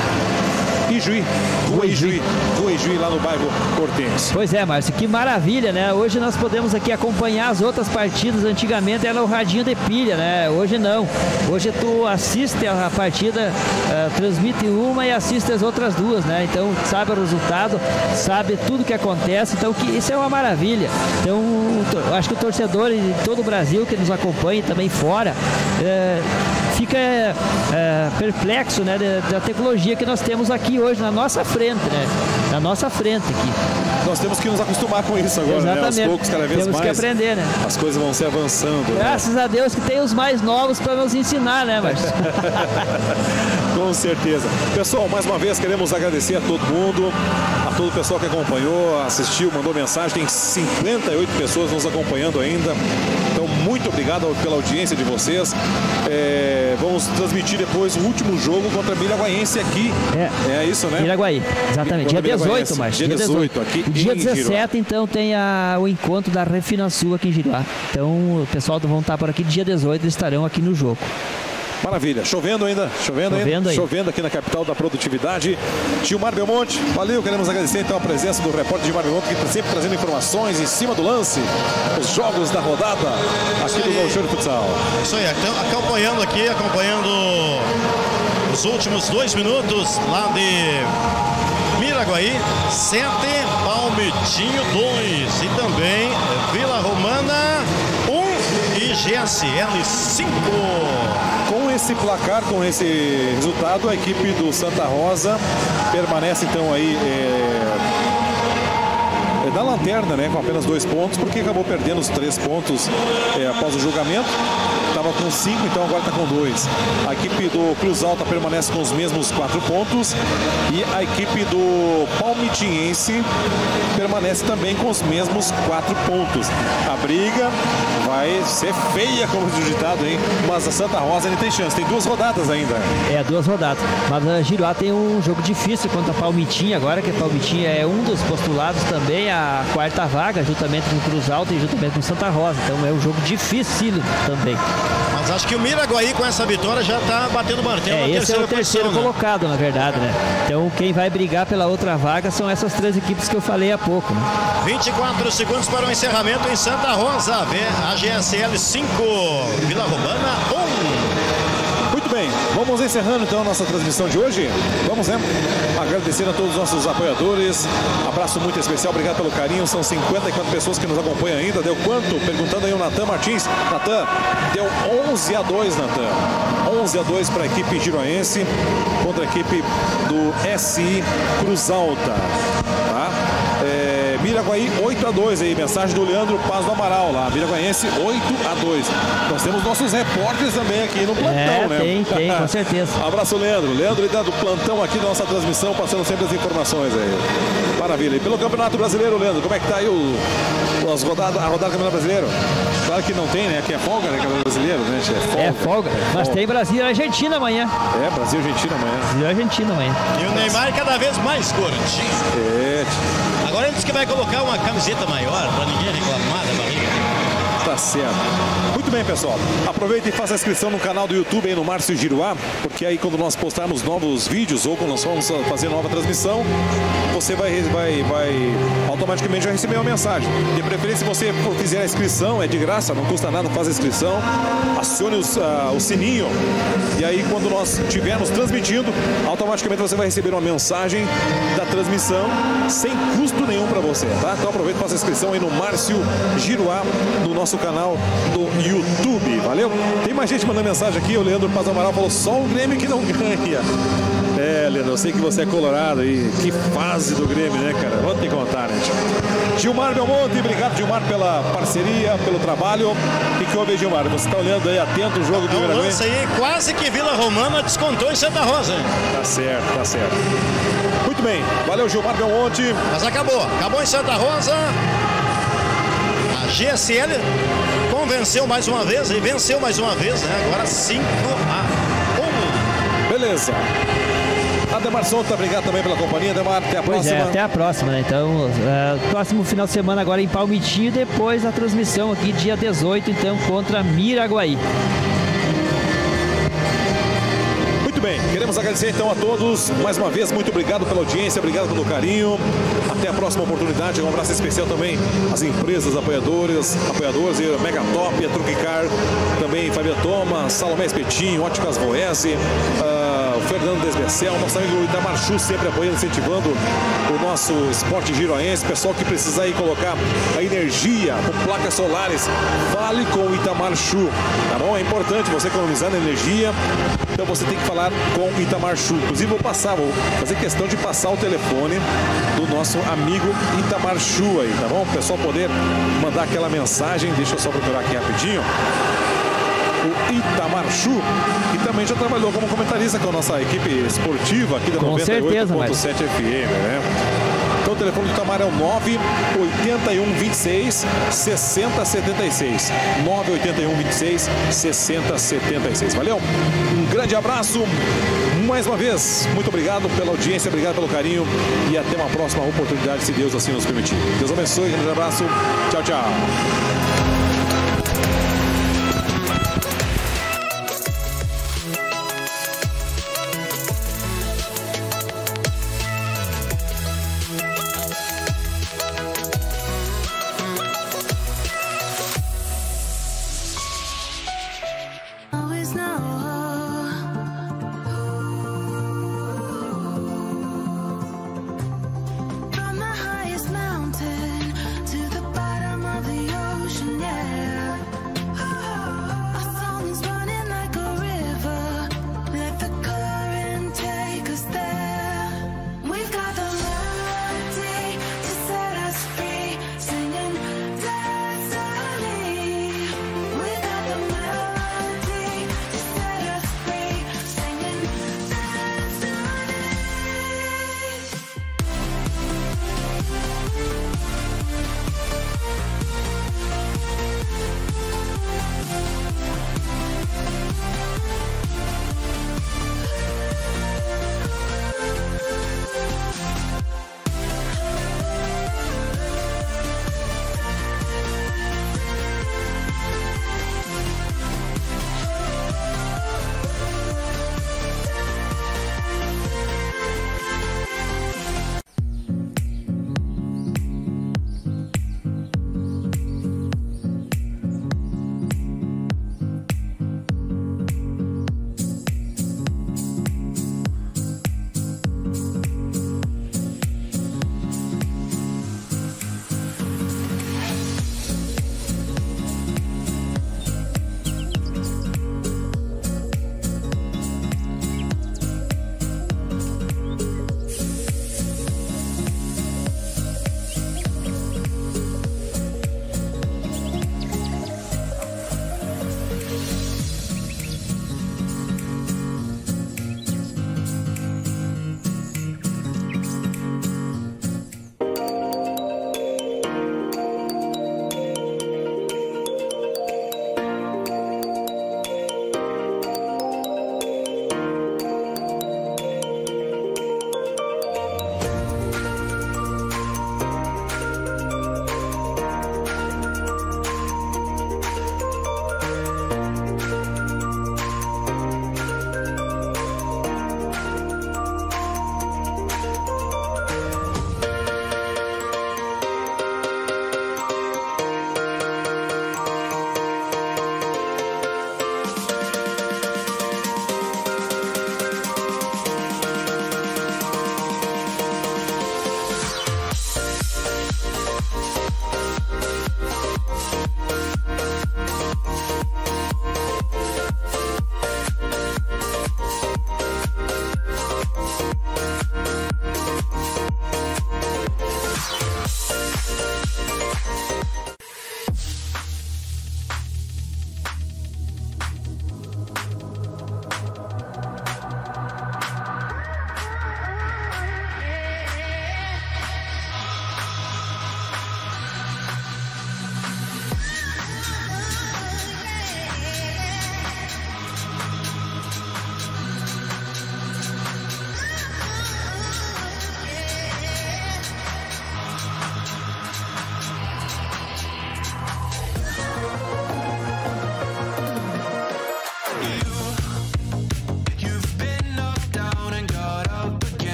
Ijuí, lá no bairro Hortêncio. Pois é, Márcio, que maravilha, né? Hoje nós podemos aqui acompanhar as outras partidas. Antigamente era o radinho de pilha, né? Hoje não. Hoje tu assiste a partida, transmite uma e assiste as outras duas, né? Então sabe o resultado, sabe tudo que acontece. Então isso é uma maravilha. Então acho que o torcedor de todo o Brasil que nos acompanha, também fora, fica perplexo, né, da tecnologia que nós temos aqui hoje na nossa frente, né? Na nossa frente aqui. Nós temos que nos acostumar com isso agora, exatamente, né? Aos poucos, cada vez temos mais. Temos que aprender, né? As coisas vão se avançando. Graças a Deus que tem os mais novos para nos ensinar, né, Márcio? Com certeza. Pessoal, mais uma vez queremos agradecer a todo mundo, a todo o pessoal que acompanhou, assistiu, mandou mensagem. Tem 58 pessoas nos acompanhando ainda. Então, muito obrigado pela audiência de vocês. Vamos transmitir depois o último jogo contra a Miraguaense aqui. É isso, né? Miraguaí, exatamente. Dia 18, Márcio. Dia 18 aqui em dia 17, Giroá. Então, tem o encontro da Refina Sul aqui em Giroá. Então, o pessoal vão estar por aqui. Dia 18 eles estarão aqui no jogo. Maravilha, chovendo ainda, chovendo aqui na capital da produtividade. Gilmar Belmonte, valeu, queremos agradecer então a presença do repórter Gilmar Belmonte, que está sempre trazendo informações em cima do lance, os jogos da rodada aqui do Gauchão de Futsal. Isso aí, acompanhando os últimos 2 minutos lá de Miraguaí, 7, Palmitinho 2 e também Vila Romana 1 e GSL 5. Com esse placar, com esse resultado, a equipe do Santa Rosa permanece então aí na lanterna, né, com apenas 2 pontos, porque acabou perdendo os 3 pontos após o julgamento. Estava estava com 5, então agora está com 2. A equipe do Cruz Alta permanece com os mesmos 4 pontos. E a equipe do Palmitiense permanece também com os mesmos 4 pontos. A briga vai ser feia, como diz o ditado, hein? Mas a Santa Rosa ainda tem chance. Tem 2 rodadas ainda. 2 rodadas. Mas a Giruá tem um jogo difícil contra a Palmitinha agora, que a Palmitinha é um dos postulados também a 4ª vaga, juntamente com o Cruz Alta e juntamente com Santa Rosa. Então é um jogo difícil também. Mas acho que o Miraguaí com essa vitória já está batendo martelo na esse é o terceiro colocado, na verdade, né? Então quem vai brigar pela outra vaga são essas 3 equipes que eu falei há pouco, né? 24 segundos para o encerramento em Santa Rosa. A GSL 5, Vila Romana 1. Muito bem, vamos encerrando então a nossa transmissão de hoje. Vamos, né? Agradecer a todos os nossos apoiadores. Abraço muito especial, obrigado pelo carinho. São 54 pessoas que nos acompanham ainda. Deu quanto? Perguntando aí o Natan Martins. Natan, deu 11-2, Natan. 11-2 para a equipe giroense contra a equipe do SI Cruz Alta. Tá? Miraguaí 8-2 aí, mensagem do Leandro Paz do Amaral lá, Miraguaense 8-2. Nós temos nossos repórteres também aqui no plantão, né? Tem, com certeza. Abraço, Leandro. Leandro está do plantão aqui da nossa transmissão, passando sempre as informações aí. Maravilha. E pelo Campeonato Brasileiro, Leandro, como é que tá aí a rodada do Campeonato Brasileiro? Claro que não tem, né? Aqui é folga, né? Campeonato Brasileiro, né? É folga. Mas tem Brasil e Argentina amanhã. Brasil e Argentina amanhã. Brasil e Argentina amanhã. E o Neymar cada vez mais curtinho. Agora ele disse que vai colocar uma camiseta maior para ninguém reclamar da barriga. Tá certo. Muito bem, pessoal. Aproveita e faça a inscrição no canal do YouTube aí no Márcio Giruá, porque aí quando nós postarmos novos vídeos ou quando nós vamos fazer nova transmissão, você vai automaticamente já receber uma mensagem. De preferência, se você fizer a inscrição, é de graça, não custa nada, faz a inscrição, acione o sininho e aí quando nós estivermos transmitindo, automaticamente você vai receber uma mensagem da transmissão sem custo nenhum para você, tá? Então aproveita e faça a inscrição aí no Márcio Giruá, no nosso canal do YouTube, valeu? Tem mais gente mandando mensagem aqui, o Leandro Paz Amaral falou, só o Grêmio que não ganha. Leandro, eu sei que você é colorado e que fase do Grêmio, né, cara? Vou te contar, né? Gilmar Belmonte, obrigado, Gilmar, pela parceria, pelo trabalho. O que houve, Gilmar? Você está olhando aí atento o jogo do Miraguaí? Lance aí, quase que Vila Romana descontou em Santa Rosa, hein? Tá certo. Muito bem, valeu, Gilmar Belmonte. Mas acabou em Santa Rosa. A GSL venceu mais uma vez e venceu mais uma vez, né? Agora 5-1. Beleza. Ademar Souto, obrigado também pela companhia, Ademar, até a próxima. Até a próxima, né? Então, próximo final de semana agora em Palmitinho, depois a transmissão aqui dia 18, então, contra Miraguaí. Muito bem, queremos agradecer então a todos, mais uma vez, muito obrigado pela audiência, obrigado pelo carinho. Até a próxima oportunidade, um abraço especial também às empresas apoiadoras, a Mega Top, a Truquicar, também Fabia Thomas, Salomé Espetinho, Óticas Voese, o Fernando Desbecel, nosso amigo Itamar Chu, sempre apoiando, incentivando o nosso esporte giroense. Pessoal que precisa aí colocar a energia com placas solares, fale com o Itamar Chu, tá bom? É importante você economizar na energia, então você tem que falar com o Itamar Chu. Inclusive vou fazer questão de passar o telefone do nosso amigo Itamar Chu aí, tá bom? O pessoal poder mandar aquela mensagem, deixa eu só procurar aqui rapidinho. O Itamar Chu, que também já trabalhou como comentarista com a nossa equipe esportiva aqui da 98.7 FM, né? Então o telefone do Itamar é o 98126-6076. 98126-6076. Valeu? Um grande abraço. Mais uma vez, muito obrigado pela audiência, obrigado pelo carinho e até uma próxima oportunidade, se Deus assim nos permitir. Deus abençoe, um grande abraço. Tchau, tchau. To the bottom of the ocean.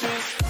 Thank you.